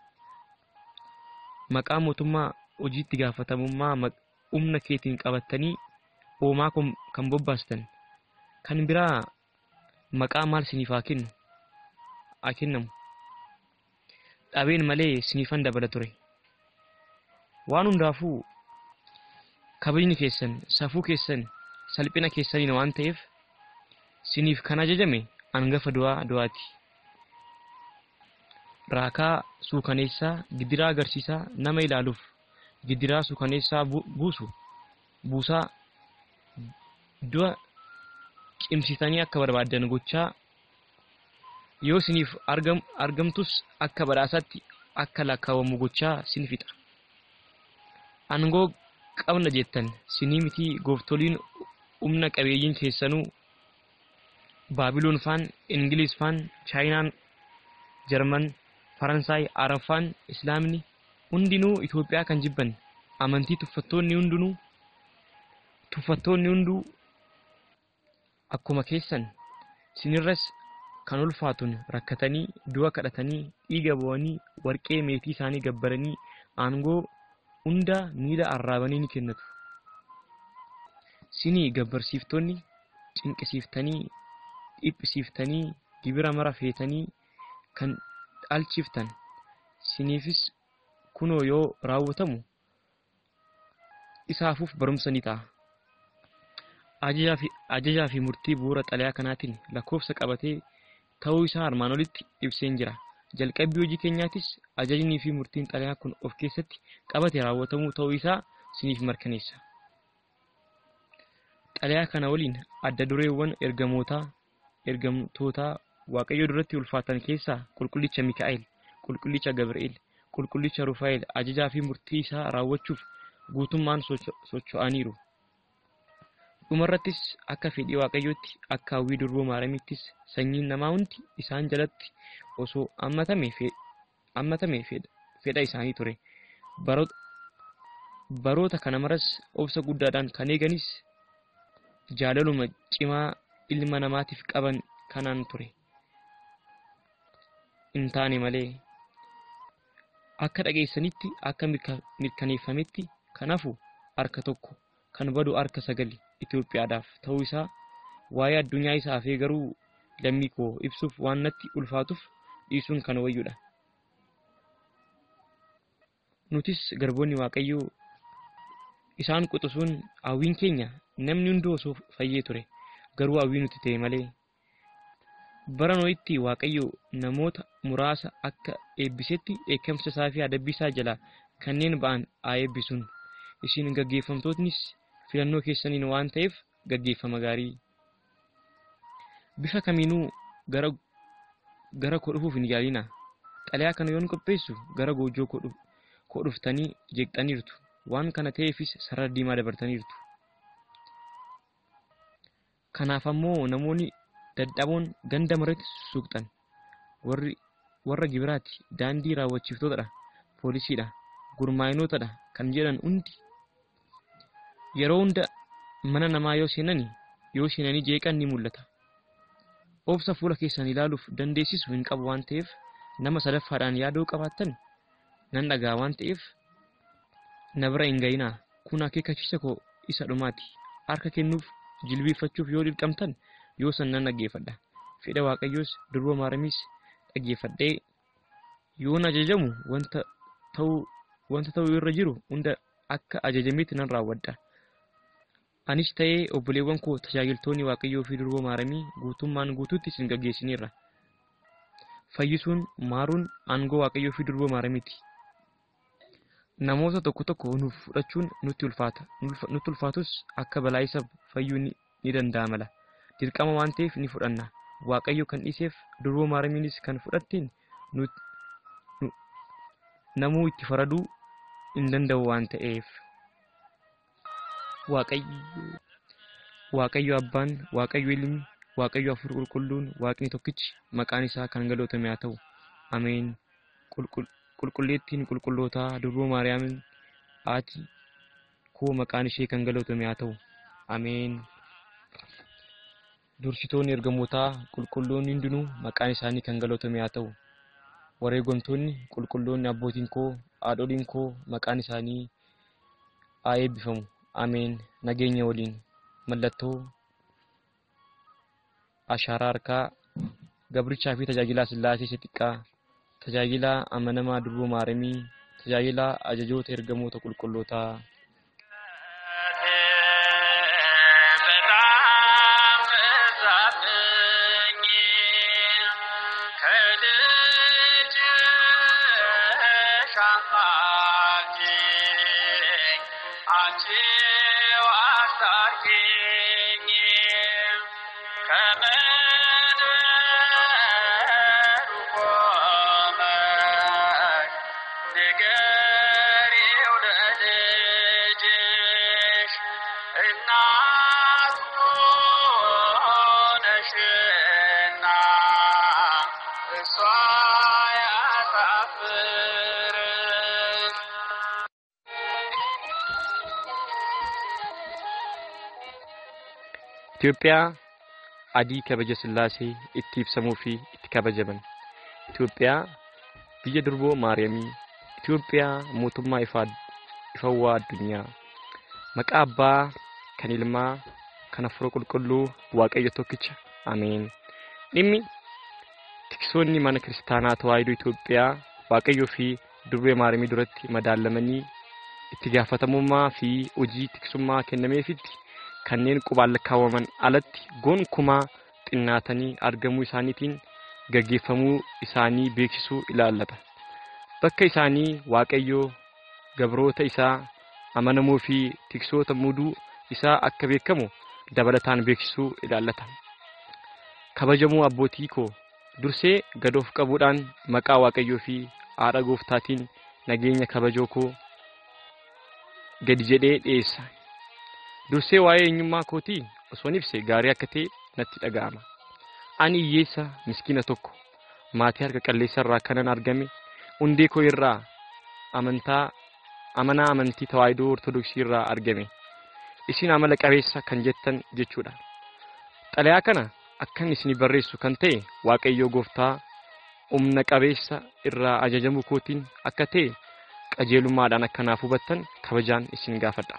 Maqaa mootummaa hojiitti gaafatamummaa humna keetiin qabattanii oomaa kan bobbaastan kan biraa maqaa maal siniif haa kennu haa kennamu dhabeen malee siniifan dabala ture. Waan hundaafuu kabajni keessan safuu keessan salphina keessaniin waan ta'eef siniif kan ajajame hangafa du'aa du'aati. Raakaa suukaneessaa gidiraa agarsiisaa nama ilaaluuf gidiraa suukaneessaa buusu buusaa du'a cimsitanii akka barbaadan gochaa yoo siniif argam argamtus akka badhaasaatti akka lakkaawwamu gochaa sin fixa. Aangoo qabna jettan sinii miti gooftoliin humna qabeeyyiin keessanuu Baabiloon faan, Ingiliz faan, Chaayinaan, Jarman, Faransaay, Arafaan, Islaamni hundinuu Itoophiyaa kan jibban amantii tuffattoonni hundinuu tuffattoonni hunduu akkuma keessan sinirras kan ulfaatun rakkatanii du'a kadhatanii dhiiga bu'anii warqee meetii isaanii gabbaranii aangoo hunda miila arraabanii ni kennatu. Sinii gabbarsiiftonni cinqisiiftanii dhiphisiiftanii gibira mara feetanii kan alchiftan siniifis kunoo yoo raawwatamu isaafuuf barumsa ni ta'a. Ajajaa fi ajajaa fi murtii bu'uura xalayaa kanaatiin lakkoofsa qabatee ta'uu isaa armaan olitti ibseen jira. Jalqabbii hojii keenyaatis ajajnii fi murtiin xalayaa kun of keessatti qabatee raawwatamuu ta'uu isaa siniif mirkaneessa. Xalayaa kana waliin adda dureewwan ergamootaa ergamtoota Waaqayyo duratti ulfaatan keessaa qulqullicha Mikaa'el, qulqullicha Gabri'eel, qulqullicha Rufaa'el ajajaa fi murtii isaa raawwachuuf guutummaan socho'aniiru. Dhumarrattis akka fedhii Waaqayyootti akka hawwii durboo Maariyamittis sanyiin namaa hundi isaan jalatti osoo ammatame ammatame fedha isaanii ture. Baroota kana maras obsa guddaadhaan kan eeganis jaalaluma cimaa ilma namaatiif qaban kanaan ture. Intaani malee akka dhageessanitti akka mirkaneeffametti kanafu harka tokko kan badu harka sagali Itoophiyaadhaaf ta'uu isaa waa'ee addunyaa isaa fi garuu lammii koo ibsuuf waan natti ulfaatuuf dhiisuun kan wayyudha. Nutis garboonni Waaqayyoo isaan quxisuun hawwiin keenya namni hunduu osoo fayyee ture garuu hawwii nuti ta'e malee. Bara Noo'itti Waaqayyo namoota muraasa akka eebbisetti eekamsa isaa fi adabbii isaa jala kanneen ba'an haa eebbisuun. Isin gaggeeffamtootnis filannoo keessaniin waan ta'eef gaggeeffama gaarii. Bifa kamiinuu gara gara koo dhufuuf hin yaalina. Xalayaa kana yoon qopheessu gara goojoo koo dhuftanii jeeqxaniirtu. Waan kana ta'eefis sarara diimaa dabartaniirtu. Kanaaf ammoo namoonni dadhaboon ganda maratti suuqxan warri warra gibiraati daandii raawwachiiftootadha poolisiidha gurmaa'inootadha kan jedhan hundi yeroo hunda mana namaa yoo seenani yoo seenanii jeeqan ni mul'ata. Obsa fuula keessan ilaaluuf dandeessisu hin qabu waan ta'eef nama sadaffaadhaan yaaduu qabaattan nan dhagaa waan ta'eef na bira hin ga'inaa. Kun akeekkachiisa koo isa dhumaati. Harka kennuuf jilbiifachuuf yoo dirqamtan yoo san nan dhaggeeffadha. Fedha Waaqayyoos durboo Maariyamis dhaggeeffadhee yoon ajajamu wanta ta'uu wanta ta'uu irra jiru hunda akka ajajametti nan raawwadha. Anis ta'ee obboleewwan koo tajaajiltoonni Waaqayyoo fi durboo Maariyamii guutummaan guutuutti isin gaggeessiniirra. Fayyisuun maaruun aangoo Waaqayyoo fi durboo Maariyamiiti. Namoota tokko tokko nuuf fudhachuun nutti ulfaata. Nutti ulfaatus akka balaa isa fayyuu ni danda'amala. Dirqama waan ta'eef ni fudhanna. Waaqayyo kan dhiiseef durboo Maariyamiinis kan fudhatteen namuu itti faraduu hin danda'u waan ta'eef. Waaqayyo Waaqayyo Abbaan, Waaqayyo Ilmi, Waaqayyo Hafuurri Qulqulluun, Waaqni tokkichi maqaan isaa kan galateeffame haa ta'u. Ameen. Qulqulleettiin qulqullootaa durboo Maariyaamiin haati koo maqaan ishee kan galateeffame haa ta'u. Ameen. Dursitoonni ergamootaa qulqulloonni hundinuu maqaan isaanii kan galateeffame haa ta'u. Wareegamtoonni qulqulloonni abbootiin koo haadholiin koo maqaan isaanii haa eebbifamu. Ameen. Nageenya waliin mallattoo ashaaraa harkaa gabrichaa fi tajaajilaa Sillaasee isa xiqqaa tajaajilaa amanamaa durboo Maariyamii tajaajilaa ajajoota ergamoota qulqullootaa. Swaya Itoophiyaa adii kabaja sillaasee itti ibsamuu fi itti kabajaman. Itoophiyaa biyya durboo Maariyaamii. Itoophiyaa mootummaa ifawwaa addunyaa. Maqaa abbaa kan ilmaa kan hafuura qulqulluu Waaqayyo tokkicha. Ameen. Dhimmi tiksoonni mana kiristaanaa tawaahidoo Itoophiyaa Waaqayyo fi durbee Maariyaamii duratti madaalamanii itti gaafatamummaa fi hojii tiksummaa kennameefitti kanneen qubaan lakkaawwaman alatti gonkumaa xinnaatanii argamuu isaaniitiin gaggeeffamuu isaanii beeksisuu ilaallata. Bakka isaanii Waaqayyo gabroota isaa amanamoo fi tiksoota muduu isaa akka beekamu dabalataan beeksisuu ilaallata. Kabajamuu abbootii koo dursee gadoof qabuudhaan maqaa Waaqayyoo fi haadha gooftaatiin nageenya kabajoo koo gadi jedhee dhiyeessa. Dursee waa'ee eenyummaa kootii osoo ibse gaarii akka ta'e natti dhaga'ama. Ani hiyyeessa miskiina tokko maatii harka qalleessa irraa kanan argame hundee koo irraa amantaa amanaa amantii tawaahidoo ortodoksii irraa argame. Isin amala qabeessa kan jettan jechuudha. Xalayaa kana akkan isin barreessu kan ta'e Waaqayyoo gooftaa humna qabeessa irraa ajajamuu kootiin akka ta'e qajeelummaadhaan akkanaaf hubattan kabajaan isin gaafadha.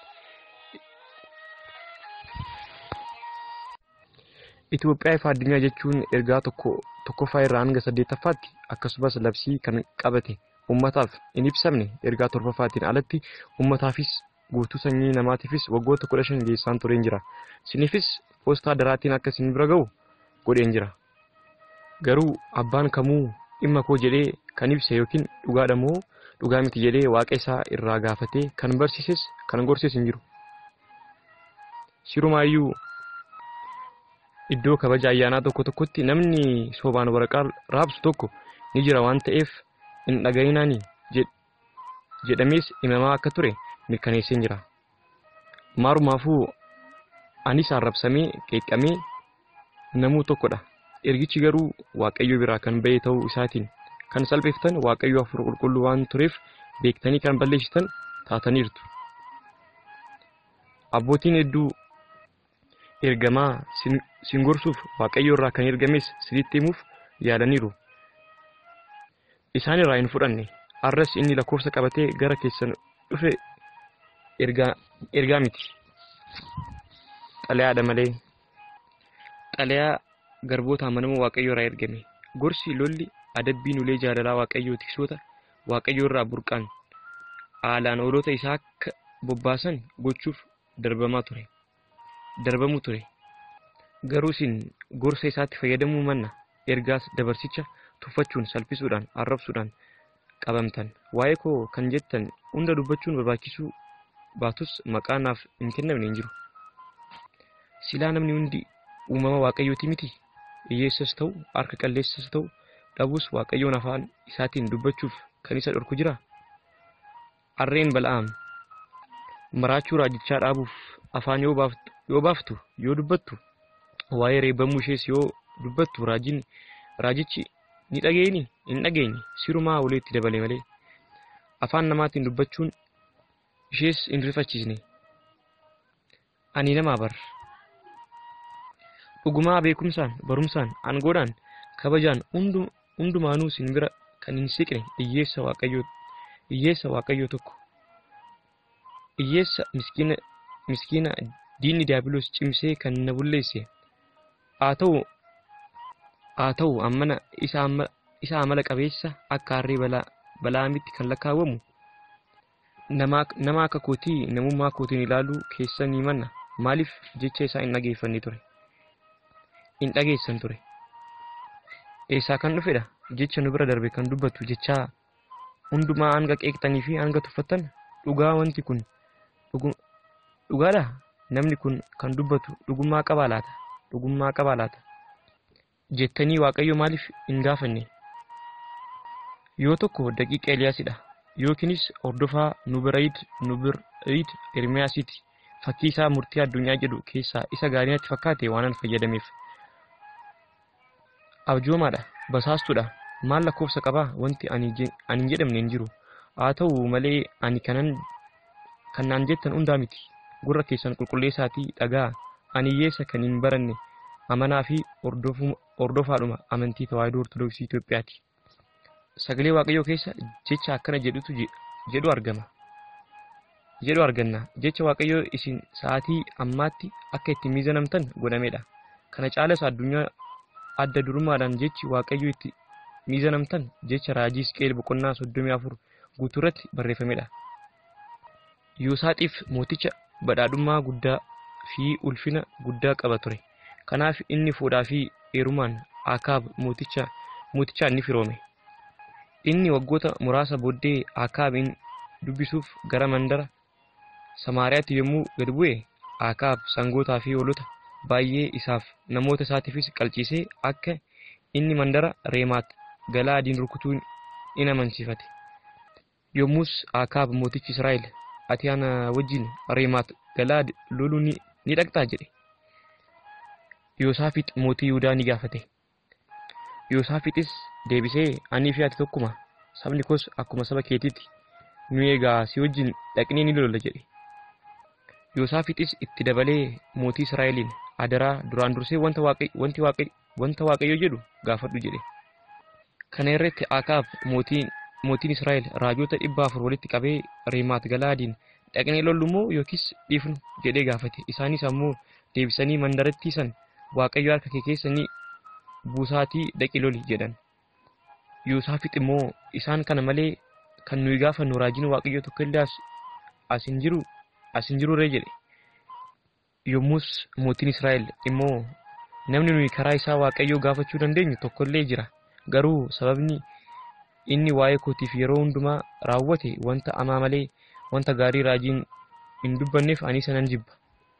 Itoophiyaa fi addunyaa jechuun ergaa tokko tokkoffaa irraa hanga saddeettaffaatti akkasumas labsii kan qabate ummataaf hin ibsamne ergaa torbaffaatiin alatti ummataafis guutuu sanyii namaatiifis waggoota kudha shan geessaan tureen jira. Sinifis poostaa daraatiin akka isin bira ga'u godheen jira. Garuu abbaan kamuu dhimma koo jedhee kan ibse yookiin dhugaadha moo dhugaa miti jedhee Waaqa isaa irraa gaafatee kan barsiises kan gorses hin jiru. Sirumaayyuu iddoo kabaja ayyaanaa tokko tokkotti namni soobaan waraqaa raabsu tokko ni jira waan ta'eef hin dhaga'inaani jedhamees himamaa akka ture mirkaneessee jira. Maarumaafuu anis arrabsamee qeeqqamee namuu tokkodha. Ergichi garuu Waaqayyo biraa kan ba'e ta'uu isaatiin kan salphiftan Waaqayyo hafuura qulqulluu waan tureef beektanii kan balleessitan taataniirtu. Abbootiin hedduu ergamaa sin gorsuuf Waaqayyo irraa kan ergames sinitti himuuf yaalaniiru. Isaan irraa hin fudhanne. Har'as inni lakkoofsa qabatee gara keessan dhufe ergaa ergaa miti. Xalayaadha malee. Xalayaa garboota amanamoo Waaqayyo irraa ergame. Gorsi lolli adabbiin ulee jaalalaa Waaqayyoo tiksoota Waaqayyo irraa burqaan haalaan oolota isaa akka bobbaasan gochuuf darbamaa ture. Darbamuu ture. Garuu isin gorsa isaatti fayyadamuu manna ergaas dabarsicha tuffachuun salphisuudhaan arrabsuudhaan qabamtan. Waa'ee koo kan jettan hunda dubbachuun barbaachisuu baatus maqaanaaf hin kennamne hin jiru. Silaa namni hundi uumama Waaqayyooti miti. Hiyyeessas ta'u harka qalleessas ta'u dhabus Waaqayyoon afaan isaatiin dubbachuuf kan isa dhorku jira. Harreen Bal'aam maraachuu raajichaa dhaabuuf afaan yoo baaftu yoo baaftu yoo dubbattu waa'ee reebamuu ishees yoo dubbattu raajiin raajichi ni dhageeni hin dhageenye sirumaa uleetti dabale malee afaan namaatiin dubbachuun ishees hin rifachiisne. Ani nama bar dhugumaa beekumsaan barumsaan aangoodhaan kabajaan hundum hundumaanuu sin bira kan hin siqne hiyyeessa Waaqayyoo hiyyeessa Waaqayyoo tokko hiyyeessa miskiina miskiina diinni diiyaabiloos cimsee kan na bulleesse. Haa ta'u haa ta'u ammana isa amma isa amala qabeessa akka harree balaa balaamitti kan lakkaawwamu nama nama akka kootii namummaa kootiin ilaaluu keessanii manna maaliif jecha isaa hin dhageeffanne ture hin dhageessan ture. Eessaa kan dhufedha jecha nu bira darbe kan dubbatu jecha hundumaa hanga qeeqxanii fi hanga tuffattan dhugaa wanti kun dhugaadha. Namni kun kan dubbatu dhugummaa qaba laata dhugummaa qaba laata jettanii Waaqayyo maaliif hin gaafanne? Yoo tokko daqiiqa Eeliyaasidha yookiinis hordofaa Nubiraayid Nubiraayid Ermiyaasiiti fakkii isaa murtii addunyaa jedhu keessaa isa gaarii natti fakkaate waanan fayyadameef. Abjoomaadha basaastuudha maal lakkoofsa qabaa wanti ani ani jedhamne hin jiru. Haa ta'u malee ani kanan kanaan jettan hundaa miti. Gurra keessan qulqulleessaatii dhagaa ani hiyyeessa kan hin baranne amanaa fi hordofaadhuma amantii tawaahidoo ortodoksii Itoophiyaati. Sagalee Waaqayyoo keessa jecha akkana jedhutu jedhu argama. Jedhu arganna. Jecha Waaqayyoo isin sa'aatii ammaatti akka itti miizanamtan godhamedha. Kana caalas addunyaa adda durummaadhaan jechi Waaqayyoo itti miizanamtan jecha raajii Hisqeel boqonnaa soddomii afur guutuurratti barreeffamedha. Yoosaxiif mooticha badhaadhummaa guddaa fi ulfina guddaa qaba ture. Kanaaf inni fuudhaa fi heerumaan Akaab mooticha mootichaan ni firoome. Inni waggoota muraasa booddee Akaabin dubbisuuf gara mandara Samaariyaatti yommuu gad bu'e, Akaab sangootaa fi hoolota baay'ee isaaf namoota isaatiifis qalchiisee akka inni mandara Reemaat Galaadiin rukutuu in amansiifate. Yommus Akaab mootichi Israa'el, ati ana wajjin Reemaat Galaad loluu ni dhaqxaa jedhe. Yoosaafiix mootii Yihuudaa ni gaafate. Yoosaafiixis deebisee,anii fi ati tokkuma, sabni koos akkuma saba keetiiti, nu eegaa si wajjin dhaqnee ni lolla jedhe. Yoosaafiixis itti dabalee mootii Israa'eliin, adaraa duraan dursee wanta Waaqayyo jedhu gaafadhu jedhe. Kana irratti Akaab mootiin mootiin Israa'el raajota dhibba afur walitti qabee Reemaat Galaadiin dhaqnee lollu moo yookiis dhiifnu jedhee gaafate. Isaanis ammoo deebisanii mandaratti san Waaqayyo harka kee keessa ni buusaatii dhaqi loli jedhan. Yoosaafiix immoo isaan kana malee kan nuyi gaafannu raajiin Waaqayyo tokko illee as hin jiru as hin jirure jedhe. Yommus mootiin Israa'el immoo namni nuyi karaa isaa Waaqayyo gaafachuu dandeenyu tokko illee jira. Garuu sababni inni waa'ee kootiif yeroo hundumaa raawwate wanta amaa malee wanta gaarii raajiin hin dubbanneef ani sanan jibba.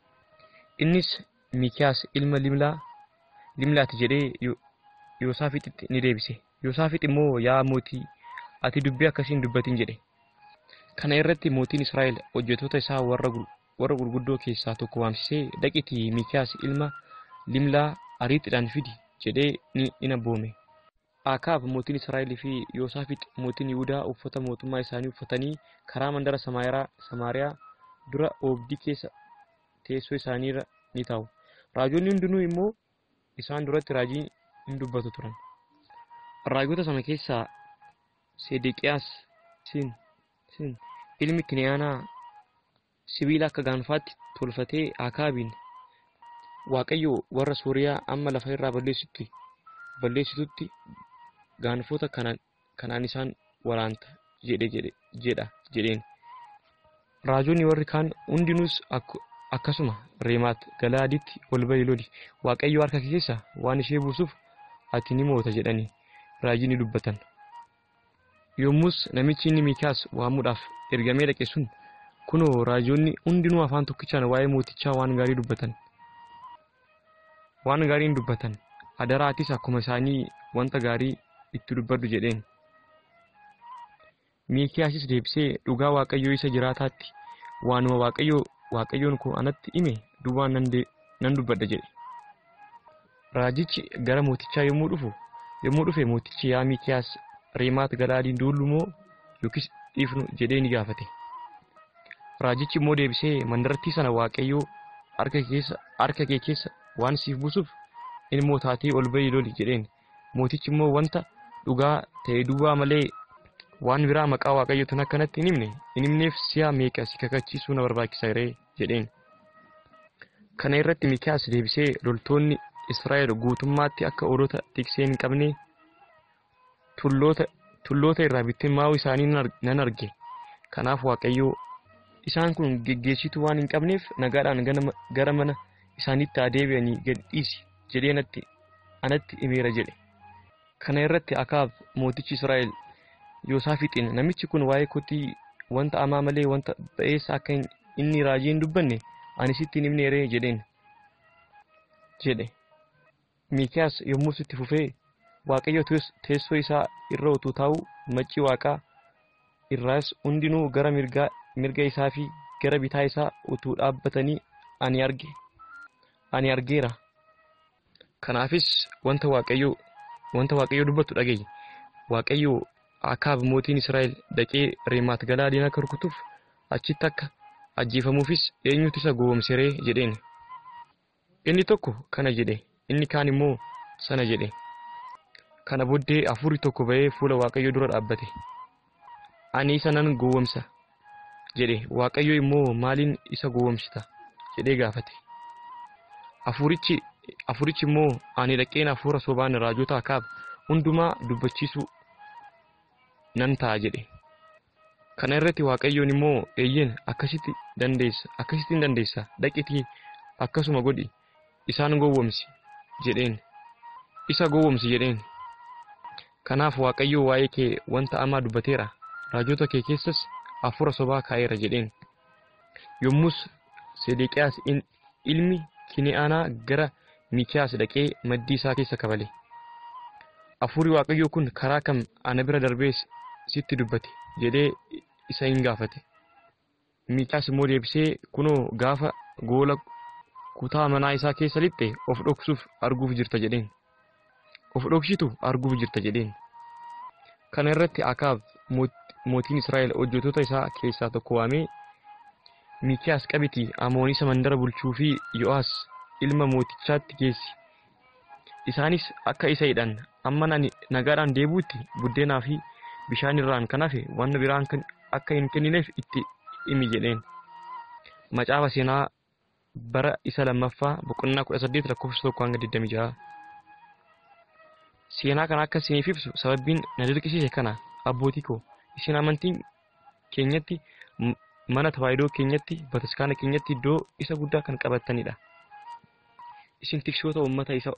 Innis Mikiyaas ilma Limlaa Limlaati jedhee Yoosaafiixitti ni deebise. Yoosaafiix immoo yaa mootii ati dubbii akkasiin dubbatin jedhe. Kana irratti mootiin Israa'el hojjettoota isaa warra warra gurguddoo keessaa tokko waamsisee dhaqiitii Mikiyaas ilma Limlaa ariitiidhaan fidi jedhee ni abboome. Akaab mootiin Israa'el fi Yoosaafiix mootiin Yihuudaa uffata mootummaa isaanii uffatanii karaa mandara Samaariyaa dura oobdii keessa teessoo isaaniirra ni taa'u. Raajonni hundinuu immoo isaan duratti raajii hin dubbatu turan. Raajota sana keessaa Sedeqiyaas sin sin ilmi Kiniyaanaa sibiila akka gaanfaatti tolfatee Akaabiin, Waaqayyo warra Sooriyaa amma lafa irraa balleessitutti balleessitutti gaanfota kanaan kanaan isaan waraanta jedhe jedhe jedha jedheen. Raajonni warri kaan hundinuus akkasuma Reemaat Galaaditti ol ba'i loli, Waaqayyo harka keessa waan ishee buusuuf ati ni moota jedhanii raajii ni dubbatan. Yommus namichi inni Mikiyaas waamuudhaaf ergamee dhaqe sun, kunoo raajonni hundinuu afaan tokkichaan waa'ee mootichaa waan gaarii dubbatan. Waan gaariin dubbatan. Adaraatis akkuma isaanii wanta gaarii itti dubbadhu jedheen. Mikiyaasis deebisee dhugaa Waaqayyoo isa jiraataatti waanuma Waaqayyoo Waaqayyoon koo anatti hime duwwaan nan dubbadha jedhe. Raajichi gara mootichaa yommuu dhufu yommuu dhufe mootichi yaa Mikiyaas Reemaat Galaadiin duullu moo yookiis dhiifnu jedhee ni gaafate. Raajichi immoo deebisee mandarattii sana Waaqayyoo harka keessa harka kee keessa waan siif buusuuf inni mootaatii ol ba'i loli jedheen. Mootichi immoo wanta dhugaa ta'e duwwaa malee waan biraa maqaa Waaqayyootiin akkanatti hin himne hin himneef si'a meeqa si kakachiisuu na barbaachisa ree jedheen. Kana irratti Mikiyaas deebisee loltoonni Israa'el guutummaatti akka hoolota tiksee hin qabne tulloota tulloota irraa bittimmaa'uu isaanii nan arge. Kanaaf Waaqayyoo isaan kun geggeessituu waan hin qabneef nagaadhaan gara mana isaaniitti adeebi'anii gad dhiisi jedhee natti anatti himeera jedhe. Kana irratti Akaab mootichi Israa'el Yoosaafiixiin, namichi kun waa'ee kootii wanta amaa malee wanta ba'eessa akka inni raajii hin dubbanne ani sitti hin himne ree jedheen jedhe. Mikiyaas yommuu itti fufee Waaqayyo teessoo isaa irra utuu taa'u maccii Waaqaa irraas hundinuu gara mirgaa mirga isaa fi gara bitaa isaa utuu dhaabbatanii ani arge ani argeera. Kanaafis wanta Waaqayyo wanta Waaqayyo dubbatu dhagaye. Waaqayyo Akaab mootiin Israa'el dhaqee Reemaat Galaadiin akka rukutuuf achitti akka ajjeefamuufis eenyutu isa gowwoomsee jedheen. Inni tokko kana jedhe, inni kaan immoo sana jedhe. Kana booddee hafuurri tokko ba'ee fuula Waaqayyoo dura dhaabbate. Ani isa nan gowwoomsa jedhe. Waaqayyo immoo maaliin isa gowwoomsita jedhee gaafate. Hafuurichi hafuurichi immoo ani dhaqeen hafuura sobaan raajota Akaab hundumaa dubbachiisu nan ta'a jedhe. Kana irratti Waaqayyoon immoo eeyyeen akkasitti dandeessa akkasitti hin dandeessa dhaqiitii akkasuma godhi isaan gowwoomsi jedheen. Isa gowwoomsi jedheen. Kanaaf Waaqayyo waa'ee kee wanta amaa dubbateera. Raajota kee keessas hafuura sobaa kaa'eera jedheen. Yommus Sedeqiyaas ilmi Kini'aanaa gara Mikiyaas dhaqee maddii isaa keessa kabale. Hafuurri Waaqayyoo kun karaa kam ana bira darbee sitti dubbate jedhee isa hin gaafate. Mikiyaas immoo deebisee kunoo gaafa goola kutaa manaa isaa keessa lixxe of dhoksuuf arguuf jirta jedheen. Of dhoksitu arguuf jirta jedheen. Kana irratti Akaab mootiin Israa'el hojjettoota isaa keessaa tokko waamee Mikiyaas qabitii Amoon isa mandara bulchuu fi Yo'aas ilma mootichaatti geessi. Isaanis akka isa hidhan amma nagaadhaan deebuutti buddeenaa fi bishaan irraan kan hafe waan biraan akka hin kennineef itti himi jedheen. Macaafa seenaa bara isa lammaffaa boqonnaa kudha saddeet lakkoofsa tokko hanga digdamii ja'a. Seenaa kana akka isiniif ibsu sababbiin na dirqisiise kana abbootii koo isin amantiin keenyatti mana tawaayidoo keenyatti bataskaana keenyatti iddoo isa guddaa kan qabattanidha. Isin tiksoota uummata isa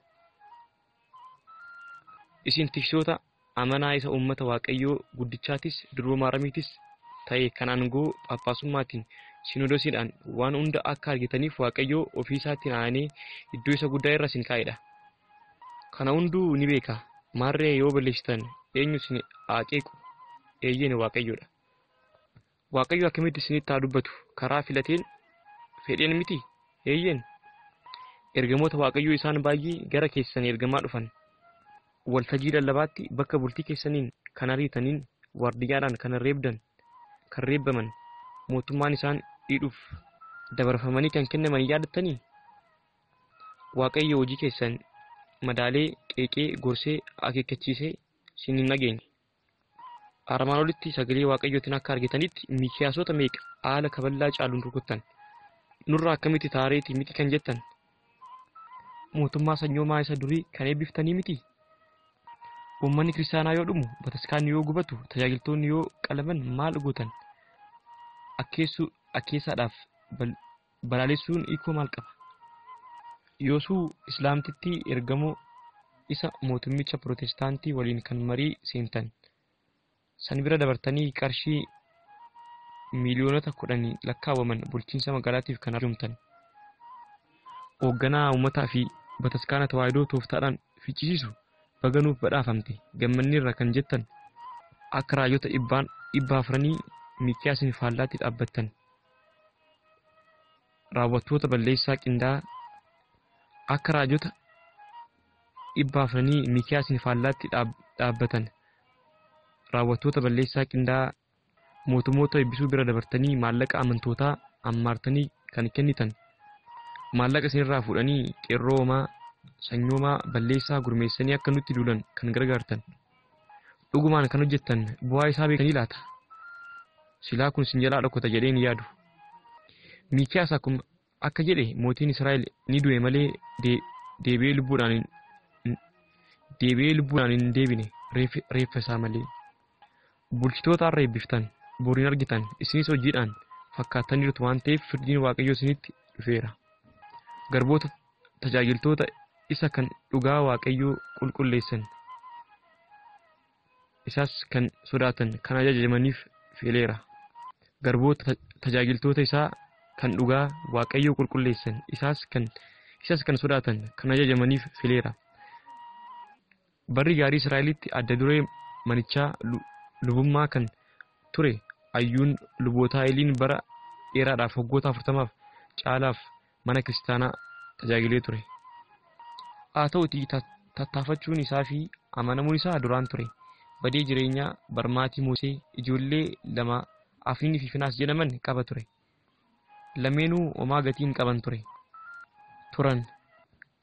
isin tiksoota amanaa isa uummata Waaqayyoo guddichaatis durba maaramiitis ta'e kan aangoo Phaaphaasummaatiin Sinoodosiidhaan waan hunda akka argitaniif Waaqayyoo ofii isaatiin aanee iddoo isa guddaa irra isin kaa'edha. Kana hunduu ni beeka. Maarree yoo balleessitan eenyu isin aqeequ? Eeyyeen Waaqayyoodha. Waaqayyo akkamitti isinitti haa dubbatu? Karaa filateen fedheen miti? Eeyyeen. Ergamoota Waaqayyoo isaan baay'ee gara keessan ergamaa dhufan. Waltajjii lallabaatti bakka bultii keessaniin kan ariitaniin waardiyyaadhaan kan reebdan kan reebbaman mootummaan isaan hidhuuf dabarfamanii kan kennaman yaadattanii? Waaqayyo hojii keessan madaalee qeeqee gorsee akeekkachiisee isin hin dhageenye. Armaan olitti sagalee Waaqayyootiin akka argitanitti Mikiyaasota meeqa haala kaballaa caaluun rukuttan. Nurraa akkamitti taareetii miti kan jettan? Mootummaa sanyoomaa isa durii kan eebbiftanii miti? Uummanni kiristaanaa yoo dhumu, bataskaanni yoo gubatu, tajaajiltoonni yoo qalaman maal gootan? Akkeessuu akkeessaadhaaf balaalessuun hiikoo maal qaba? Yoosuu Islaamtitti ergamoo isa mootummicha Protestaantii waliin kan marii seentan. San bira dabartanii qarshii miiliyoonota kudhanii lakkaawwaman bulchiinsa magaalaatiif kan arjumtan. Hoogganaa uummataa fi bataskaana tawaayidoo tooftaadhaan fichisiisu baganuuf badhaafamte gammannirra kan jettan akka raajota dhibbaan dhibba afranii Mikiyaasin faallaatti dhaabbattan. Raawwattoota balleessaa qindaa akka raajota dhibba afranii Mikiyaasin faallaatti dhaabbatan. Raawwattoota balleessaa qindaa mootummoota eebbisuu bira dabartanii maallaqa amantootaa ammaartanii kan kennitan. Maallaqa isinirraa fuudhanii qeerroo homaa sanyoomaa balleessaa gurmeessanii akka nutti duulan kan gargaartan. Dhugumaan kan hojjettan bu'aa isaa beekanii laata? Silaa kun isin jalaa dhokota jedheen yaadu. Mikiyaas akkuma akka jedhe mootiin Israa'el ni du'e malee deebi'ee lubbuudhaan deebi'ee lubbuudhaan hin deebine reeffa isaa malee. Bulchitoota har'a eebbiftan boriin argitan isinis hojiidhaan fakkaataniirtu waan ta'eef firdiin Waaqayyoo isinitti dhufeera. Garboota tajaajiltoota isa kan dhugaa Waaqayyoo qulqulleessan isas kan sodaatan kan ajajamaniif fileera. Garboota tajaajiltoota isaa kan dhugaa Waaqayyoo qulqulleessan isas kan isas kan sodaatan kan ajajamaniif fileera. Barri gaarii Israa'elitti adda duree manichaa lubummaa kan ture ayyuun lubootaa Eliin bara dheeraadhaaf waggoota afurtamaaf caalaaf mana kiristaanaa tajaajilee ture. Haa ta'utii tattaafachuun isaa fi amanamuun isaa duraan ture. Badee jireenyaa barmaatii Musee ijoollee lama Afnii fi Finaas jedhaman qaba ture. Lameenuu homaa gatiin qaban ture. Turan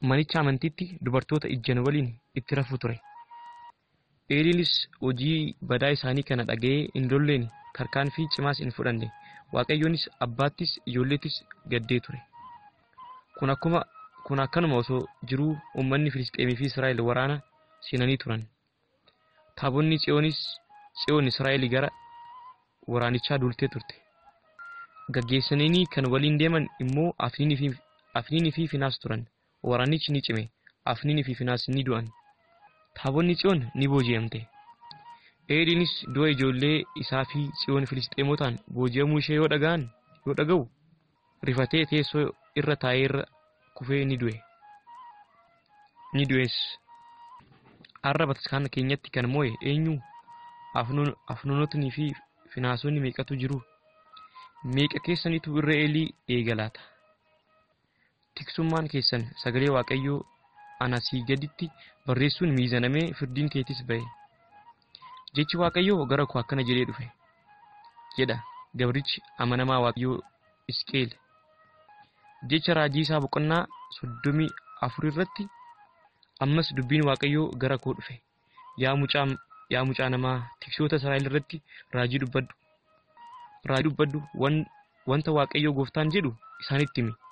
manicha amantiitti dubartoota ijjan waliin itti rafu ture. Eeliinis hojii badaa isaanii kana dhaga'ee hin lolleen tarkaanfii cimaas hin fudhanne. Waaqayyoonis abbaattis ijoolleettis gaddee ture. Kun akkuma kun akkanuma osoo jiruu uummanni Filisxeemii fi Israa'el waraana seenanii turan. Taabonni Tsiyoonis Tsiyoon Israa'el gara waraanichaa duultee turte. Gaggeessanii kan waliin deeman immoo Afniinii fi Afniinii fi Finaas turan. Waraanichi ni cime. Afniinii fi Finaas ni du'an. Taabonni Tsiyoon ni booji'amte. Eeliinis du'a ijoollee isaa fi Tsiyoon Filisxeemotaan booji'amuu ishee yoo dhaga'an yoo dhaga'u rifatee teessoo irra taa'ee irra kufee ni du'e. Ni du'es. Arra bataskaana keenyatti kan moo'e eenyu? Afnoon Afnoonotni fi Finaasonni meeqatu jiru? Meeqa keessanitu irra Eelii eegalaata? Tiksummaan keessan sagalee Waaqayyoo anasii gaditti barreessuun miizanamee firdiin keetis ba'e. Jechi Waaqayyoo gara koo akkana jedhee dhufe. Jedha gabrichi amanamaa Waaqayyoo Isqeel. Jecha raajii isaa boqonnaa soddomii afur irratti ammas dubbiin Waaqayyoo gara koo dhufe. Yaa mucaa yaa mucaa namaa tiksoota Israa'el irratti raajii dubbadhu. Raajii dubbadhu wanta Waaqayyoo Gooftaan jedhu isaanitti himi.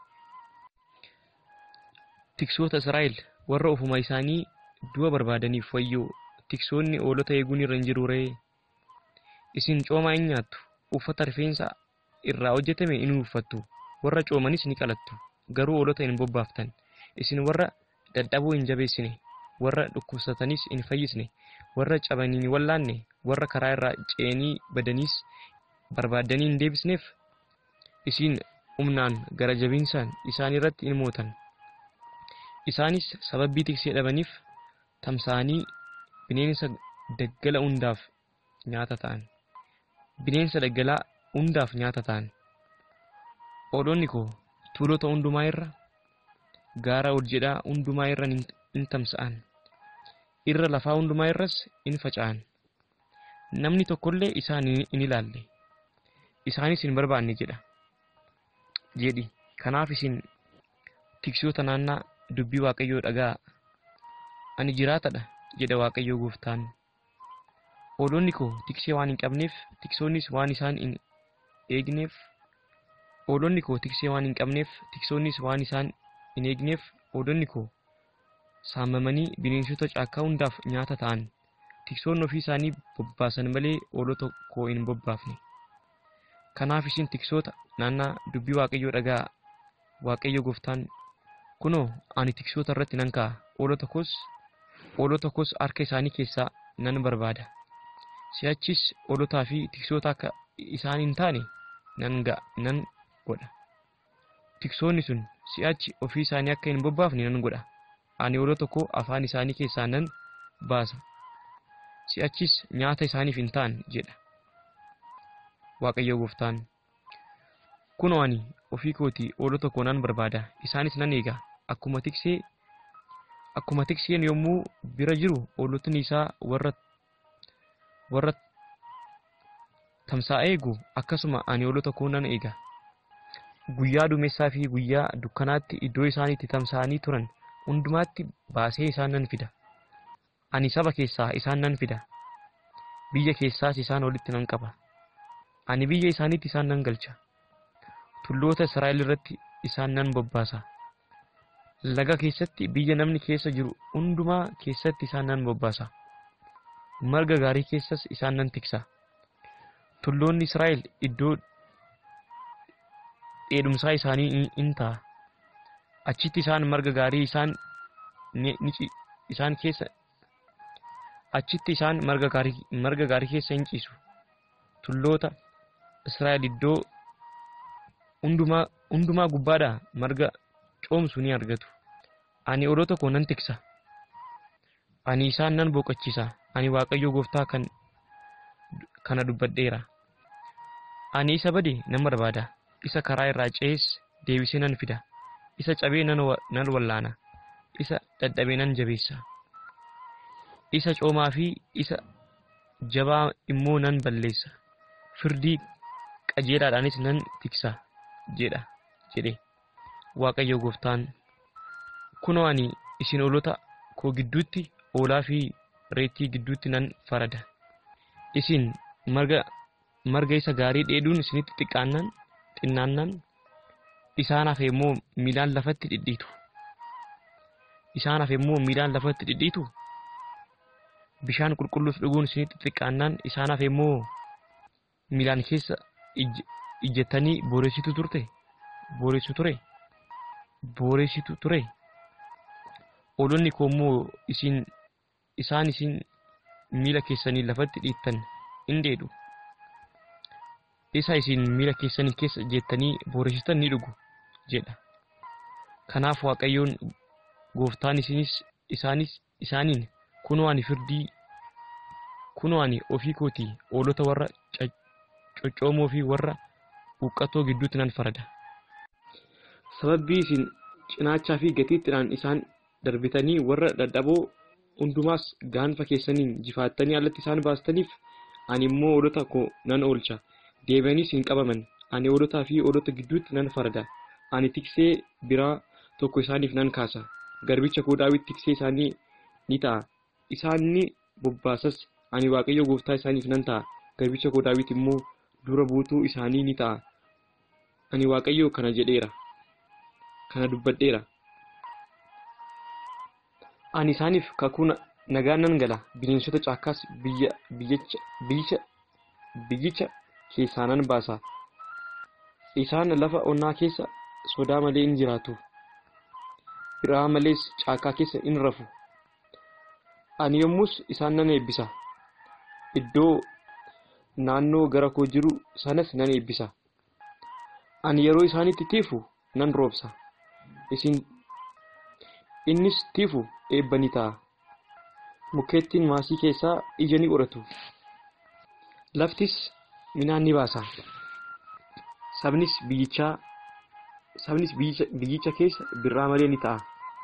Tiksoota Israa'el warra ofuma isaanii du'a barbaadaniif wayyoo. Tiksoonni hoolota eeguun irra hin jiru ree. Isin coomaa hin nyaattu. Uffata rifeensa irraa hojjetame hin uffattu. Warra coomanis ni qalattu. Garuu hoolota hin bobbaaftan. Isin warra dadhaboo hin jabeessine. Warra dhukkubsatanis hin fayyisne. Warra cabanii hin wallaanne. Warra karaa irraa ce'anii badaniis barbaadanii hin deebisneef. Isin humnaan gara jabiinsaan isaan irratti hin mootan. Isaanis sababii tiksee dhabaniif tamsa'anii bineensa daggala hundaaf nyaata ta'an. Bineensa daggalaa hundaaf nyaata ta'an. Hoolonni koo tuulota hundumaa irra gaara ol jedhaa hundumaa irra hin tamsa'an. Irra lafaa hundumaa irras hin faca'an. Namni tokkollee isaan hin ilaalle. Isaanis hin barbaanne jedha. Jedhi kanaaf isin tiksoota naannaa dubbii Waaqayyoo dhagaa. Ani jiraatadha jedha Waaqayyoo Gooftaan. Hoolonni koo tiksee waan hin qabneef tiksoonnis waan isaan hin eegneef hoolonni koo tiksee waan hin qabneef tiksoonnis waan isaan hin eegneef hoolonni koo saamamanii bineensota caakkaa hundaaf nyaata ta'an. Tiksoonni ofii isaanii bobbaasan malee hoolota koo hin bobbaafne. Kanaaf isin tiksoota naannaa dubbii Waaqayyoo dhagaa. Waaqayyo Gooftaan kunoo ani tiksoota irratti nan kaa'a. Hoolota koos hoolota koos harka isaanii keessaa nan barbaada. Si'achis hoolotaa fi tiksoota akka isaan hin taane nan ga'a nan godha. Tiksoonni sun si'achi ofii isaanii akka hin bobbaafne nan godha. Ani hoolota koo afaan isaanii keessaa nan baasa. Si'achis nyaata isaaniif hin taane jedha Waaqayyo Gooftaan. Kunoo ani ofii kooti hoolota koo nan barbaada. Isaanis nan eega. Akkuma tiksee akkuma tikseen yommuu bira jiru hoolotni isaa warra warra tamsaa'ee eegu akkasuma ani hoolota koo nan eega. Guyyaa duumessaa fi guyyaa dukkanaatti iddoo isaan itti tamsa'anii turan hundumaatti baasee isaan nan fida. Ani saba keessaa isaan nan fida. Biyya keessaas isaan walitti nan qaba. Ani biyya isaaniitti isaan nan galcha. Tulloota Israa'el irratti isaan nan bobbaasa. Laga keessatti biyya namni keessa jiru hundumaa keessatti isaan nan bobbaasa. Marga gaarii keessas isaan nan tiksa. Tulloonni Israa'el iddoo dheedumsaa isaanii in ta'a. Achitti isaan marga gaarii isaan ni isaan keessa achitti isaan marga gaarii marga gaarii keessa hin ciisu. Tulloota Israa'el iddoo hundumaa hundumaa gubbaadhaa marga coomsu ni argatu. Ani hoolota koo nan tiksa. Ani isaan nan boqochiisa. Ani Waaqayyo Gooftaa kan kana dubbadheera. Ani isa bade nan barbaada. Isa karaa irraa ce'es deebisee nan fida. Isa cabee nan nan wallaana. Isa dadhabee nan jabeessa. Isa coomaa fi isa jabaa immoo nan balleessa. Firdii qajeelaadhaanis nan tiksa jedha jedhe Waaqayyo Gooftaan. kunoo ani isin oolota koo gidduutti oolaa fi reettii gidduutti nan farada. Isin marga marga isa gaarii dheeduun isinitti xiqqaannan xinnaannan isaanaaf immoo miilaan lafatti dhidhiitu. Isaanaaf immoo miilaan lafatti dhidhiitu. Bishaan qulqulluuf dhuguun isinitti xiqqaannan isaanaaf immoo miilaan keessa ijjettanii booressitu turte. Booressitu ture. Booressitu ture. Oolonni koo immoo isin isaan isin miila keessanii lafatti dhiittan hin dheedu. Isa isin miila keessanii keessa jettanii booressitan ni dhugu jedha. Kanaaf Waaqayyoon Gooftaan isinis isaanis isaaniin kunoo ani firdii kunoo ani ofii kooti oolota warra coccoomoo fi warra huqqatoo gidduutti nan farada. Sababii isin cinaachaa fi gatiittiidhaan isaan darbitanii warra dadhaboo hundumaas gaanfa keessaniin jifaattanii alatti isaan baastaniif ani immoo oolota koo nan oolcha. Deebi'aniis hin qabaman. Ani oolotaa fi oolota gidduutti nan farada. Ani tiksee biraa tokko isaaniif nan kaasa. Garbicha koo Daawit tiksee isaanii ni ta'a. Isaan ni bobbaasas. Ani Waaqayyo Gooftaa isaaniif nan ta'a. Garbicha koo Daawit immoo dura buutuu isaanii ni ta'a. Ani Waaqayyo kana jedheera. Kana dubbadheera. Ani isaaniif kakuu nagaa nan gala. Bineensota caakkaas biyya biyyicha biyyicha biyyicha keessaa nan baasa. Isaan lafa onnaa keessa sodaa malee hin jiraatu. Biraa malees caakkaa keessa hin rafu. Ani yommus isaan nan eebbisa. Iddoo naannoo gara koo jiru sanas nan eebbisa. Ani yeroo isaanitti tiifu nan roobsa. Isin innis tiifu eebba ni ta'a. Mukeettiin maasii keessaa ija ni qoratu. Laftis midhaan ni baasa. Sabnis biyyichaa sabnis biyyicha keessa birraa malee ni ta'a.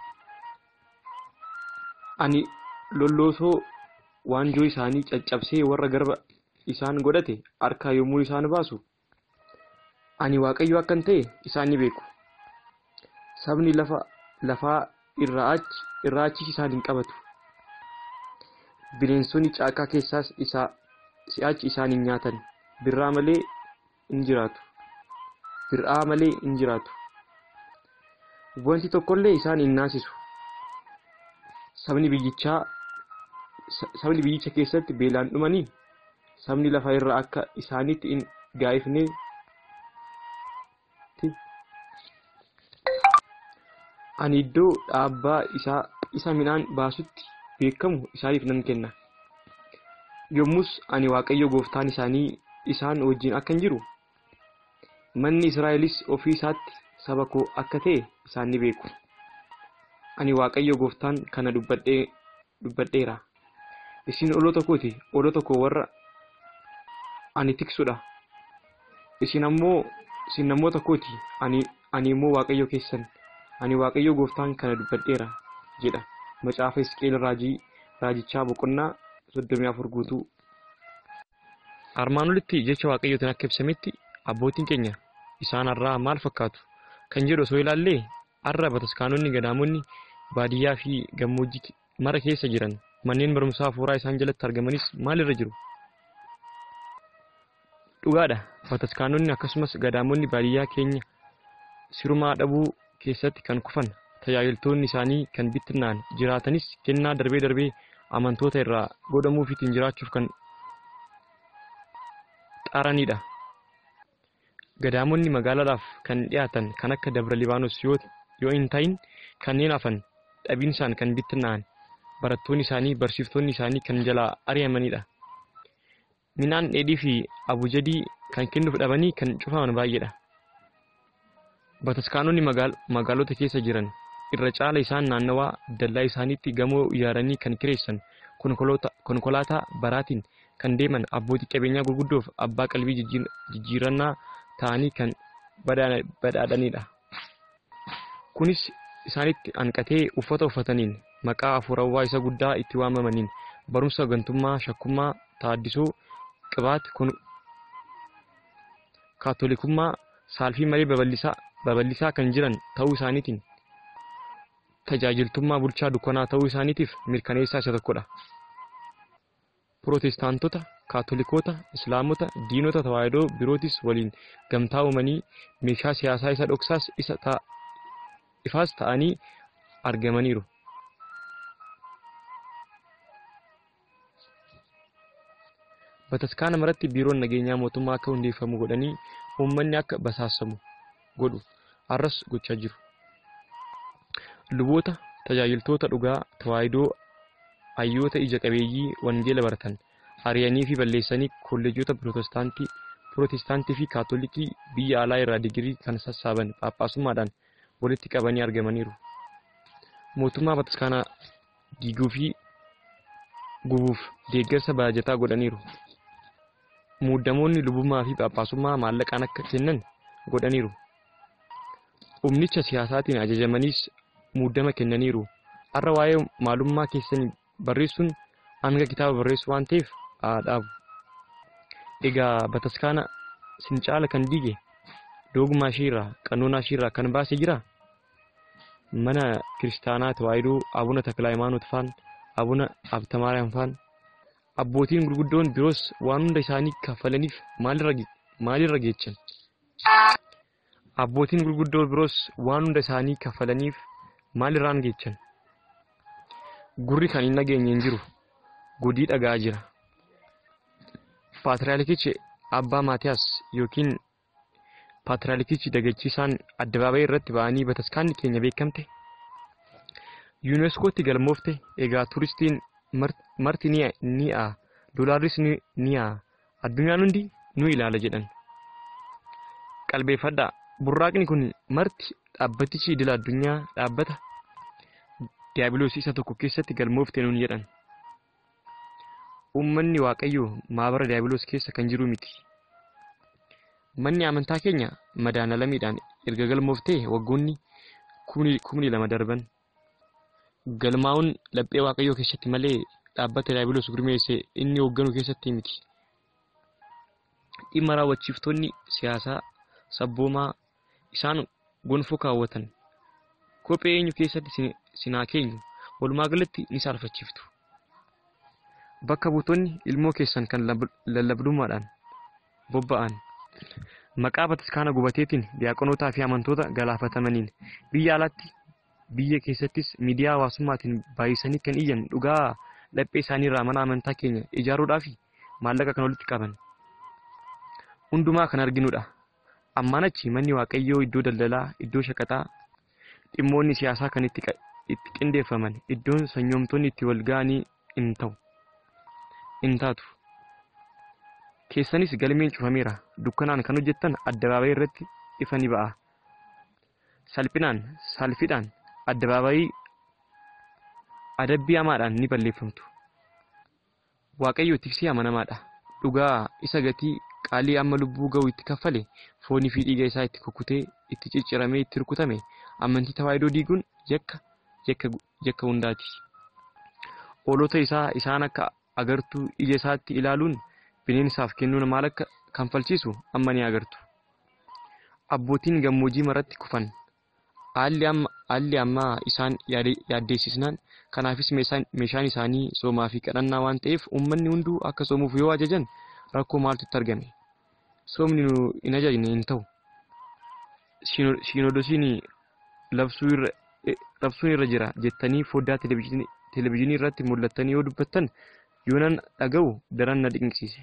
Ani lolloosoo waanjoo isaanii caccabsee warra garba isaan godhate harkaa yommuu isaan baasu ani Waaqayyo akkan ta'e isaan ni beeku. Sabni lafa lafaa irraa achi irraa achi isaan hin qabatu. Bineensonni caakkaa keessaas isaa si'achi isaan hin nyaatan. Birraa malee hin jiraatu. Birraa malee hin jiraatu. Wanti tokkollee isaan hin naasisu. Sabni biyyichaa sabni biyyicha keessatti beelaan dhumanii sabni lafa irraa akka isaanitti hin gaa'ifne ani iddoo dhaabbaa isaa isa midhaan baasutti beekamu isaaniif nan kenna. Yommus ani Waaqayyo Gooftaan isaanii isaan wajjin akkan jiru manni Israa'elis ofii isaatti saba koo akka ta'e isaan ni beeku. Ani Waaqayyo Gooftaan kana dubbadhee dubbadheera. Isin oolota kooti oolota koo warra ani tiksudha. Isin ammoo isin namoota kooti ani ani immoo Waaqayyo keessan. Ani Waaqayyo Gooftaan kana dubbadheera jedha. Macaafa Hisqeel raajii raajichaa boqonnaa soddomii afur guutuu. Armaan olitti jecha Waaqayyootiin akka ibsametti abbootiin keenya isaan irraa maal fakkaatu kan jedhu osoo ilaallee har'a bataskaanonni gadaamonni baadiyyaa fi gammoojjii mara keessa jiran manneen barumsaa hafuuraa isaan jalatti argamanis maal irra jiru? Dhugaadha. Bataskaanonni akkasumas gadaamonni baadiyyaa keenya sirumaa dhabuu keessatti kan kufan tajaajiltoonni isaanii kan bittinnaan jiraatanis kennaa darbee darbee amantoota irraa godhamuufiitiin jiraachuuf kan xaaranidha. Gadaamonni magaalaadhaaf kan dhiyaatan kan akka Dabra Libaanos yoo hin ta'in kanneen hafan dhabiinsaan kan bittinnaan barattoonni isaanii barsiiftoonni isaanii kan jalaa ari'amanidha. Midhaan dheedhii fi abujadii kan kennuuf dhabanii kan cufaman baay'eedha. Bataskaanonni magaalota keessa jiran irra caala isaan naannawaa dallaa isaaniitti gamoo ijaaranii kan kireessan konkolaataa baraatiin kan deeman abbootii qabeenyaa gurguddoof abbaa qalbii jijjiirannaa ta'anii kan badhaadhanidha. Kunis isaanitti hanqatee uffata uffataniin maqaa hafuurawaa isa guddaa itti waamamaniin barumsa gantummaa shakkummaa taaddisoo qibaat kaatolikummaa saalfii malee babal'isaa babal'isaa kan jiran ta'uu isaaniitiin tajaajiltummaa bulchaa dukkanaa ta'uu isaaniitiif mirkaneessaa isa tokkodha. Pirootestaantota, Kaatolikoota, Islaamota, diinota tawaahidoo birootis waliin gamtaa uumanii meeshaa siyaasaa isa dhoksaas isa ta'a ifaas ta'anii argamaniiru. Bataskaana maratti biiroon nageenyaa mootummaa akka hundeeffamu godhanii uummanni akka basaasamu godhu arras gochaa jiru. Luboota, tajaajiltoota dhugaa tawaahidoo, hayyoota ija qabeeyyii wangeela baratan ari'anii fi balleessanii kolleejota pirootestaantii pirootestaantii fi kaatolikii biyya alaa irraa digirii kan sassaaban phaaphaasummaadhaan walitti qabanii argamaniiru. Mootummaa bataskaanaa diiguu fi gubuuf deeggarsa baajataa godhaniiru. Muuddamoonni lubummaa fi phaaphaasummaa maallaqaan akka kennan godhaniiru. Humnicha siyaasaatiin ajajamaniis muuddama kennaniiru. Har'a waa'ee maalummaa keessanii barreessuun hanga kitaaba barreessu waan ta'eef dhaabu. Egaa bataskaana sin caala kan diige dogmaa ishiirraa qanoonaa ishiirraa kan baase jira. Mana kiristaanaa tawaahidoo Abuna Taklaa Hayimaanoot faan, Abuna Abtamaariyaam faan, abbootiin gurguddoon biroos waan hunda isaanii kaffalaniif maalirra maalirra geechan? Abbootiin gurguddoo biroos waan hunda isaanii kaffalaniif maalirraan geechan? Gurri kan hin dhageenye hin jiru. Godii dhagaa jira. Paatriyaalikichi Abbaa Maatiyaas yookiin Paatriyaalikichi dagachiisaan addabaabayii irratti ba'anii bataskaanni keenya beekamte. Yuuneeskootti galmoofte. Egaa turistiin marti ni aa doolaarris ni aa addunyaan hundi nu ilaala jedhan. Qalbeeffadhaa. Burraaqni kun marti dhaabbatichi idil addunyaa dhaabbata diiyaabiloosii isa tokko keessatti galmoofte nuun jedhan. Uummanni Waaqayyoo maabara diiyaabiloos keessa kan jiru miti. Manni amantaa keenya madaana lamiidhaan erga galmooftee waggoonni kumni lama darban. Galmaa'uun laphee Waaqayyoo keessatti malee dhaabbata diiyaabiloos gurmeesse inni hoogganu keessatti miti. Dhimma raawwachiiftoonni siyaasaa sabboomaa isaan gonfoo kaawwatan kophee eenyu keessatti sinaa keenyu walumaa galatti ni saarfachiiftu. Bakka buutonni ilmoo keessan kan lallabdummaadhaan bobba'an maqaa bataskaana gubateetiin diyaaqonootaa fi amantoota galaafatamaniin biyya alaatti biyya keessattis miidiyaa hawaasummaatiin baay'isanii kan iyyan dhugaa laphee isaaniirraa mana amantaa keenya ijaaruudhaaf maallaqa kan walitti qaban hundumaa kan arginudha. Ammaan achi manni Waaqayyoo iddoo daldalaa, iddoo shaqaxaa, dhimmoonni siyaasaa kan itti itti qindeeffaman, iddoon sanyoomtonni itti wal ga'anii hin ta'u. Hin taatu. Keessanis galmeen cufameera. Dukkanaan kan hojjettan addabaabayii irratti ifa ni ba'a. Salphinaan, salphiidhaan addabaabayii adabbii hamaadhaan ni balleeffamtu. Waaqayyo tiksee amanamaadha. Dhugaa isa gatii qaalii amma lubbuu ga'u itti kaffale foonii fi dhiiga isaa itti kukkutee itti cicciramee itti rukutame amantii tawaahidoo diiguun yakka yakka yakka hundaati. Oolota isaa isaan akka agartuu ija isaatti ilaaluun bineensaaf kennuun maal akka kanfalchiisu amma ni agartu. Abbootiin gammoojii maratti kufan haalli amma haalli amma isaan yaaddeessisnaan kanaafis meeshaan isaanii soomaa fi kadhannaa waan ta'eef uummanni hunduu akka soomuuf yoo ajajan rakkoo maaltu itti argame? Soomni nu hin ajajne hin ta'u. Siinoodosiin labsuun irra jira jettanii foddaa televezyiinii irratti mul'attanii yoo dubbattan yoonan dhaga'u daran na dinqisiise.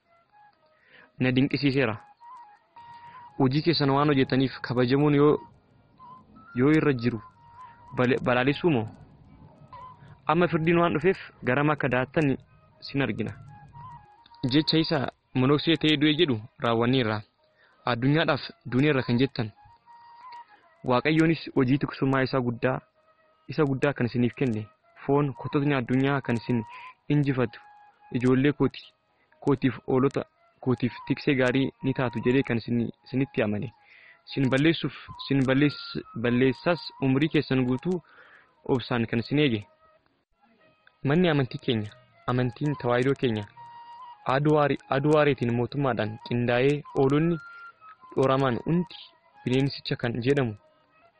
Na dinqisiiseera. Hojii keessan waan hojjetaniif kabajamuun yoo yoo irra jiru balaalessuu moo? Amma firdiin waan dhufeef garama akka daattan sin argina. Jecha isa monoksee ta'ee du'e jedhu raawwanneerra. Addunyaadhaaf duuneerra kan jettan. Waaqayyoonis hojii tiksummaa isaa guddaa isa guddaa kan isiniif kenne foon kototni addunyaa kan isin injifatu ijoollee kooti kootiif oolota kootiif tiksee gaarii ni taatu jedhee kan isin isinitti amane. Sin balleessuuf sin balleessas umrii keessan guutuu obsaan kan isin eege. Manni amantii keenya amantiin tawaahidoo keenya aduwaareetiin mootummaadhaan qindaa'ee oolonni dhooramaan hundi bineensicha kan jedhamu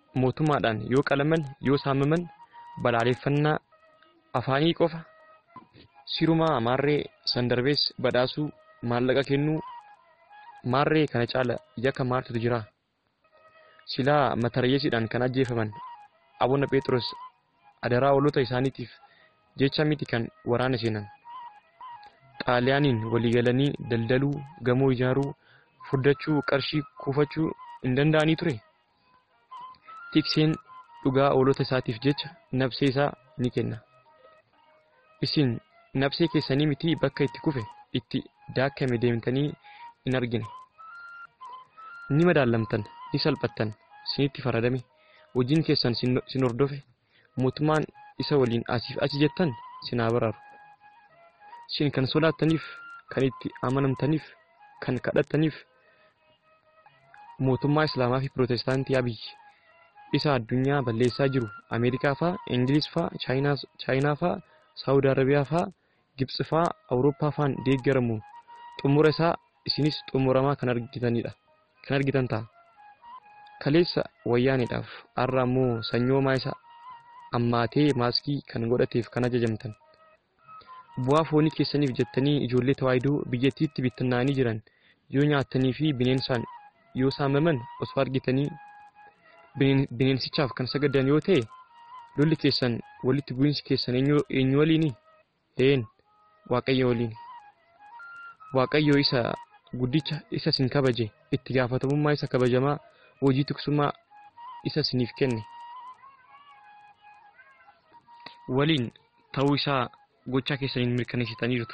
mootummaadhaan yoo qalaman yoo saamaman balaaleffannaa afaanii qofa sirumaa maarree sandarbees badhaasuu maallaqa kennuu maarree kana caala yakka maaltu jira silaa matarayyeesiidhaan kan ajjeefaman Abuna Phexros adaraa oolota isaaniitiif jecha miti kan waraana seenan xaaliyaaniin walii galanii daldaluu gamoo ijaaruu furdachuu qarshii kuufachuu hin danda'anii ture tikseen dhugaa oolota isaatiif jecha nafsee isaa ni kenna isin nafsee keessanii miti bakka itti kufe itti daakame deemtanii hin argine ni madaalamtan ni salphattan sinitti faradame wajjin keessan sin hordofe mootummaan isa waliin asiif achi jettan sinaa baraaru sin kan sodaattaniif kan itti amanamtaniif kan kadhattaniif mootummaa islaamaa fi pirootestaantii Abiy isa addunyaa balleessaa jiru Ameerikaa faa Ingiliz faa Chaayinaa faa Saawudi Arabiyaa faa Gibxi faa Awurooppaa faan deeggaramu xumura isaa isinis xumuramaa kan argitanidha kan argitan ta'a kaleessa wayyaaniidhaaf har'a immoo sanyoomaa isa ammaatee maaskii kan godhateef kan ajajamtan bu'aa foonii keessaniif jettanii ijoollee tawaayidoo biyyattiitti bittinnaanii jiran yoo nyaatanii fi bineensaan yoo saamaman osoo argitanii bineensichaaf kan sagadan yoo ta'e lolli keessan walitti bu'iinsi keessan eenyu waliini een waaqayyo waliini waaqayyo isa guddicha isa sin kabaje itti gaafatamummaa isa kabajamaa hojii tiksummaa isa siniif kenne waliin ta'uu isaa gochaa keessaniin mirkaneessitanii jirtu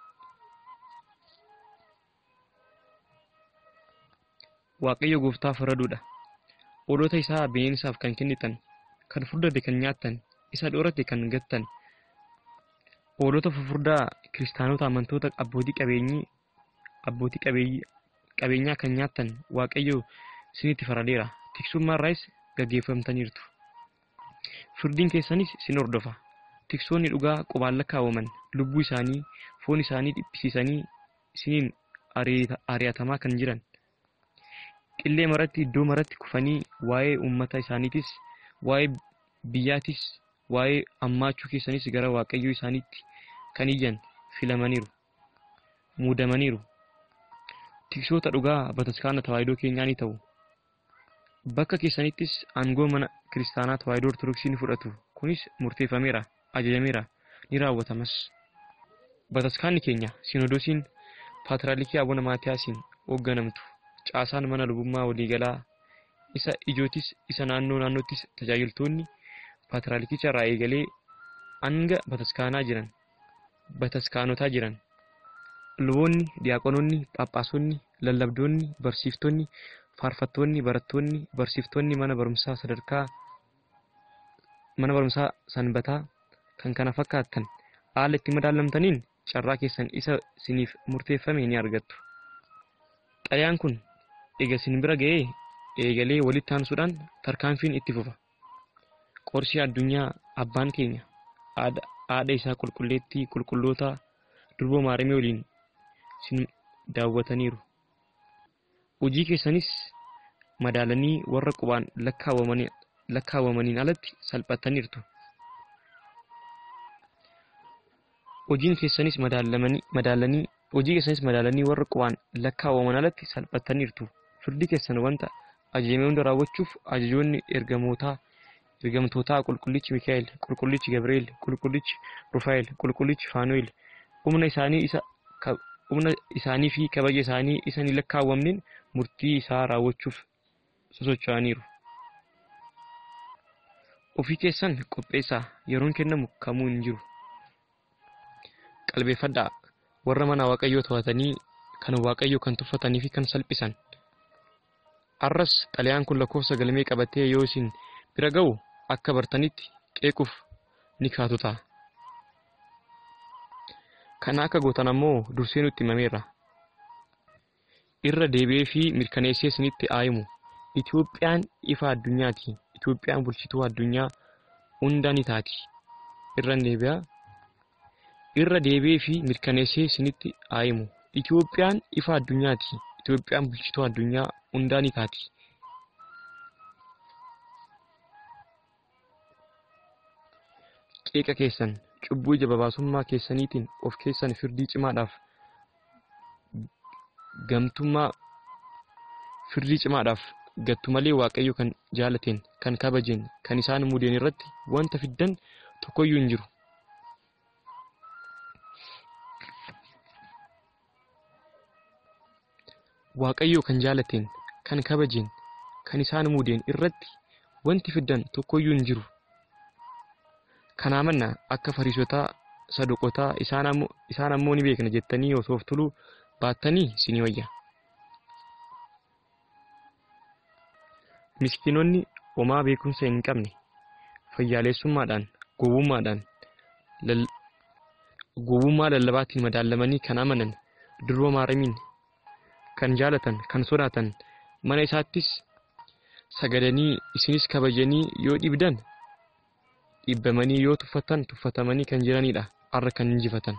waaqayyo gooftaa faraduudha oolota isaa bineensaaf kan kennitan kan furdate kan nyaattan isa dhoorate kan gattan oolota furdaa kiristaanota amantoota abbootii qabeenyii abbootii qabeeyyii qabeenyaa kan nyaattan waaqayyo sinitti faradeera tiksummaarraas gaggeeffamtaniirtu firdiin keessanis sin hordofa tiksoonni dhugaa qubaan lakkaawwaman lubbuu isaanii foon isaanii dhiphisiisanii siniin ari'atamaa kan jiran qillee maratti iddoo maratti kufanii waa'ee ummata isaaniitis waa'ee biyyaatis waa'ee ammaachuu keessanis gara waaqayyo isaaniitti kan iyyan filamaniiru muudamaniiru tiksoota dhugaa bataskaana tawaayidoo keenyaa ni ta'u bakka keessanittis aangoo mana kiristaanaa tawaayidoo ortodoksii ni fudhatu kunis murteeffameera ajajameera ni raawwatamas bataskaanni keenya sinodosiin paatiraalikii Abuna Maatiyaasiin hoogganamtu caasaan mana lubummaa waliigalaa isa ijootis isa naannoo naannoottis tajaajiltoonni paatiraalikichaa irraa eegalee hanga bataskaanaa jiran bataskaanotaa jiran luboonni diyaaqonoonni phaaphaasonni lallabdoonni barsiiftonni faarfattoonni barattoonni barsiiftonni mana barumsaa sadarkaa mana barumsaa sanbataa kan kana fakkaatan haala itti madaalamtaniin carraa keessan isa siniif murteeffame ni argattu xalayaan kun eega sin bira ga'ee eegalee walitti aansuudhaan tarkaanfiin itti fufa qorsii addunyaa abbaan keenya haadha isaa qulqulleettii qulqulloota durboo maaramee waliin sin daawwataniiru hojii keessanis madaalanii warra qubaan lakkaawwamanii lakkaawwamaniin alatti salphataniirtu hojiin keessanis madaalamanii madaalanii hojii keessanis madaalanii warra qubaan lakkaawwaman alatti salphataniirtu firdi keessan wanta ajajame hunda raawwachuuf ajajoonni ergamootaa ergamtootaa qulqullichi Mikaa'el qulqullichi Gabriel qulqullichi Rufaa'el qulqullichi Faanu'el humna isaanii isa humna isaanii fi kabaja isaanii isa ni lakkaawwamneen murtii isaa raawwachuuf sosocho'aniiru ofii keessan qopheessaa yeroon kennamu kamuu hin jiru qalbeeffadhaa warra mana waaqayyoo to'atanii kan waaqayyoo kan tuffatanii fi kan salphisan arras xalayaan kun lakkoofsa galmee qabatee yoo isin bira ga'u akka bartanitti qeequuf ni kaatu ta'a kana akka gootan ammoo dursee nutti himameera irra deebi'ee fi mirkaneessee isinitti aayimu Itoophiyaan ifa addunyaati Itoophiyaan bulchituu addunyaa hunda ni taati irra deebi'aa irra deebi'ee fi mirkaneessee isinitti aayimu Itoophiyaan ifa addunyaati Itoophiyaan bulchituu addunyaa hunda ni taati qeeqa keessan cubbuu jababaasummaa keessaniitiin of keessan firdii cimaadhaaf gamtummaa firdii cimaadhaaf gattu malee Waaqayyo kan jaalateen kan kabajeen kan isaan mudeen irratti wanta fiddan tokkoyyuu hin jiru. Waaqayyo kan jaalateen kan kabajeen kan isaan mudeen irratti wanti fiddan tokkoyyuu hin jiru. Kana amanna akka Fariisotaa Saduqotaa isaan ammoo isaan ammoo ni beekna jettanii osoo of tuluu baattanii isinii wayya. Miskiinonni homaa beekumsa hin qabne fayyaalessummaadhaan gowwummaadhaan gowwummaa lallabaatiin madaalamanii kan amanan durba Maaramiin kan jaalatan kan sodaatan mana isaattis sagadanii isinis kabajanii yoo dhibdan dhibbamanii yoo tuffatan tuffatamanii kan jiranidha arra kan injifatan.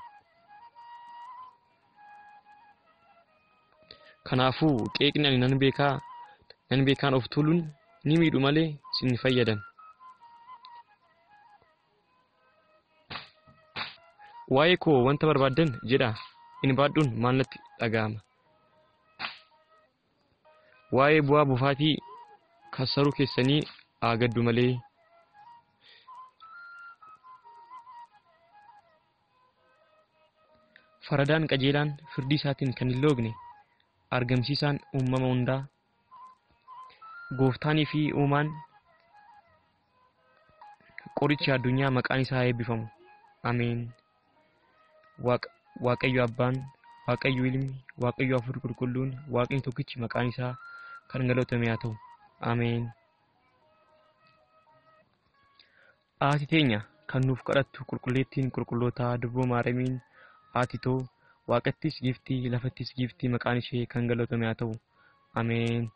Kanaafuu qeeqni ani nan beekaa nan beekaan of tuluun ni miidhu malee sin fayyadan. Waa'ee koo wanta barbaadan jedha in baadhuun maal natti dhaga'ama. Waa'ee bu'aa bufaatii kassaruu keessanii aagaddu malee. Faradaan qajeelaan firdii isaatiin kan hin loogne argamsiisaan uumama hundaa Gooftaanii fi uumaan qoricha addunyaa maqaan isaa eebbifamu. Ameen. Waaqayyo Abbaan, Waaqayyo Ilmi, Waaqayyo Hafuurri Qulqulluun, Waaqni tokkichi maqaan isaa kan galatame haa ta'u. Ameen. Haati teenya kan nuuf kadhattu qulqulleettiin qulqullootaa durboo Maaramiin haati too Waaqattis giftii lafattis giftii maqaan ishee kan galatame haa ta'u. Ameen.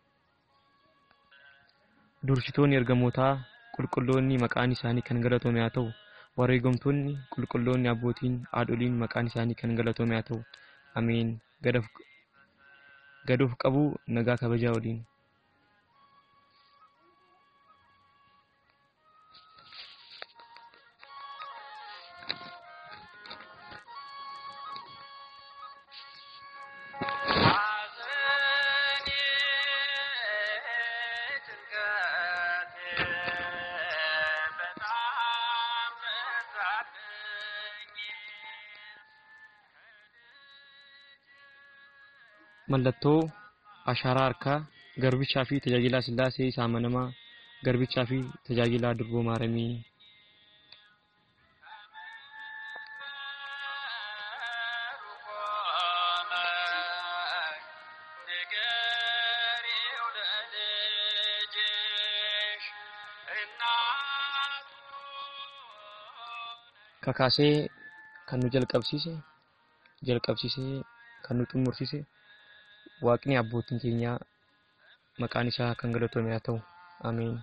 Dursitoonni ergamootaa qulqulloonni maqaan isaanii kan galatame haa ta'u. Wareegamtoonni qulqulloonni abbootiin haadholiin maqaan isaanii kan galatame haa ta'u. Ameen. Gadoof qabu nagaa kabajaa waliin. Mallattoo ashaaraa harkaa garbichaa fi tajaajilaa Sillaasee isa amanamaa garbichaa fi tajaajilaa durboo Maaramii. Kakaasee kan nu jalqabsiise jalqabsiisee kan nu xumursiise Waaqni abbootiin keenya maqaan isaa kan galatame haa ta'u. Ameen.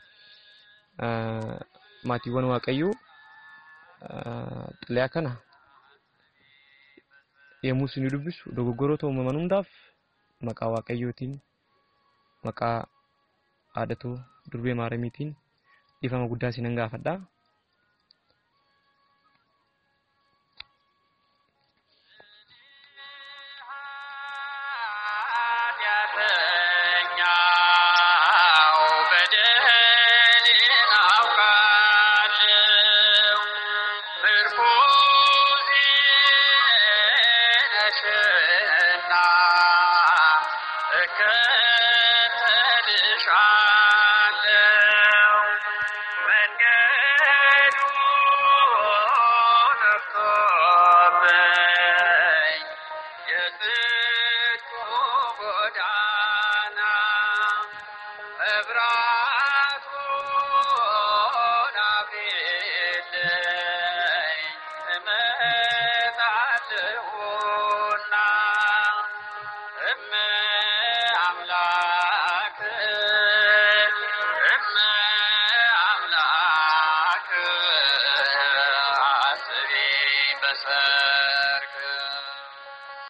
Maatiiwwan Waaqayyoo xalayaa kana yommuu isin dubbisu dogoggoroota uumaman hundaaf maqaa Waaqayyootiin maqaa haadhatoo durbee Maaramiitiin dhiifama guddaa isin gaafadha. Shah